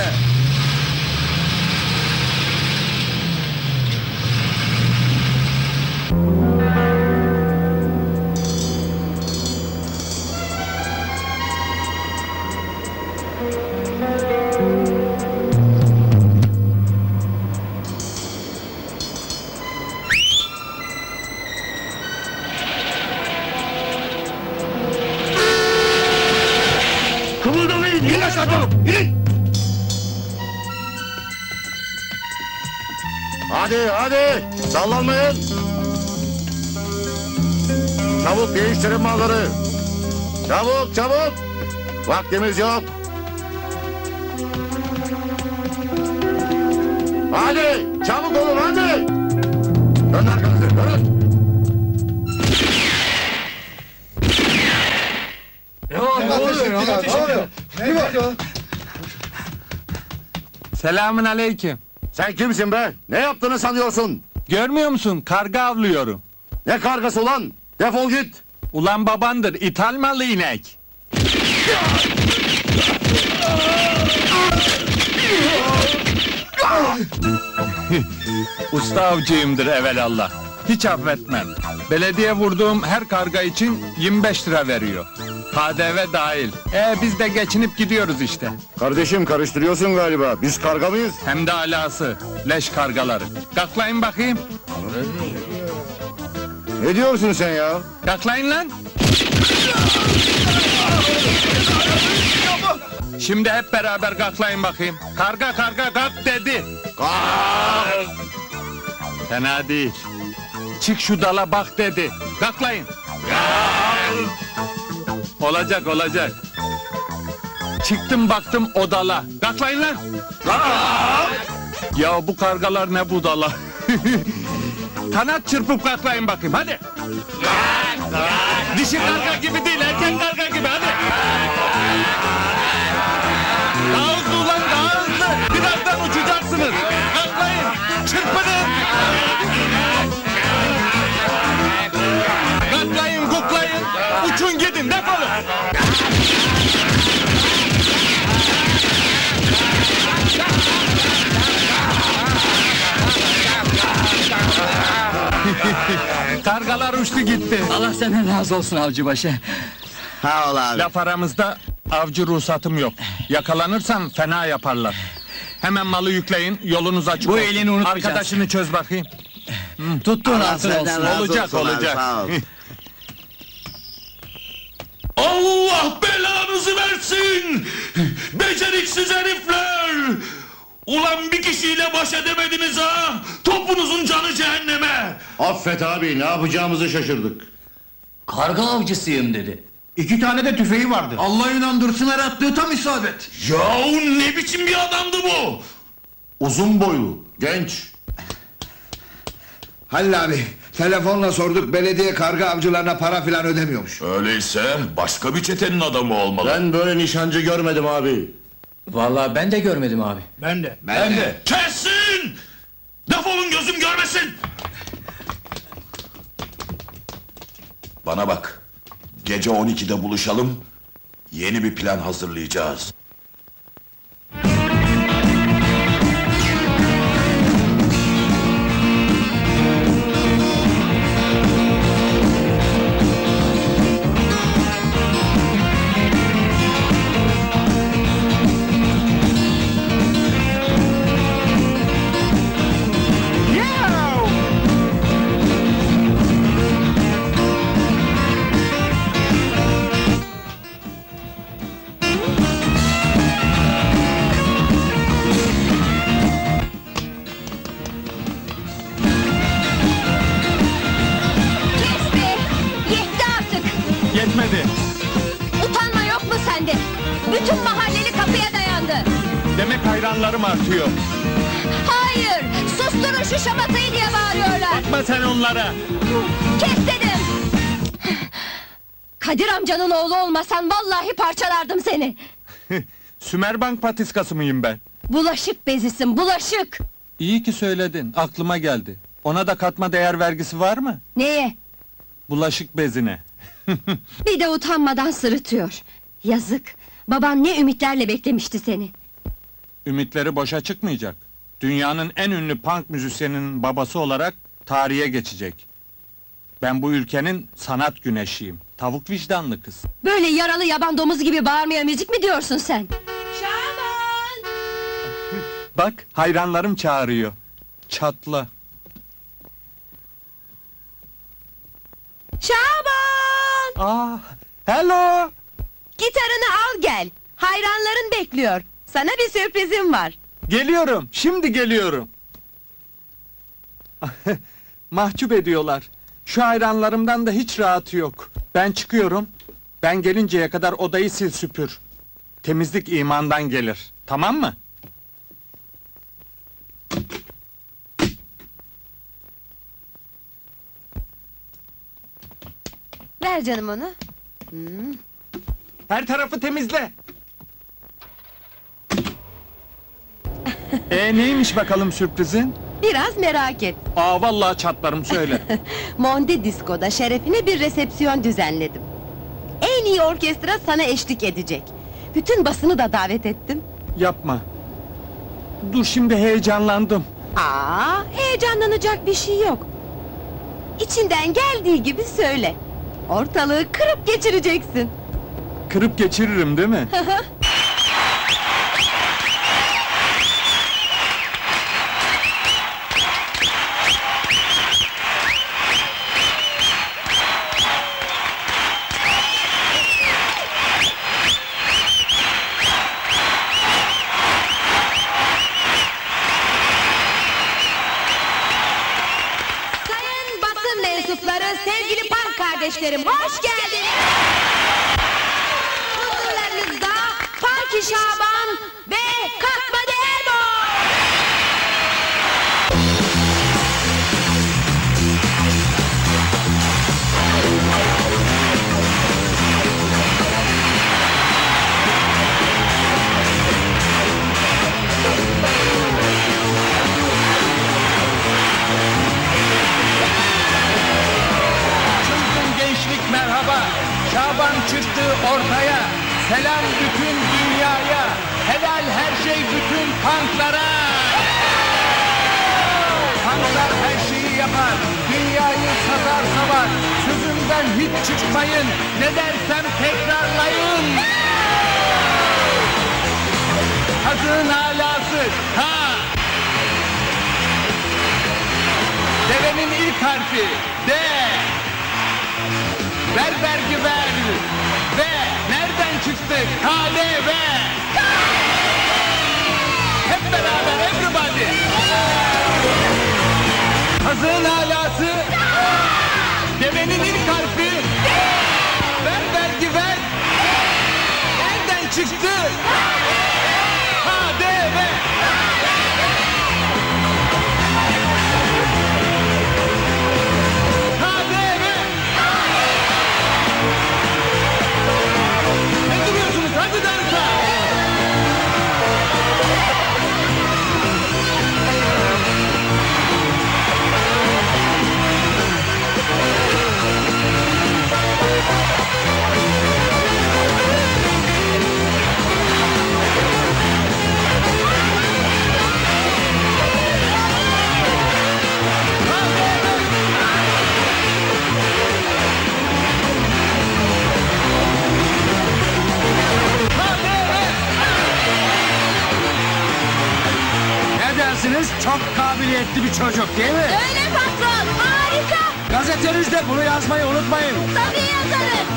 [SPEAKER 18] Kımıldamayın, in aşağı çabuk, inin! Hadi, sallanmayın! Çabuk değiştirin malları! Çabuk! Vaktimiz yok! Hadi, çabuk olun, hadi! Dön arkanızı, dönün!
[SPEAKER 16] Selamün aleyküm.
[SPEAKER 18] Sen kimsin be? Ne yaptığını sanıyorsun?
[SPEAKER 16] Görmüyor musun? Karga avlıyorum.
[SPEAKER 18] Ne kargası ulan? Defol git!
[SPEAKER 16] Ulan babandır, ithal malı inek. Usta avcıyımdır evelallah. Hiç affetmem. Belediye vurduğum her karga için 25 lira veriyor. KDV dahil. Biz de geçinip gidiyoruz işte.
[SPEAKER 18] Kardeşim karıştırıyorsun galiba. Biz karga mıyız?
[SPEAKER 16] Hem de alası. Leş kargaları. Kaklayın bakayım.
[SPEAKER 18] Ne diyorsun sen ya?
[SPEAKER 16] Kaklayın lan. Şimdi hep beraber kaklayın bakayım. Karga kalk dedi.
[SPEAKER 18] Kalk!
[SPEAKER 16] Fena değil. Çık şu dala bak dedi. Kaklayın. Olacak. Çıktım baktım o dala. Kaklayın lan. Ya bu kargalar ne budala. Kanat çırpıp kaklayın bakayım hadi. Dişi karga gibi değil, erkek karga gibi hadi. Daha hızlı ulan, daha hızlı. Birazdan uçacaksınız. Kaklayın, çırpının. Kaklayın, kuklayın. Uçun gidin, defolun. Kargalar uçtu gitti.
[SPEAKER 17] Allah senden razı olsun avcıbaşı.
[SPEAKER 15] Ha ol abi.
[SPEAKER 16] Laf aramızda avcı ruhsatım yok. Yakalanırsam fena yaparlar. Hemen malı yükleyin, yolunuz açık
[SPEAKER 17] Bu
[SPEAKER 16] olsun.
[SPEAKER 17] elini unutmayacağız.
[SPEAKER 16] Arkadaşını çöz bakayım.
[SPEAKER 17] Tuttuğun
[SPEAKER 15] Allah
[SPEAKER 17] altın
[SPEAKER 15] senden
[SPEAKER 17] olsun.
[SPEAKER 15] razı
[SPEAKER 16] Olacak,
[SPEAKER 15] olsun abi,
[SPEAKER 16] olacak.
[SPEAKER 15] sağ ol.
[SPEAKER 13] Allah belanızı versin! Beceriksiz herifler! Ulan bir kişiyle baş edemediniz ha! Topunuzun canı cehenneme!
[SPEAKER 18] Affet abi, ne yapacağımızı şaşırdık.
[SPEAKER 17] Karga avcısıyım dedi. 2 tane de tüfeği vardı. Allah inandırsın her attığı tam isabet.
[SPEAKER 13] Yahu ne biçim bir adamdı bu?
[SPEAKER 18] Uzun boylu, genç.
[SPEAKER 10] Halil abi, telefonla sorduk, belediye karga avcılarına para filan ödemiyormuş.
[SPEAKER 13] Öyleyse başka bir çetenin adamı olmalı.
[SPEAKER 18] Ben böyle nişancı görmedim abi.
[SPEAKER 17] Vallahi ben de görmedim abi.
[SPEAKER 10] Ben de.
[SPEAKER 13] Kessin! Defolun gözüm görmesin! Bana bak, gece 12'de buluşalım, yeni bir plan hazırlayacağız.
[SPEAKER 2] Bütün mahalleli kapıya dayandı.
[SPEAKER 16] Demek hayranlarım artıyor.
[SPEAKER 2] Hayır! Susturun şu şamatayı diye bağırıyorlar.
[SPEAKER 16] Bakma sen onlara.
[SPEAKER 2] Kes dedim! Kadir amcanın oğlu olmasan vallahi parçalardım seni.
[SPEAKER 16] Sümerbank patiskası mıyım ben?
[SPEAKER 2] Bulaşık bezisin, bulaşık!
[SPEAKER 16] İyi ki söyledin, aklıma geldi. Ona da katma değer vergisi var mı?
[SPEAKER 2] Neye?
[SPEAKER 16] Bulaşık bezine.
[SPEAKER 2] Bir de utanmadan sırıtıyor. Yazık! Baban ne ümitlerle beklemişti seni.
[SPEAKER 16] Ümitleri boşa çıkmayacak. Dünyanın en ünlü punk müzisyeninin babası olarak tarihe geçecek. Ben bu ülkenin sanat güneşiyim. Tavuk vicdanlı kız.
[SPEAKER 2] Böyle yaralı yaban domuzu gibi bağırmaya müzik mi diyorsun sen?
[SPEAKER 16] Bak, hayranlarım çağırıyor. Çatla.
[SPEAKER 12] Şaban!
[SPEAKER 16] Hello!
[SPEAKER 12] Gitarını al gel. Hayranların bekliyor. Sana bir sürprizim var.
[SPEAKER 16] Geliyorum, şimdi geliyorum. Mahcup ediyorlar. Şu hayranlarımdan da hiç rahatı yok. Ben çıkıyorum. Ben gelinceye kadar odayı sil süpür. Temizlik imandan gelir. Tamam mı?
[SPEAKER 12] Ver canım onu.
[SPEAKER 16] Her tarafı temizle. Neymiş bakalım sürprizin?
[SPEAKER 12] Biraz merak et.
[SPEAKER 16] Vallahi çatlarım, söyle.
[SPEAKER 12] Monde Disco'da şerefine bir resepsiyon düzenledim. En iyi orkestra sana eşlik edecek. Bütün basını da davet ettim.
[SPEAKER 16] Yapma. Dur, şimdi heyecanlandım.
[SPEAKER 12] Heyecanlanacak bir şey yok. İçinden geldiği gibi söyle. Ortalığı kırıp geçireceksin.
[SPEAKER 16] Kırıp geçiririm değil mi?
[SPEAKER 12] Sevgili punk kardeşlerim, hoş geldiniz! Huzurlarınızda Funky Şaban ve Katma Değer Boy!
[SPEAKER 16] Merhaba, Şaban çıktı ortaya. Selam bütün dünyaya. Helal her şey bütün punklara. Punklar her şeyi yapar. Dünyayı satar savar. Sözümden hiç çıkmayın. Ne dersem tekrarlayın. Kazığın alası. Devenin ilk harfi. D. Ver vergi ver. Ve nereden çıktı? KDV. Hep beraber everybody. Kazığın alası. Devenin ilk harfi. Ver vergi ver. Nereden çıktı? KDV. Çok kabiliyetli bir çocuk değil mi?
[SPEAKER 12] Öyle patron, harika!
[SPEAKER 16] Gazetenizde bunu yazmayı unutmayın.
[SPEAKER 12] Tabii yazarım.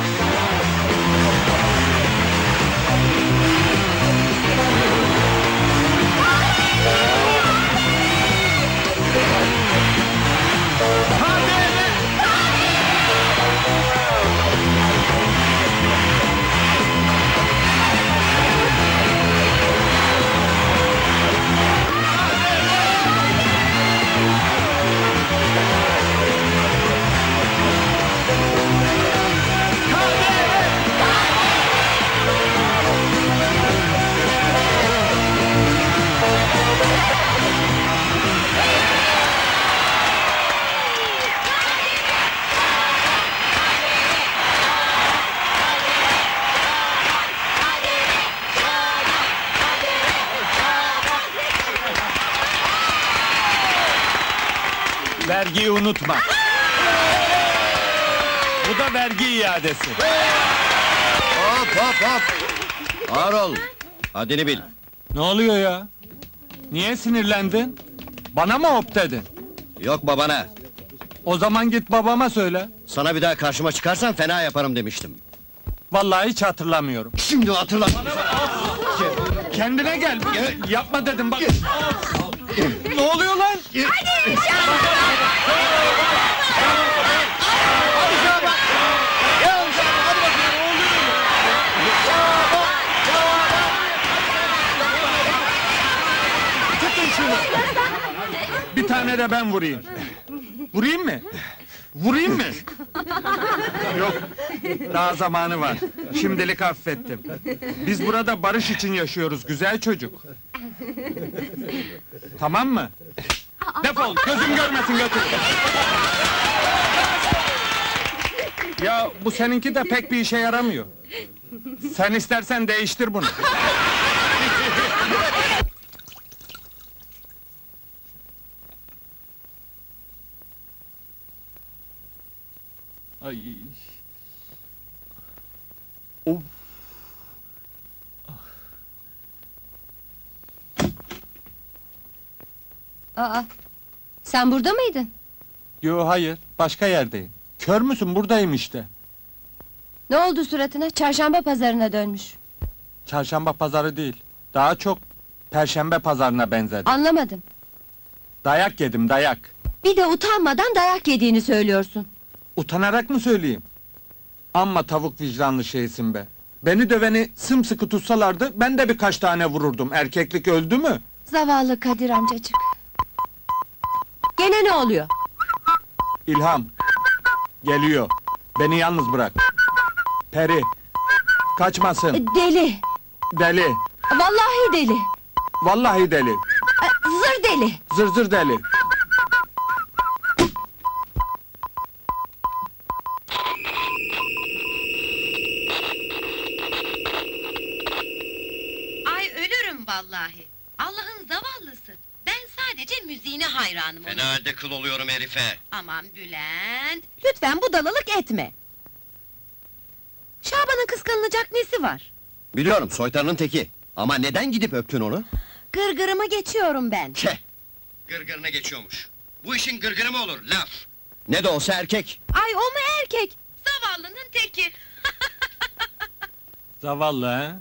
[SPEAKER 16] Vergiyi unutma. Bu da vergi iadesi.
[SPEAKER 9] Hop hop hop! Ağır ol, haddini bil.
[SPEAKER 16] Ne oluyor ya? Niye sinirlendin? Bana mı hop dedin?
[SPEAKER 9] Yok babana.
[SPEAKER 16] O zaman git babama söyle.
[SPEAKER 9] Sana bir daha karşıma çıkarsan fena yaparım demiştim.
[SPEAKER 16] Vallahi hiç hatırlamıyorum.
[SPEAKER 9] Şimdi hatırla.
[SPEAKER 16] Kendine gel. Yapma dedim bak. Ne oluyor lan?
[SPEAKER 12] Hadi
[SPEAKER 16] Tutun şunu. Bir tane de ben vurayım. Vurayım mı? Vurayım mı? Yok. Daha zamanı var. Şimdilik affettim. Biz burada barış için yaşıyoruz güzel çocuk. Tamam mı? Defol, gözüm görmesin götür. Ya bu seninki de pek bir işe yaramıyor. Sen istersen değiştir bunu. Ay. Of.
[SPEAKER 20] Aa, sen burada mıydın?
[SPEAKER 16] Yo hayır, başka yerdeyim. Kör müsün? Buradayım işte.
[SPEAKER 20] Ne oldu suratına? Çarşamba pazarına dönmüş.
[SPEAKER 16] Çarşamba pazarı değil. Daha çok Perşembe pazarına benzedi.
[SPEAKER 20] Anlamadım.
[SPEAKER 16] Dayak yedim, dayak.
[SPEAKER 20] Bir de utanmadan dayak yediğini söylüyorsun.
[SPEAKER 16] Utanarak mı söyleyeyim? Amma tavuk vicdanlı şeysin be. Beni döveni sımsıkı tutsalardı, ben de birkaç tane vururdum. Erkeklik öldü mü?
[SPEAKER 20] Zavallı Kadir amcacık. Gene ne oluyor?
[SPEAKER 16] İlham. Geliyor. Beni yalnız bırak. Peri. Kaçmasın.
[SPEAKER 20] Deli.
[SPEAKER 16] Deli.
[SPEAKER 20] Vallahi deli.
[SPEAKER 16] Vallahi deli.
[SPEAKER 20] Zır deli.
[SPEAKER 16] Zır zır deli.
[SPEAKER 14] Ay ölürüm vallahi. Allah'ın zavallısı. Ben sadece müziğine hayranım onun.
[SPEAKER 9] Fena halde kıl oluyorum herife.
[SPEAKER 14] Aman Bülent, lütfen budalalık etme. Şaban'ın kıskanılacak nesi var?
[SPEAKER 9] Biliyorum soytarının teki. Ama neden gidip öptün onu?
[SPEAKER 14] Gırgırımı geçiyorum ben.
[SPEAKER 9] Ke! Gırgırına geçiyormuş. Bu işin gırgırı mı olur, laf! Ne de olsa erkek.
[SPEAKER 14] Ay o mu erkek? Zavallının teki.
[SPEAKER 16] Zavallı ha?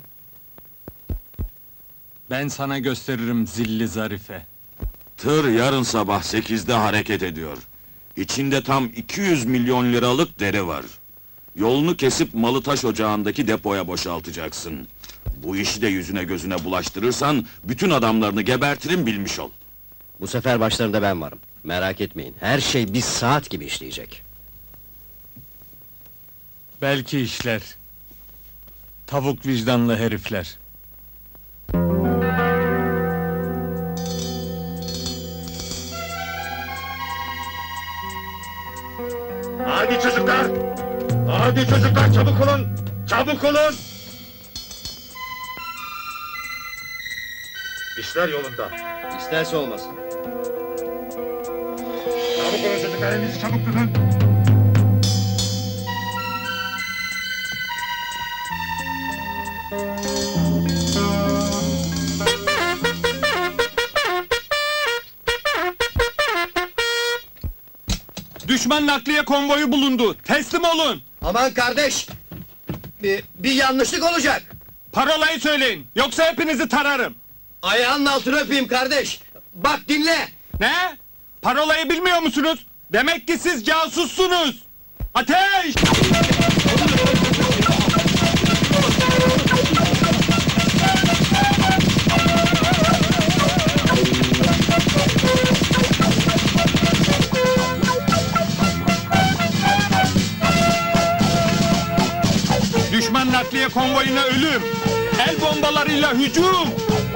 [SPEAKER 16] Ben sana gösteririm zilli zarife.
[SPEAKER 13] Tır yarın sabah 8'de hareket ediyor. İçinde tam 200 milyon liralık deri var. Yolunu kesip malı taş ocağındaki depoya boşaltacaksın. Bu işi de yüzüne gözüne bulaştırırsan bütün adamlarını gebertirim bilmiş ol.
[SPEAKER 9] Bu sefer başlarında ben varım. Merak etmeyin, her şey bir saat gibi işleyecek.
[SPEAKER 16] Belki işler. Tavuk vicdanlı herifler.
[SPEAKER 3] Hadi çocuklar! Hadi çocuklar çabuk olun! Çabuk olun! İşler yolunda.
[SPEAKER 9] İsterse olmasın.
[SPEAKER 3] Çabuk olun çocuklar, elinizi çabuk tutun!
[SPEAKER 16] Düşman nakliye konvoyu bulundu. Teslim olun.
[SPEAKER 9] Aman kardeş! Bir yanlışlık olacak.
[SPEAKER 16] Parolayı söyleyin. Yoksa hepinizi tararım.
[SPEAKER 9] Ayağının altını öpeyim kardeş. Bak dinle.
[SPEAKER 16] Ne? Parolayı bilmiyor musunuz? Demek ki siz casussunuz. Ateş! Düşman nakliye konvoyuna ölüm! El bombalarıyla hücum!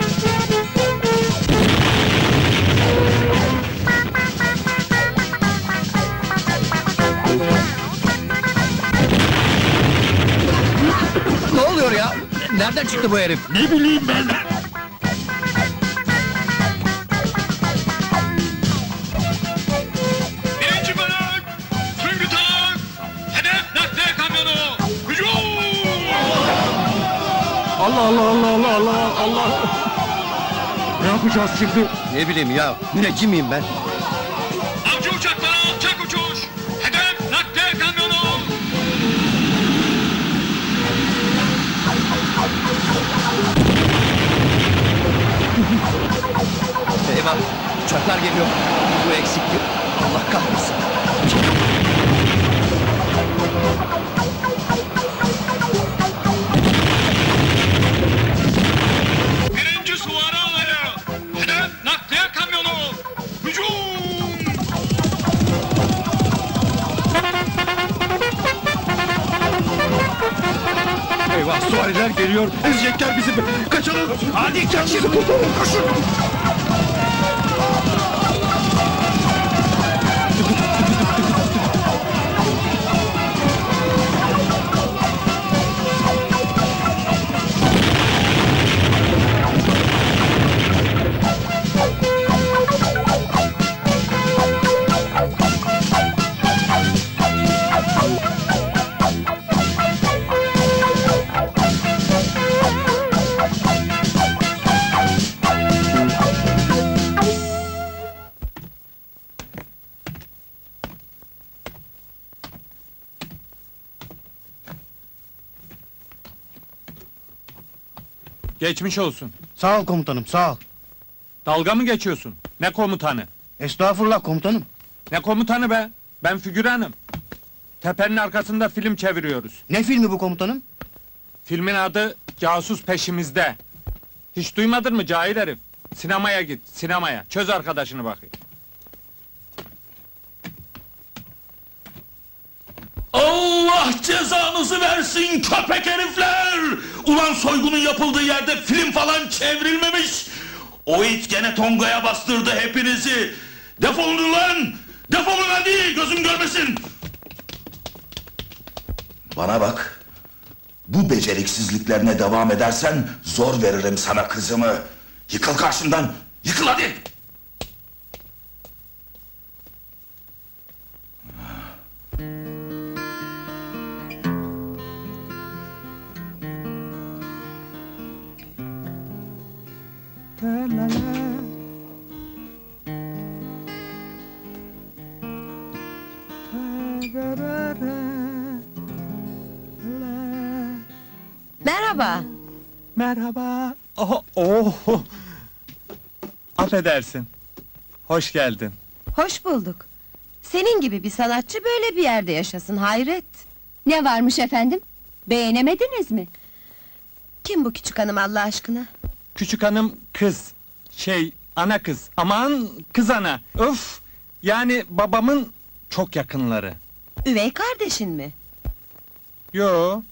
[SPEAKER 9] Ne oluyor ya? Nereden çıktı bu herif?
[SPEAKER 3] Ne bileyim ben!
[SPEAKER 16] Allah Allah Allah Allah Allah! Ne yapacağız şimdi?
[SPEAKER 9] Ne bileyim ya, müneccim miyim ben?
[SPEAKER 16] Avcı uçakları alçak uçuş! Hedef nakliye kamyonu!
[SPEAKER 9] Eyvah, uçaklar geliyor. Bu eksikti. Allah kahretsin.
[SPEAKER 16] Birinci suvarı alıyor! Hedef nakliye kamyonu! Hücum!
[SPEAKER 9] Eyvah, süvariler geliyor. Ezecekler bizi. Kaçalım.
[SPEAKER 18] Hadi kaçın koşun.
[SPEAKER 16] Geçmiş olsun.
[SPEAKER 17] Sağ ol komutanım, sağ ol.
[SPEAKER 16] Dalga mı geçiyorsun? Ne komutanı?
[SPEAKER 17] Estağfurullah komutanım.
[SPEAKER 16] Ne komutanı be? Ben figüranım. Tepenin arkasında film çeviriyoruz.
[SPEAKER 17] Ne filmi bu komutanım?
[SPEAKER 16] Filmin adı Casus Peşimizde. Hiç duymadın mı cahil herif? Sinemaya git, sinemaya. Çöz arkadaşını bakayım.
[SPEAKER 13] Allah cezanızı versin köpek herifler! Ulan soygunun yapıldığı yerde film falan çevrilmemiş! O it gene Tonga'ya bastırdı hepinizi! Defolun lan! Defolun hadi, gözüm görmesin! Bana bak! Bu beceriksizliklerine devam edersen zor veririm sana kızımı! Yıkıl karşımdan! Yıkıl hadi!
[SPEAKER 20] Merhaba.
[SPEAKER 16] Merhaba. Oh, oh. Affedersin. Hoş geldin.
[SPEAKER 20] Hoş bulduk. Senin gibi bir sanatçı böyle bir yerde yaşasın, hayret. Ne varmış efendim? Beğenemediniz mi? Kim bu küçük hanım Allah aşkına?
[SPEAKER 16] Küçük hanım kız. Ana kız. Aman kız ana. Öf. Yani babamın çok yakınları.
[SPEAKER 20] Üvey kardeşin mi?
[SPEAKER 16] Yo.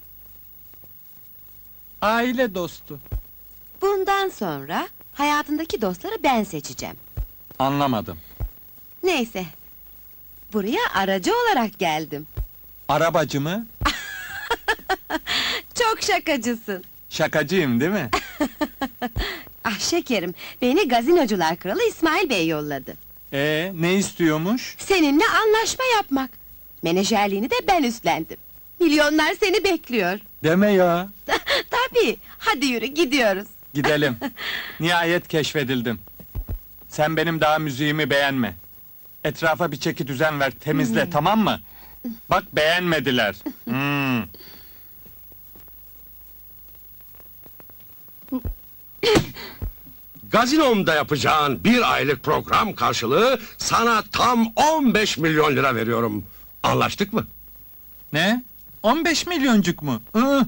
[SPEAKER 16] Aile dostu.
[SPEAKER 20] Bundan sonra hayatındaki dostları ben seçeceğim.
[SPEAKER 16] Anlamadım.
[SPEAKER 20] Neyse. Buraya aracı olarak geldim.
[SPEAKER 16] Arabacı mı?
[SPEAKER 20] Çok şakacısın.
[SPEAKER 16] Şakacıyım değil mi?
[SPEAKER 20] Ah şekerim, beni gazinocular kralı İsmail Bey yolladı.
[SPEAKER 16] Ne istiyormuş?
[SPEAKER 20] Seninle anlaşma yapmak. Menajerliğini de ben üstlendim. Milyonlar seni bekliyor.
[SPEAKER 16] Deme ya.
[SPEAKER 20] Tabii, hadi yürü gidiyoruz.
[SPEAKER 16] Gidelim. Nihayet keşfedildim. Sen benim daha müziğimi beğenme. Etrafa bir çeki düzen ver, temizle, tamam mı? Bak beğenmediler.
[SPEAKER 11] Gazinomda yapacağın bir aylık program karşılığı sana tam 15 milyon lira veriyorum. Anlaştık mı?
[SPEAKER 16] Ne? 15 milyoncuk mu?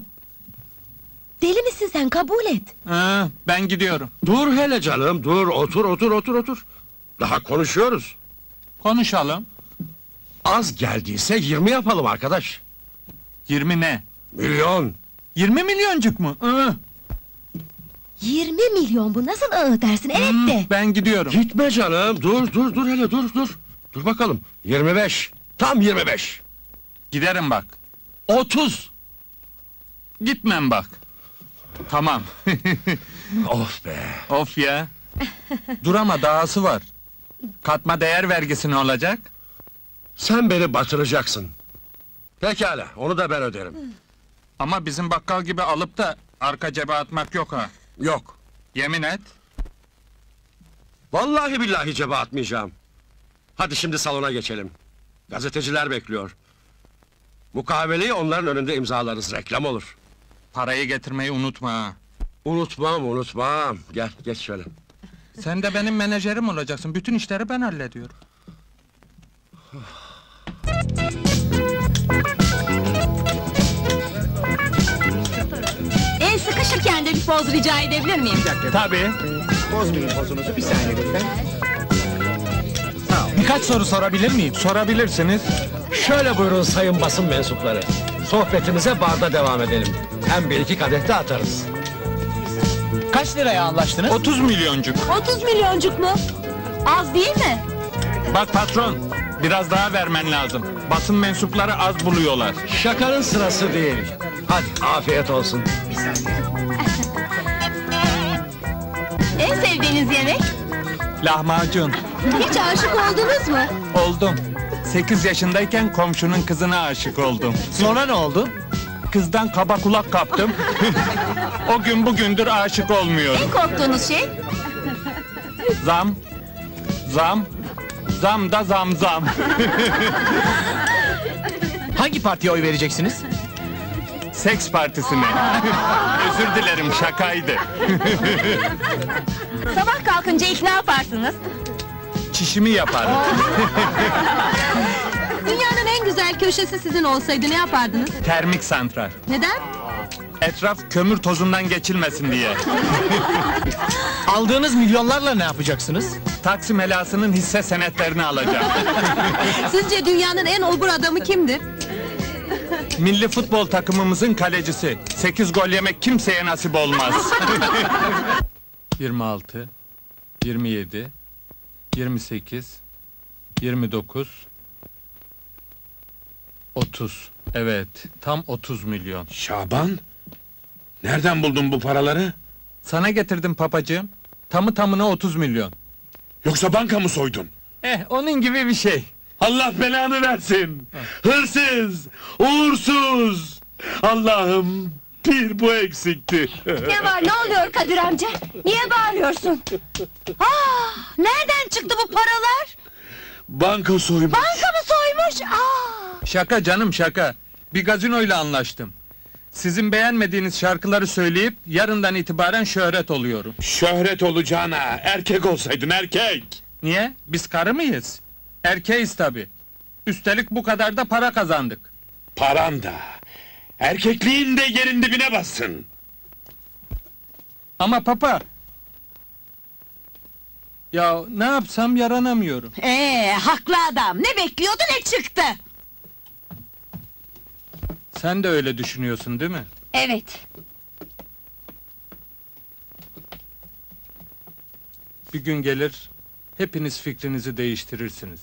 [SPEAKER 20] Deli misin sen, kabul et.
[SPEAKER 16] Ben gidiyorum.
[SPEAKER 11] Dur hele canım, dur, otur. Daha konuşuyoruz.
[SPEAKER 16] Konuşalım.
[SPEAKER 11] Az geldiyse 20 yapalım arkadaş.
[SPEAKER 16] 20 ne?
[SPEAKER 11] Milyon.
[SPEAKER 16] 20 milyoncuk mu?
[SPEAKER 20] 20 milyon bu, nasıl dersin, evet de.
[SPEAKER 16] Ben gidiyorum.
[SPEAKER 11] Gitme canım, dur hele, dur. Dur bakalım, 25. Tam 25.
[SPEAKER 16] Giderim bak.
[SPEAKER 11] 30.
[SPEAKER 16] Gitmem bak. Tamam.
[SPEAKER 11] Of be.
[SPEAKER 16] Of ya. Dur ama dahası var. Katma değer vergisi ne olacak?
[SPEAKER 11] Sen beni batıracaksın. Pekala, onu da ben öderim.
[SPEAKER 16] Ama bizim bakkal gibi alıp da Arka cebe atmak yok ha.
[SPEAKER 11] Yok.
[SPEAKER 16] Yemin et.
[SPEAKER 11] Vallahi billahi cebe atmayacağım. Hadi şimdi salona geçelim. Gazeteciler bekliyor. Mukaveleyi onların önünde imzalarız, reklam olur.
[SPEAKER 16] Parayı getirmeyi unutma ha.
[SPEAKER 11] Unutmam. Gel, geç şöyle.
[SPEAKER 16] Sen de benim menajerim olacaksın. Bütün işleri ben hallediyorum.
[SPEAKER 5] El sıkışırken de bir poz rica edebilir miyim?
[SPEAKER 7] Tabii.
[SPEAKER 22] Bozmayın pozunuzu bir saniye lütfen.
[SPEAKER 7] Birkaç soru sorabilir miyim?
[SPEAKER 16] Sorabilirsiniz.
[SPEAKER 11] Şöyle buyurun sayın basın mensupları. Sohbetimize barda devam edelim. Hem bir iki kadeh de atarız.
[SPEAKER 7] Kaç liraya anlaştınız?
[SPEAKER 16] 30 milyoncuk.
[SPEAKER 5] 30 milyoncuk mu? Az değil mi?
[SPEAKER 16] Bak patron, biraz daha vermen lazım. Basın mensupları az buluyorlar.
[SPEAKER 11] Şakanın sırası değil. Hadi afiyet olsun.
[SPEAKER 5] En sevdiğiniz yemek?
[SPEAKER 16] Lahmacun.
[SPEAKER 5] Hiç aşık oldunuz mu?
[SPEAKER 16] Oldum. 8 yaşındayken komşunun kızına aşık oldum.
[SPEAKER 7] Sonra ne oldu?
[SPEAKER 16] Kızdan kaba kulak kaptım. O gün bugündür aşık olmuyorum.
[SPEAKER 5] En korktuğunuz şey?
[SPEAKER 16] Zam. Zam da zam.
[SPEAKER 7] Hangi partiye oy vereceksiniz?
[SPEAKER 16] Seks partisine. Özür dilerim, şakaydı.
[SPEAKER 5] Sabah kalkınca ilk ne yaparsınız?
[SPEAKER 16] Çişimi yaparım.
[SPEAKER 5] Dünyanın en güzel köşesi sizin olsaydı ne yapardınız?
[SPEAKER 16] Termik santral.
[SPEAKER 5] Neden?
[SPEAKER 16] Etraf kömür tozundan geçilmesin diye.
[SPEAKER 7] Aldığınız milyonlarla ne yapacaksınız?
[SPEAKER 16] Taksim helasının hisse senetlerini alacağım.
[SPEAKER 5] Sizce dünyanın en obur adamı kimdir?
[SPEAKER 16] Milli futbol takımımızın kalecisi. 8 gol yemek kimseye nasip olmaz. 26, 27, 28, 29, 30. Evet, tam 30 milyon.
[SPEAKER 8] Şaban, nereden buldun bu paraları?
[SPEAKER 16] Sana getirdim papacığım. Tamı tamına 30 milyon.
[SPEAKER 8] Yoksa banka mı soydun?
[SPEAKER 16] Onun gibi bir şey.
[SPEAKER 8] Allah belanı versin! Hırsız! Uğursuz! Allah'ım, bir bu eksikti.
[SPEAKER 5] Ne var, ne oluyor Kadir amca? Niye bağırıyorsun? Nereden çıktı bu paralar?
[SPEAKER 8] Banka soymuş.
[SPEAKER 5] Banka mı soymuş?
[SPEAKER 16] Şaka canım, şaka. Bir gazinoyla anlaştım. Sizin beğenmediğiniz şarkıları söyleyip yarından itibaren şöhret oluyorum.
[SPEAKER 8] Şöhret olacağına erkek olsaydın, erkek!
[SPEAKER 16] Niye? Biz karı mıyız? Erkeğiz tabi. Üstelik bu kadar da para kazandık.
[SPEAKER 8] Paran da, erkekliğin de yerin dibine bassın.
[SPEAKER 16] Ama papa... Ya ne yapsam yaranamıyorum.
[SPEAKER 5] Haklı adam. Ne bekliyordu ne çıktı?
[SPEAKER 16] Sen de öyle düşünüyorsun değil mi?
[SPEAKER 2] Evet.
[SPEAKER 16] Bir gün gelir, hepiniz fikrinizi değiştirirsiniz.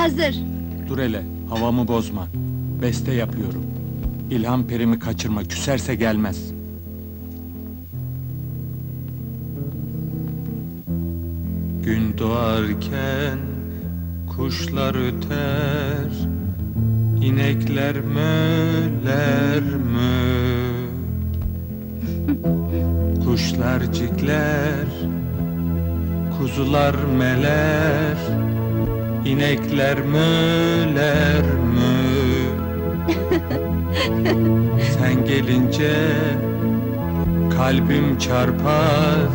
[SPEAKER 20] hazır.
[SPEAKER 16] Dur hele, havamı bozma. Beste yapıyorum. İlham perimi kaçırma, küserse gelmez. Gün doğarken kuşlar öter, inekler möler mö. Kuşlar cikler, kuzular meler, inekler möler mö. Sen gelince kalbim çarpar,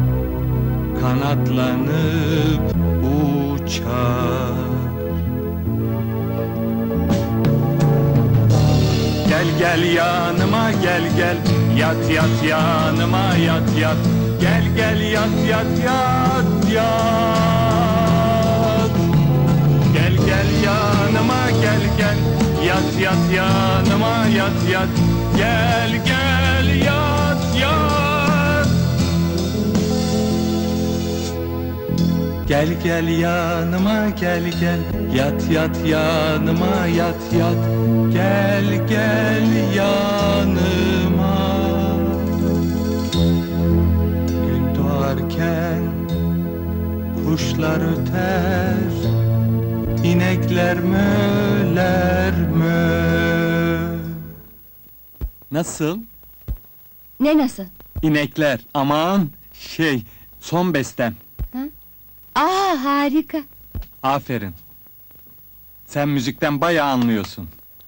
[SPEAKER 16] kanatlanıp uçar. Gel gel yanıma gel gel, yat yat yanıma yat yat. Gel gel yat yat yat yat. Gel gel yanıma gel gel, yat yat yanıma yat yat. Gel gel yat yat. Gel gel yanıma gel gel, yat yat yanıma yat yat. Gel gel yanıma. Gün doğarken kuşlar öter, inekler möler mö. Nasıl?
[SPEAKER 20] Ne nasıl?
[SPEAKER 16] İnekler, aman son bestem.
[SPEAKER 20] Aa, harika.
[SPEAKER 16] Aferin. Sen müzikten bayağı anlıyorsun.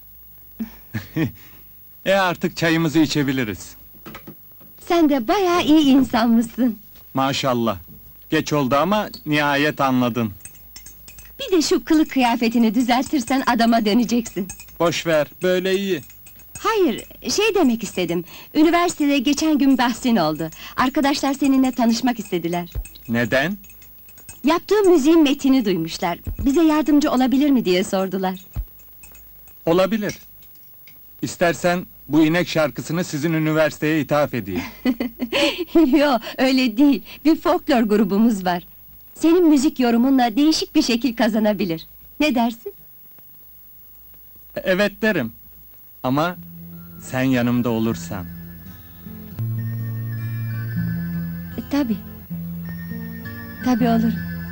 [SPEAKER 16] Artık çayımızı içebiliriz.
[SPEAKER 20] Sen de bayağı iyi insanmışsın.
[SPEAKER 16] Maşallah. Geç oldu ama nihayet anladın.
[SPEAKER 20] Bir de şu kılık kıyafetini düzeltirsen adama döneceksin.
[SPEAKER 16] Boş ver, böyle iyi.
[SPEAKER 20] Hayır, demek istedim. Üniversitede geçen gün bahsin oldu. Arkadaşlar seninle tanışmak istediler.
[SPEAKER 16] Neden?
[SPEAKER 20] Yaptığım müziğin metnini duymuşlar. Bize yardımcı olabilir mi diye sordular.
[SPEAKER 16] Olabilir. İstersen bu inek şarkısını sizin üniversiteye ithaf edeyim.
[SPEAKER 20] Yo, öyle değil. Bir folklor grubumuz var. Senin müzik yorumunla değişik bir şekil kazanabilir. Ne dersin?
[SPEAKER 16] Evet derim. Ama sen yanımda olursan.
[SPEAKER 20] Tabii. Tabii olur.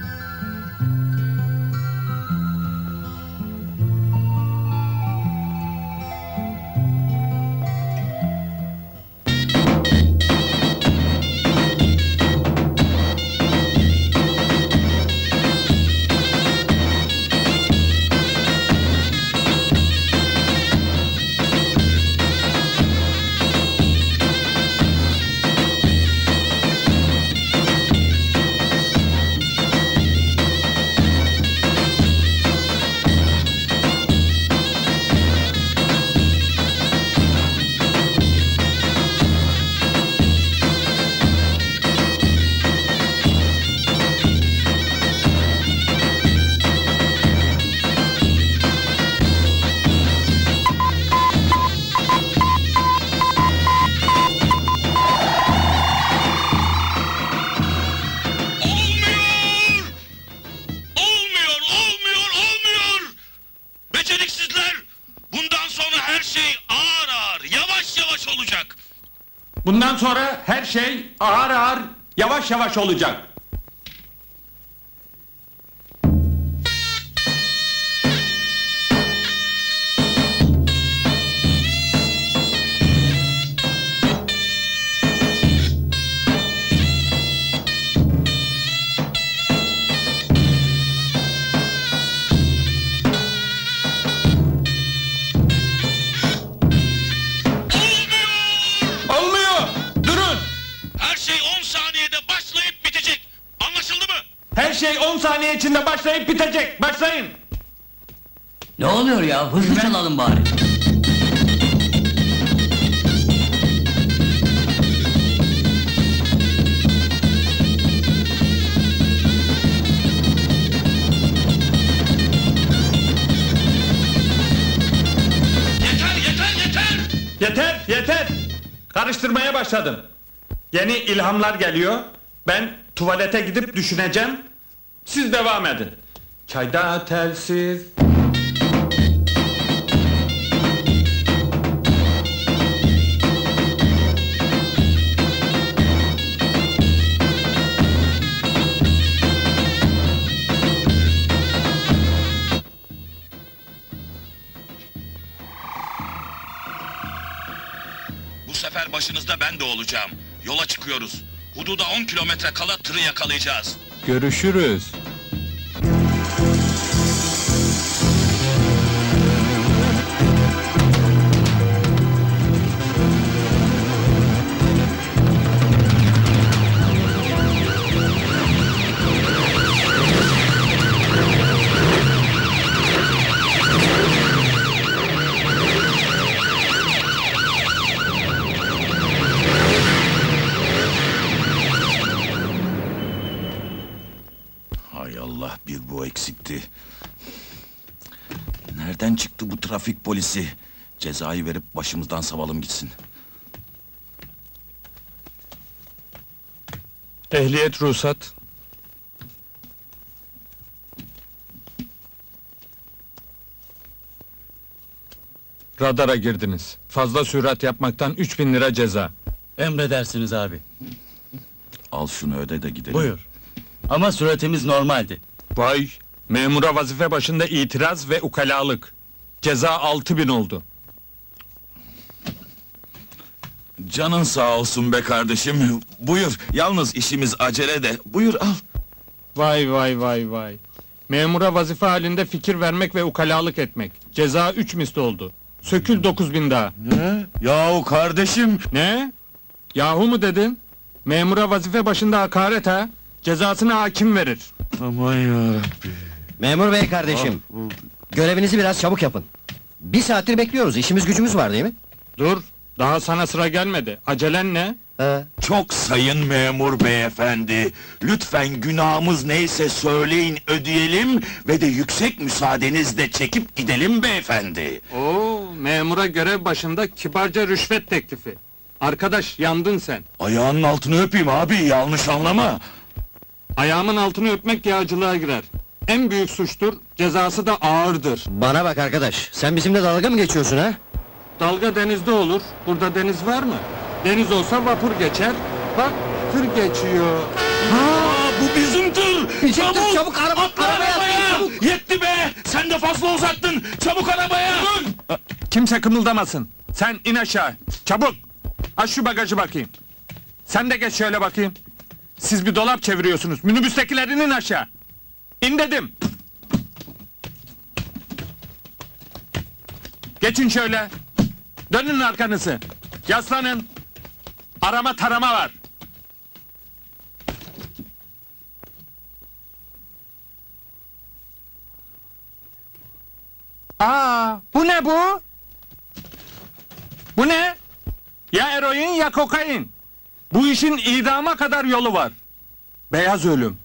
[SPEAKER 16] Bundan sonra her şey ağır ağır, yavaş yavaş olacak. Her şey 10 saniye içinde başlayıp bitecek. Başlayın.
[SPEAKER 18] Ne oluyor ya? Hızlı çalalım bari.
[SPEAKER 16] Yeter. Karıştırmaya başladım. Yeni ilhamlar geliyor. Ben tuvalete gidip düşüneceğim. Siz devam edin. Çayda telsiz.
[SPEAKER 13] Bu sefer başınızda ben de olacağım. Yola çıkıyoruz. Hududa 10 kilometre kala tırı yakalayacağız.
[SPEAKER 16] Görüşürüz.
[SPEAKER 13] Hay Allah, bir bu eksikti. Nereden çıktı bu trafik polisi? Cezayı verip başımızdan savalım gitsin.
[SPEAKER 16] Ehliyet, ruhsat. Radara girdiniz. Fazla sürat yapmaktan 3000 lira ceza.
[SPEAKER 6] Emredersiniz abi.
[SPEAKER 13] Al şunu öde de gidelim.
[SPEAKER 6] Buyur. Ama süratimiz normaldi.
[SPEAKER 16] Vay! Memura vazife başında itiraz ve ukalalık. Ceza 6000 oldu.
[SPEAKER 13] Canın sağ olsun be kardeşim. Buyur, yalnız işimiz acele de. Buyur al.
[SPEAKER 16] Vay vay vay vay. Memura vazife halinde fikir vermek ve ukalalık etmek. Ceza 3 misli oldu. Sökül 9000 daha.
[SPEAKER 13] Ne? Yahu kardeşim!
[SPEAKER 16] Ne? Yahu mu dedin? Memura vazife başında hakaret ha? Cezasını hakim verir.
[SPEAKER 13] Aman yarabbi.
[SPEAKER 9] Memur bey kardeşim. Görevinizi biraz çabuk yapın. 1 saattir bekliyoruz. İşimiz gücümüz var değil mi?
[SPEAKER 16] Dur, daha sana sıra gelmedi. Acelen ne?
[SPEAKER 13] Çok sayın memur beyefendi. Lütfen günahımız neyse söyleyin, ödeyelim ve de yüksek müsaadenizle çekip gidelim beyefendi.
[SPEAKER 16] Oo, memura görev başında kibarca rüşvet teklifi. Arkadaş, yandın sen.
[SPEAKER 13] Ayağının altını öpeyim abi, yanlış anlama.
[SPEAKER 16] Ayağımın altını öpmek yağcılığa girer. En büyük suçtur, cezası da ağırdır.
[SPEAKER 9] Bana bak arkadaş, sen bizimle dalga mı geçiyorsun ha?
[SPEAKER 16] Dalga denizde olur, burada deniz var mı? Deniz olsa vapur geçer, bak tır geçiyor.
[SPEAKER 13] Bu bizim tır! Çabuk!
[SPEAKER 9] Çabuk
[SPEAKER 13] arabaya! Çabuk. Yetti be! Sen de fazla uzattın! Çabuk arabaya!
[SPEAKER 16] Kimse kımıldamasın. Sen in aşağı, çabuk! Aç şu bagajı bakayım. Sen de geç şöyle bakayım. Siz bir dolap çeviriyorsunuz, minibüstekiler inin aşağı. İn dedim! Geçin şöyle! Dönün arkanızı! Yaslanın! Arama tarama var! Bu ne bu? Bu ne? Ya eroin ya kokain. Bu işin idama kadar yolu var. Beyaz ölüm.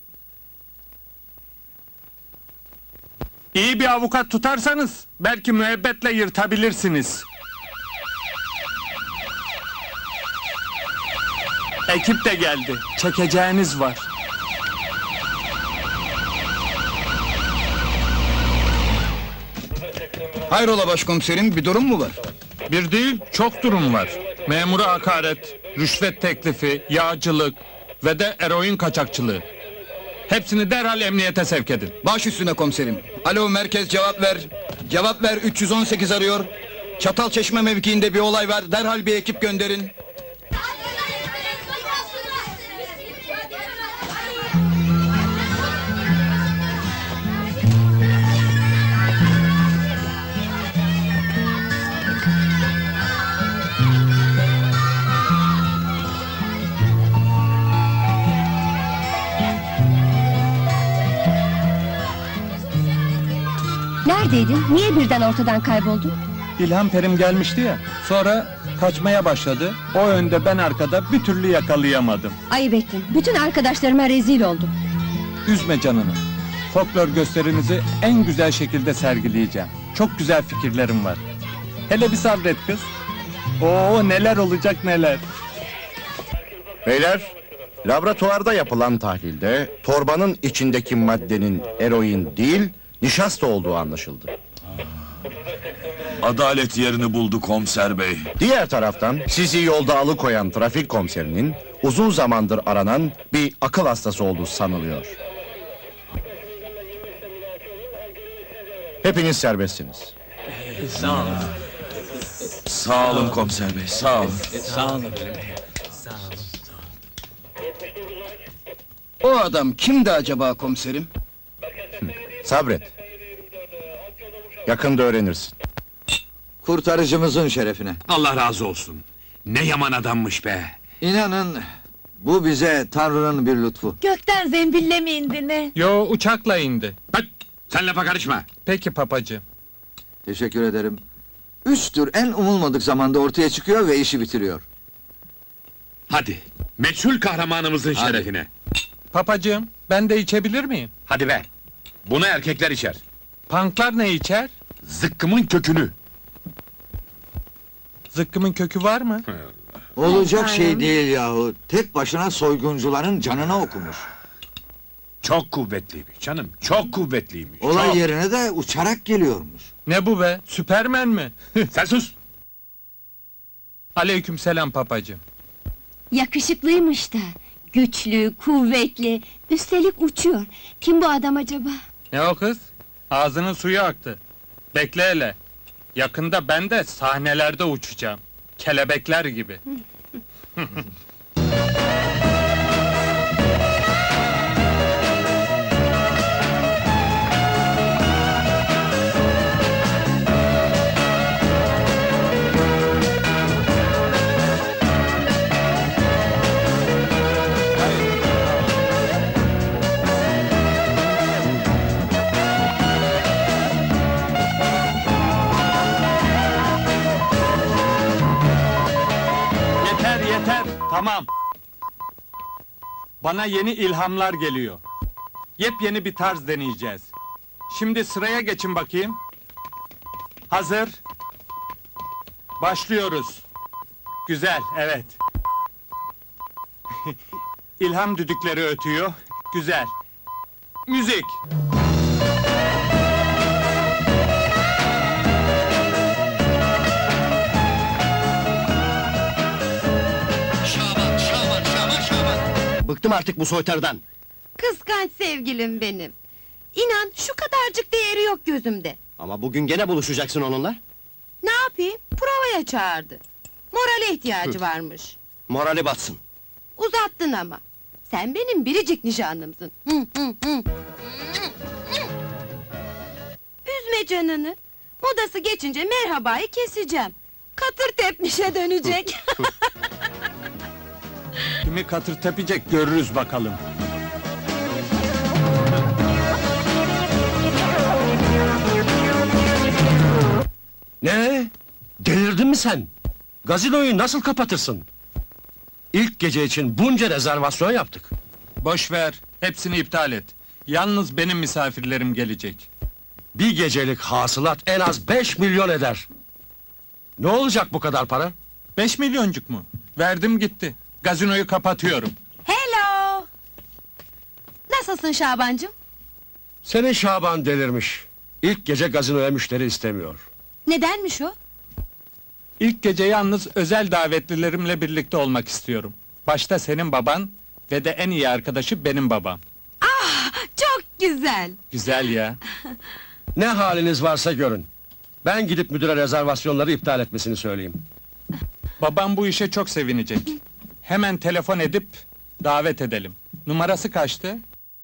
[SPEAKER 16] İyi bir avukat tutarsanız belki müebbetle yırtabilirsiniz. Ekip de geldi. Çekeceğiniz var.
[SPEAKER 19] Hayrola başkomiserim, bir durum mu var?
[SPEAKER 16] Bir değil, çok durum var. Memura hakaret, rüşvet teklifi, yağcılık ve de eroin kaçakçılığı. Hepsini derhal emniyete sevk edin.
[SPEAKER 19] Baş üstüne komiserim. Alo merkez, cevap ver. Cevap ver, 318 arıyor. Çatalçeşme mevkiinde bir olay var, derhal bir ekip gönderin.
[SPEAKER 20] Neredeydin? Niye birden ortadan kayboldun?
[SPEAKER 16] İlham Perim gelmişti ya, sonra kaçmaya başladı. O önde, ben arkada, bir türlü yakalayamadım.
[SPEAKER 20] Ayıp ettin. Bütün arkadaşlarıma rezil oldum.
[SPEAKER 16] Üzme canını. Folklor gösterinizi en güzel şekilde sergileyeceğim. Çok güzel fikirlerim var. Hele bir sabret kız. Oo, neler olacak neler.
[SPEAKER 3] Beyler,
[SPEAKER 4] Laboratuvarda yapılan tahlilde torbanın içindeki maddenin eroin değil, nişasta olduğu anlaşıldı.
[SPEAKER 13] Adalet yerini buldu komiser bey.
[SPEAKER 4] Diğer taraftan sizi yolda alıkoyan trafik komiserinin uzun zamandır aranan bir akıl hastası olduğu sanılıyor. Hepiniz serbestsiniz.
[SPEAKER 13] Sağ olun. Sağ olun komiser bey, sağ olun.
[SPEAKER 6] Sağ olun.
[SPEAKER 19] O adam kimdi acaba komiserim?
[SPEAKER 4] Sabret. Yakında öğrenirsin.
[SPEAKER 1] Kurtarıcımızın şerefine.
[SPEAKER 8] Allah razı olsun. Ne yaman adammış be.
[SPEAKER 1] İnanın, bu bize Tanrı'nın bir lütfu.
[SPEAKER 5] Gökten zembille mi indi ne?
[SPEAKER 16] Yo, uçakla indi.
[SPEAKER 8] Sen lafa karışma.
[SPEAKER 16] Peki papacığım.
[SPEAKER 1] Teşekkür ederim. Üç en umulmadık zamanda ortaya çıkıyor ve işi bitiriyor.
[SPEAKER 8] Hadi, meçhul kahramanımızın şerefine.
[SPEAKER 16] Papacığım, ben de içebilir miyim?
[SPEAKER 8] Hadi be. Bunu erkekler içer.
[SPEAKER 16] Punklar ne içer?
[SPEAKER 8] Zıkkımın kökünü.
[SPEAKER 16] Zıkkımın kökü var mı?
[SPEAKER 1] Olacak şey değil yahu. Tek başına soyguncuların canına okumuş.
[SPEAKER 8] Çok kuvvetliymiş canım, çok kuvvetliymiş.
[SPEAKER 1] Olay
[SPEAKER 8] çok.
[SPEAKER 1] yerine de uçarak geliyormuş.
[SPEAKER 16] Ne bu be? Süpermen mi?
[SPEAKER 8] Sen sus!
[SPEAKER 16] Aleykümselam papacığım.
[SPEAKER 2] Yakışıklıymış da. Güçlü, kuvvetli, üstelik uçuyor. Kim bu adam acaba?
[SPEAKER 16] Ne o kız? Ağzının suyu aktı. Bekle hele. Yakında ben de sahnelerde uçacağım. Kelebekler gibi. Yeter, tamam. Bana yeni ilhamlar geliyor. Yepyeni bir tarz deneyeceğiz. Şimdi sıraya geçin bakayım. Hazır. Başlıyoruz. Güzel, evet. İlham düdükleri ötüyor. Güzel. Müzik.
[SPEAKER 18] Bıktım artık bu soytarıdan.
[SPEAKER 20] Kıskanç sevgilim benim. İnan şu kadarcık değeri yok gözümde.
[SPEAKER 18] Ama bugün gene buluşacaksın onunla.
[SPEAKER 20] Ne yapayım? Provaya çağırdı. Morale ihtiyacı varmış.
[SPEAKER 18] Morali batsın.
[SPEAKER 20] Uzattın ama. Sen benim biricik nişanlımsın. Üzme canını. Modası geçince merhabayı keseceğim. Katır tepmişe dönecek.
[SPEAKER 16] Kimi katır tepecek görürüz bakalım.
[SPEAKER 11] Ne? Delirdin mi sen? Gazinoyu nasıl kapatırsın? İlk gece için bunca rezervasyon yaptık.
[SPEAKER 16] Boş ver, hepsini iptal et. Yalnız benim misafirlerim gelecek.
[SPEAKER 11] Bir gecelik hasılat en az 5 milyon eder. Ne olacak bu kadar para?
[SPEAKER 16] 5 milyoncuk mu? Verdim gitti. Gazinoyu kapatıyorum.
[SPEAKER 20] Hello! Nasılsın Şabancığım?
[SPEAKER 11] Senin Şaban delirmiş. İlk gece gazinoya müşteri istemiyor.
[SPEAKER 20] Nedenmiş o?
[SPEAKER 16] İlk gece yalnız özel davetlilerimle birlikte olmak istiyorum. Başta senin baban ve de en iyi arkadaşı benim babam.
[SPEAKER 20] Ah, çok güzel.
[SPEAKER 16] Güzel ya.
[SPEAKER 11] Ne haliniz varsa görün. Ben gidip müdüre rezervasyonları iptal etmesini söyleyeyim.
[SPEAKER 16] Babam bu işe çok sevinecek. Hemen telefon edip davet edelim. Numarası kaçtı?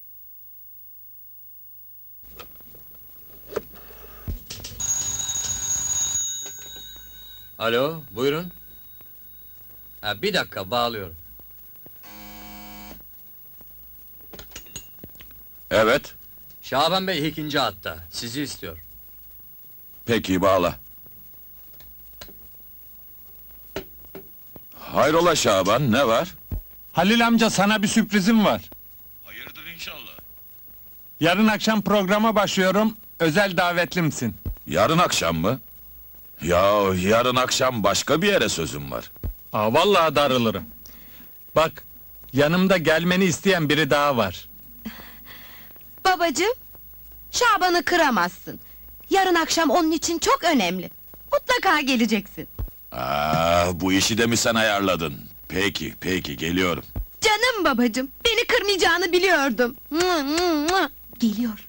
[SPEAKER 21] Alo, buyurun. Ha, bir dakika, bağlıyorum.
[SPEAKER 13] Evet,
[SPEAKER 21] Şaban Bey ikinci hatta, sizi istiyor.
[SPEAKER 13] peki bağla. Hayrola Şaban, ne var?
[SPEAKER 16] Halil amca sana bir sürprizim var.
[SPEAKER 13] Hayırdır inşallah.
[SPEAKER 16] Yarın akşam programa başlıyorum, özel davetlimsin.
[SPEAKER 13] Yarın akşam mı? Ya yarın akşam başka bir yere sözüm var.
[SPEAKER 16] Aa, vallahi darılırım. Bak, Yanımda gelmeni isteyen biri daha var.
[SPEAKER 20] Babacığım, Şaban'ı kıramazsın. Yarın akşam onun için çok önemli. Mutlaka geleceksin.
[SPEAKER 13] Bu işi de mi sen ayarladın? Peki geliyorum.
[SPEAKER 20] Canım babacığım, beni kırmayacağını biliyordum. Geliyor.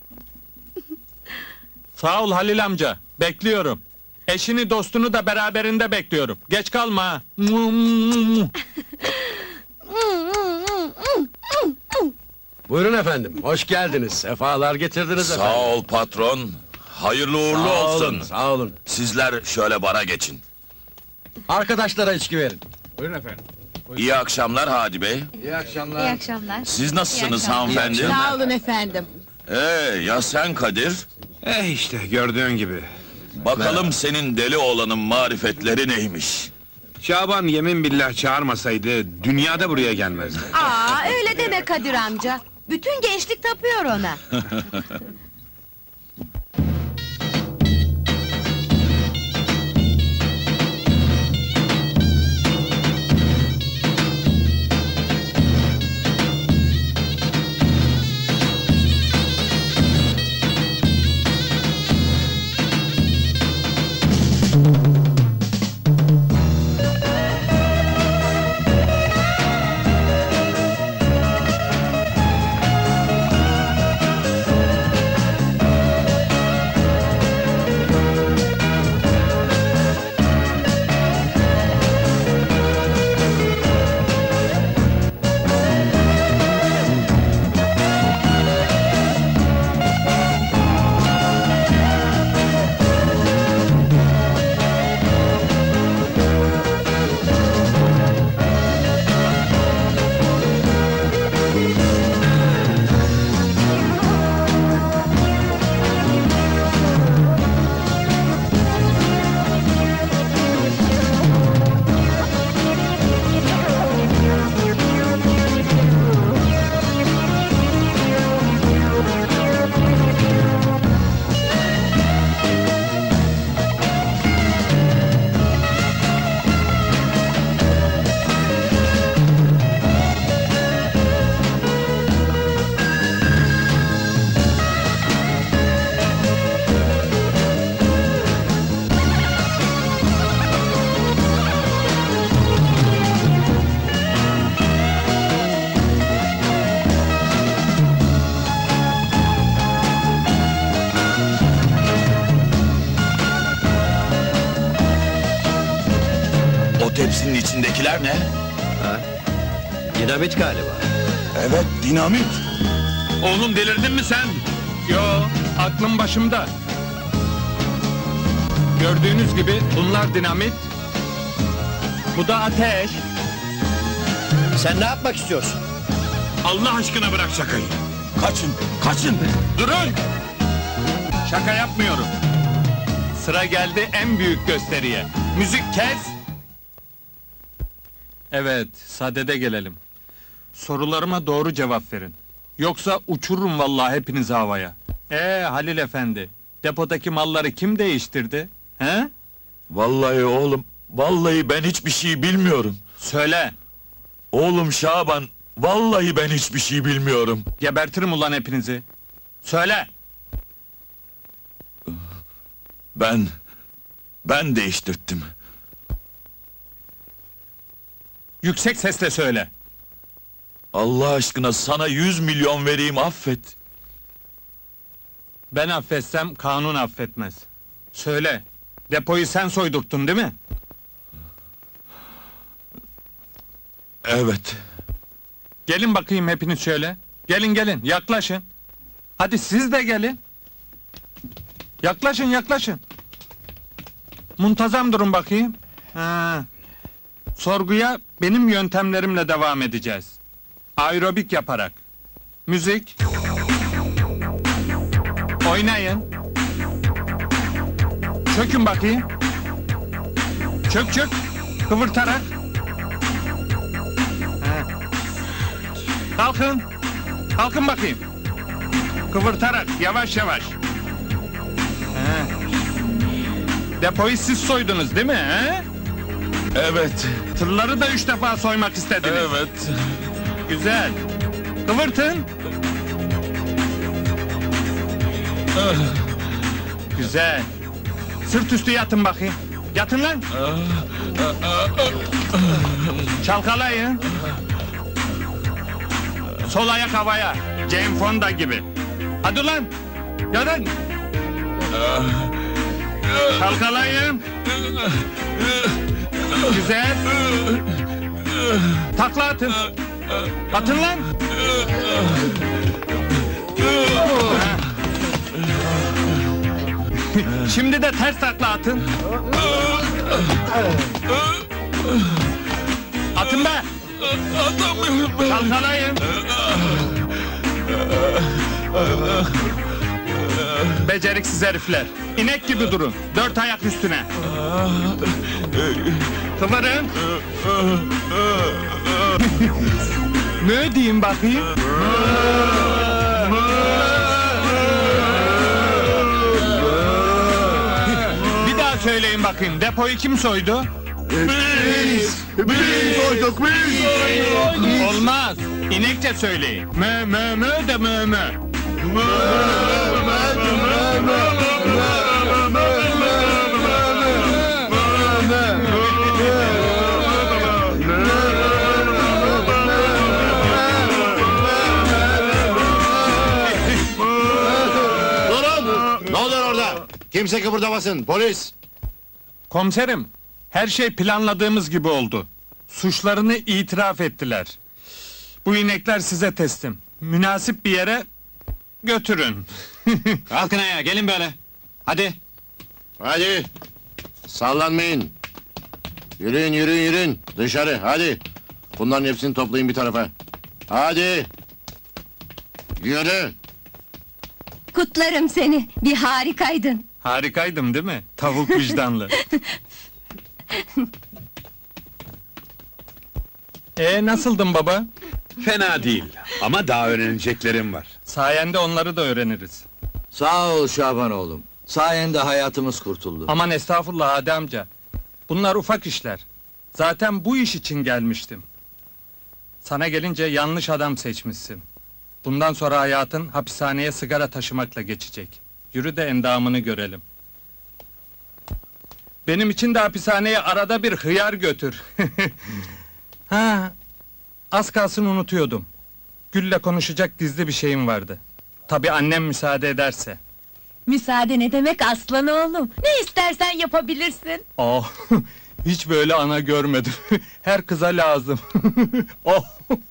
[SPEAKER 16] Sağ ol Halil amca, bekliyorum. Eşini dostunu da beraberinde bekliyorum. Geç kalma ha.
[SPEAKER 11] Buyurun efendim, hoş geldiniz. Sefalar getirdiniz efendim.
[SPEAKER 13] Sağ ol patron. Hayırlı uğurlu
[SPEAKER 11] Sağ
[SPEAKER 13] olsun.
[SPEAKER 11] olun, sağ olun.
[SPEAKER 13] Sizler şöyle bara geçin.
[SPEAKER 11] Arkadaşlara içki verin.
[SPEAKER 16] Buyurun efendim.
[SPEAKER 13] İyi akşamlar Hadi Bey.
[SPEAKER 1] İyi akşamlar.
[SPEAKER 20] akşamlar.
[SPEAKER 13] Siz nasılsınız hanımefendi?
[SPEAKER 20] Sağ olun efendim.
[SPEAKER 13] Ya sen Kadir?
[SPEAKER 8] İşte gördüğün gibi.
[SPEAKER 13] Bakalım senin deli oğlanın marifetleri neymiş?
[SPEAKER 8] Şaban yemin billah çağırmasaydı dünyada buraya gelmezdi.
[SPEAKER 20] Öyle deme Kadir amca. Bütün gençlik tapıyor ona.
[SPEAKER 13] O tepsinin içindekiler ne?
[SPEAKER 9] Dinamit galiba.
[SPEAKER 13] Evet, dinamit.
[SPEAKER 16] Oğlum delirdin mi sen? Yo, aklım başımda. Gördüğünüz gibi bunlar dinamit. Bu da ateş.
[SPEAKER 9] Sen ne yapmak istiyorsun?
[SPEAKER 8] Allah aşkına bırak şakayı.
[SPEAKER 13] Kaçın.
[SPEAKER 16] Durun! Şaka yapmıyorum. Sıra geldi en büyük gösteriye. Müzik kes! Evet, sadede gelelim. Sorularıma doğru cevap verin. Yoksa uçururum vallahi hepinizi havaya. Halil efendi, depodaki malları kim değiştirdi? He?
[SPEAKER 13] Vallahi oğlum, vallahi ben hiçbir şey bilmiyorum.
[SPEAKER 16] Söyle!
[SPEAKER 13] Oğlum Şaban, vallahi ben hiçbir şey bilmiyorum.
[SPEAKER 16] Gebertirim ulan hepinizi. Söyle!
[SPEAKER 13] Ben değiştirttim.
[SPEAKER 16] Yüksek sesle söyle!
[SPEAKER 13] Allah aşkına sana 100 milyon vereyim, affet.
[SPEAKER 16] Ben affetsem kanun affetmez. Söyle! Depoyu sen soydurttun değil mi?
[SPEAKER 13] Evet.
[SPEAKER 16] Gelin bakayım hepiniz şöyle. Gelin, yaklaşın. Hadi siz de gelin. Yaklaşın. Muntazam durun bakayım. Sorguya benim yöntemlerimle devam edeceğiz. Aerobik yaparak. Müzik. Oynayın. Çökün bakayım. Çök. Kıvırtarak. Kalkın bakayım. Kıvırtarak, yavaş. Depoyu siz soydunuz değil mi?
[SPEAKER 13] Evet.
[SPEAKER 16] Tırları da 3 defa soymak istediniz.
[SPEAKER 13] Evet.
[SPEAKER 16] güzel. Kıvırtın. Güzel. Sırt üstü yatın bakayım. Yatın lan. Çalkalayın. Sol ayak havaya. Jane Fonda gibi. Hadi lan. Yatın. Çalkalayın. Güzel. Takla atın. Atın lan. Şimdi de ters takla atın. Atın be. Atamıyorum. Çalkalayın. Beceriksiz herifler. İnek gibi durun. 4 ayak üstüne. Kıvırın. Ne diyeyim bakayım? Bir daha söyleyin bakayım. Depoyu kim soydu?
[SPEAKER 11] Biz soyduk biz.
[SPEAKER 16] Olmaz. İnekçe söyleyin. Mö mö mö de mö mö.
[SPEAKER 4] Durun! Ne oluyor orada? Kimse kıpırdamasın, polis!
[SPEAKER 16] Komiserim, her şey planladığımız gibi oldu. Suçlarını itiraf ettiler. Bu inekler size teslim. Münasip bir yere götürün.
[SPEAKER 4] Kalkın ayağa, gelin böyle. Hadi. Hadi. Sallanmayın. Yürüyün, yürüyün, yürüyün. Dışarı, hadi. Bunların hepsini toplayın bir tarafa. Hadi. Yürü.
[SPEAKER 20] Kutlarım seni. Bir harikaydın.
[SPEAKER 16] Harikaydım değil mi? Tavuk vicdanlı. Nasıldın baba?
[SPEAKER 3] Fena değil ama daha öğreneceklerim var.
[SPEAKER 16] Sayende onları da öğreniriz.
[SPEAKER 1] Sağ ol Şaban oğlum. Sayende hayatımız kurtuldu.
[SPEAKER 16] Aman estağfurullah Hadi amca. Bunlar ufak işler. Zaten bu iş için gelmiştim. Sana gelince yanlış adam seçmişsin. Bundan sonra hayatın hapishaneye sigara taşımakla geçecek. Yürü de endamını görelim. Benim için de hapishaneye arada bir hıyar götür. Ha, az kalsın unutuyordum. Gül'le konuşacak gizli bir şeyim vardı. Tabii annem müsaade ederse.
[SPEAKER 20] Müsaade ne demek aslan oğlum? Ne istersen yapabilirsin.
[SPEAKER 16] Oh, hiç böyle ana görmedim. Her kıza lazım. Oh.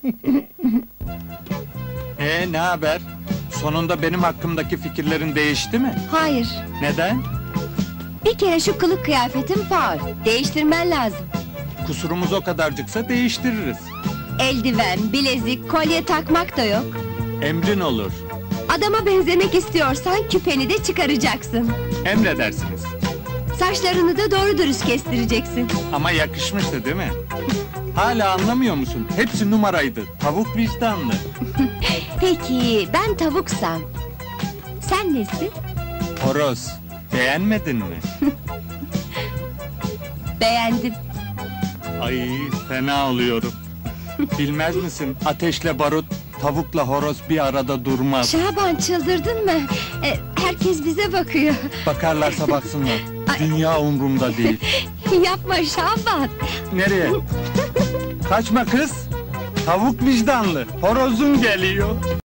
[SPEAKER 16] Ne haber? Sonunda benim hakkımdaki fikirlerin değişti mi?
[SPEAKER 20] Hayır.
[SPEAKER 16] Neden?
[SPEAKER 20] Bir kere şu kılık kıyafetin faul. Değiştirmen lazım.
[SPEAKER 16] Kusurumuz o kadarcıksa değiştiririz.
[SPEAKER 20] Eldiven, bilezik, kolye takmak da yok.
[SPEAKER 16] Emrin olur.
[SPEAKER 20] Adama benzemek istiyorsan küpeni de çıkaracaksın.
[SPEAKER 16] Emredersiniz.
[SPEAKER 20] Saçlarını da doğru dürüst kestireceksin.
[SPEAKER 16] Ama yakışmıştı değil mi? Hala anlamıyor musun? Hepsi numaraydı. Tavuk vicdanlı.
[SPEAKER 20] Peki ben tavuksam sen nesin?
[SPEAKER 16] Horoz. Beğenmedin mi?
[SPEAKER 20] Beğendim.
[SPEAKER 16] Ay fena oluyorum. Bilmez misin? Ateşle barut, tavukla horoz bir arada durmaz.
[SPEAKER 20] Şaban çıldırdın mı? Herkes bize bakıyor.
[SPEAKER 16] Bakarlarsa baksınlar. Dünya umrumda değil.
[SPEAKER 20] Yapma Şaban.
[SPEAKER 16] Nereye? Kaçma kız. Tavuk vicdanlı. Horozun geliyor.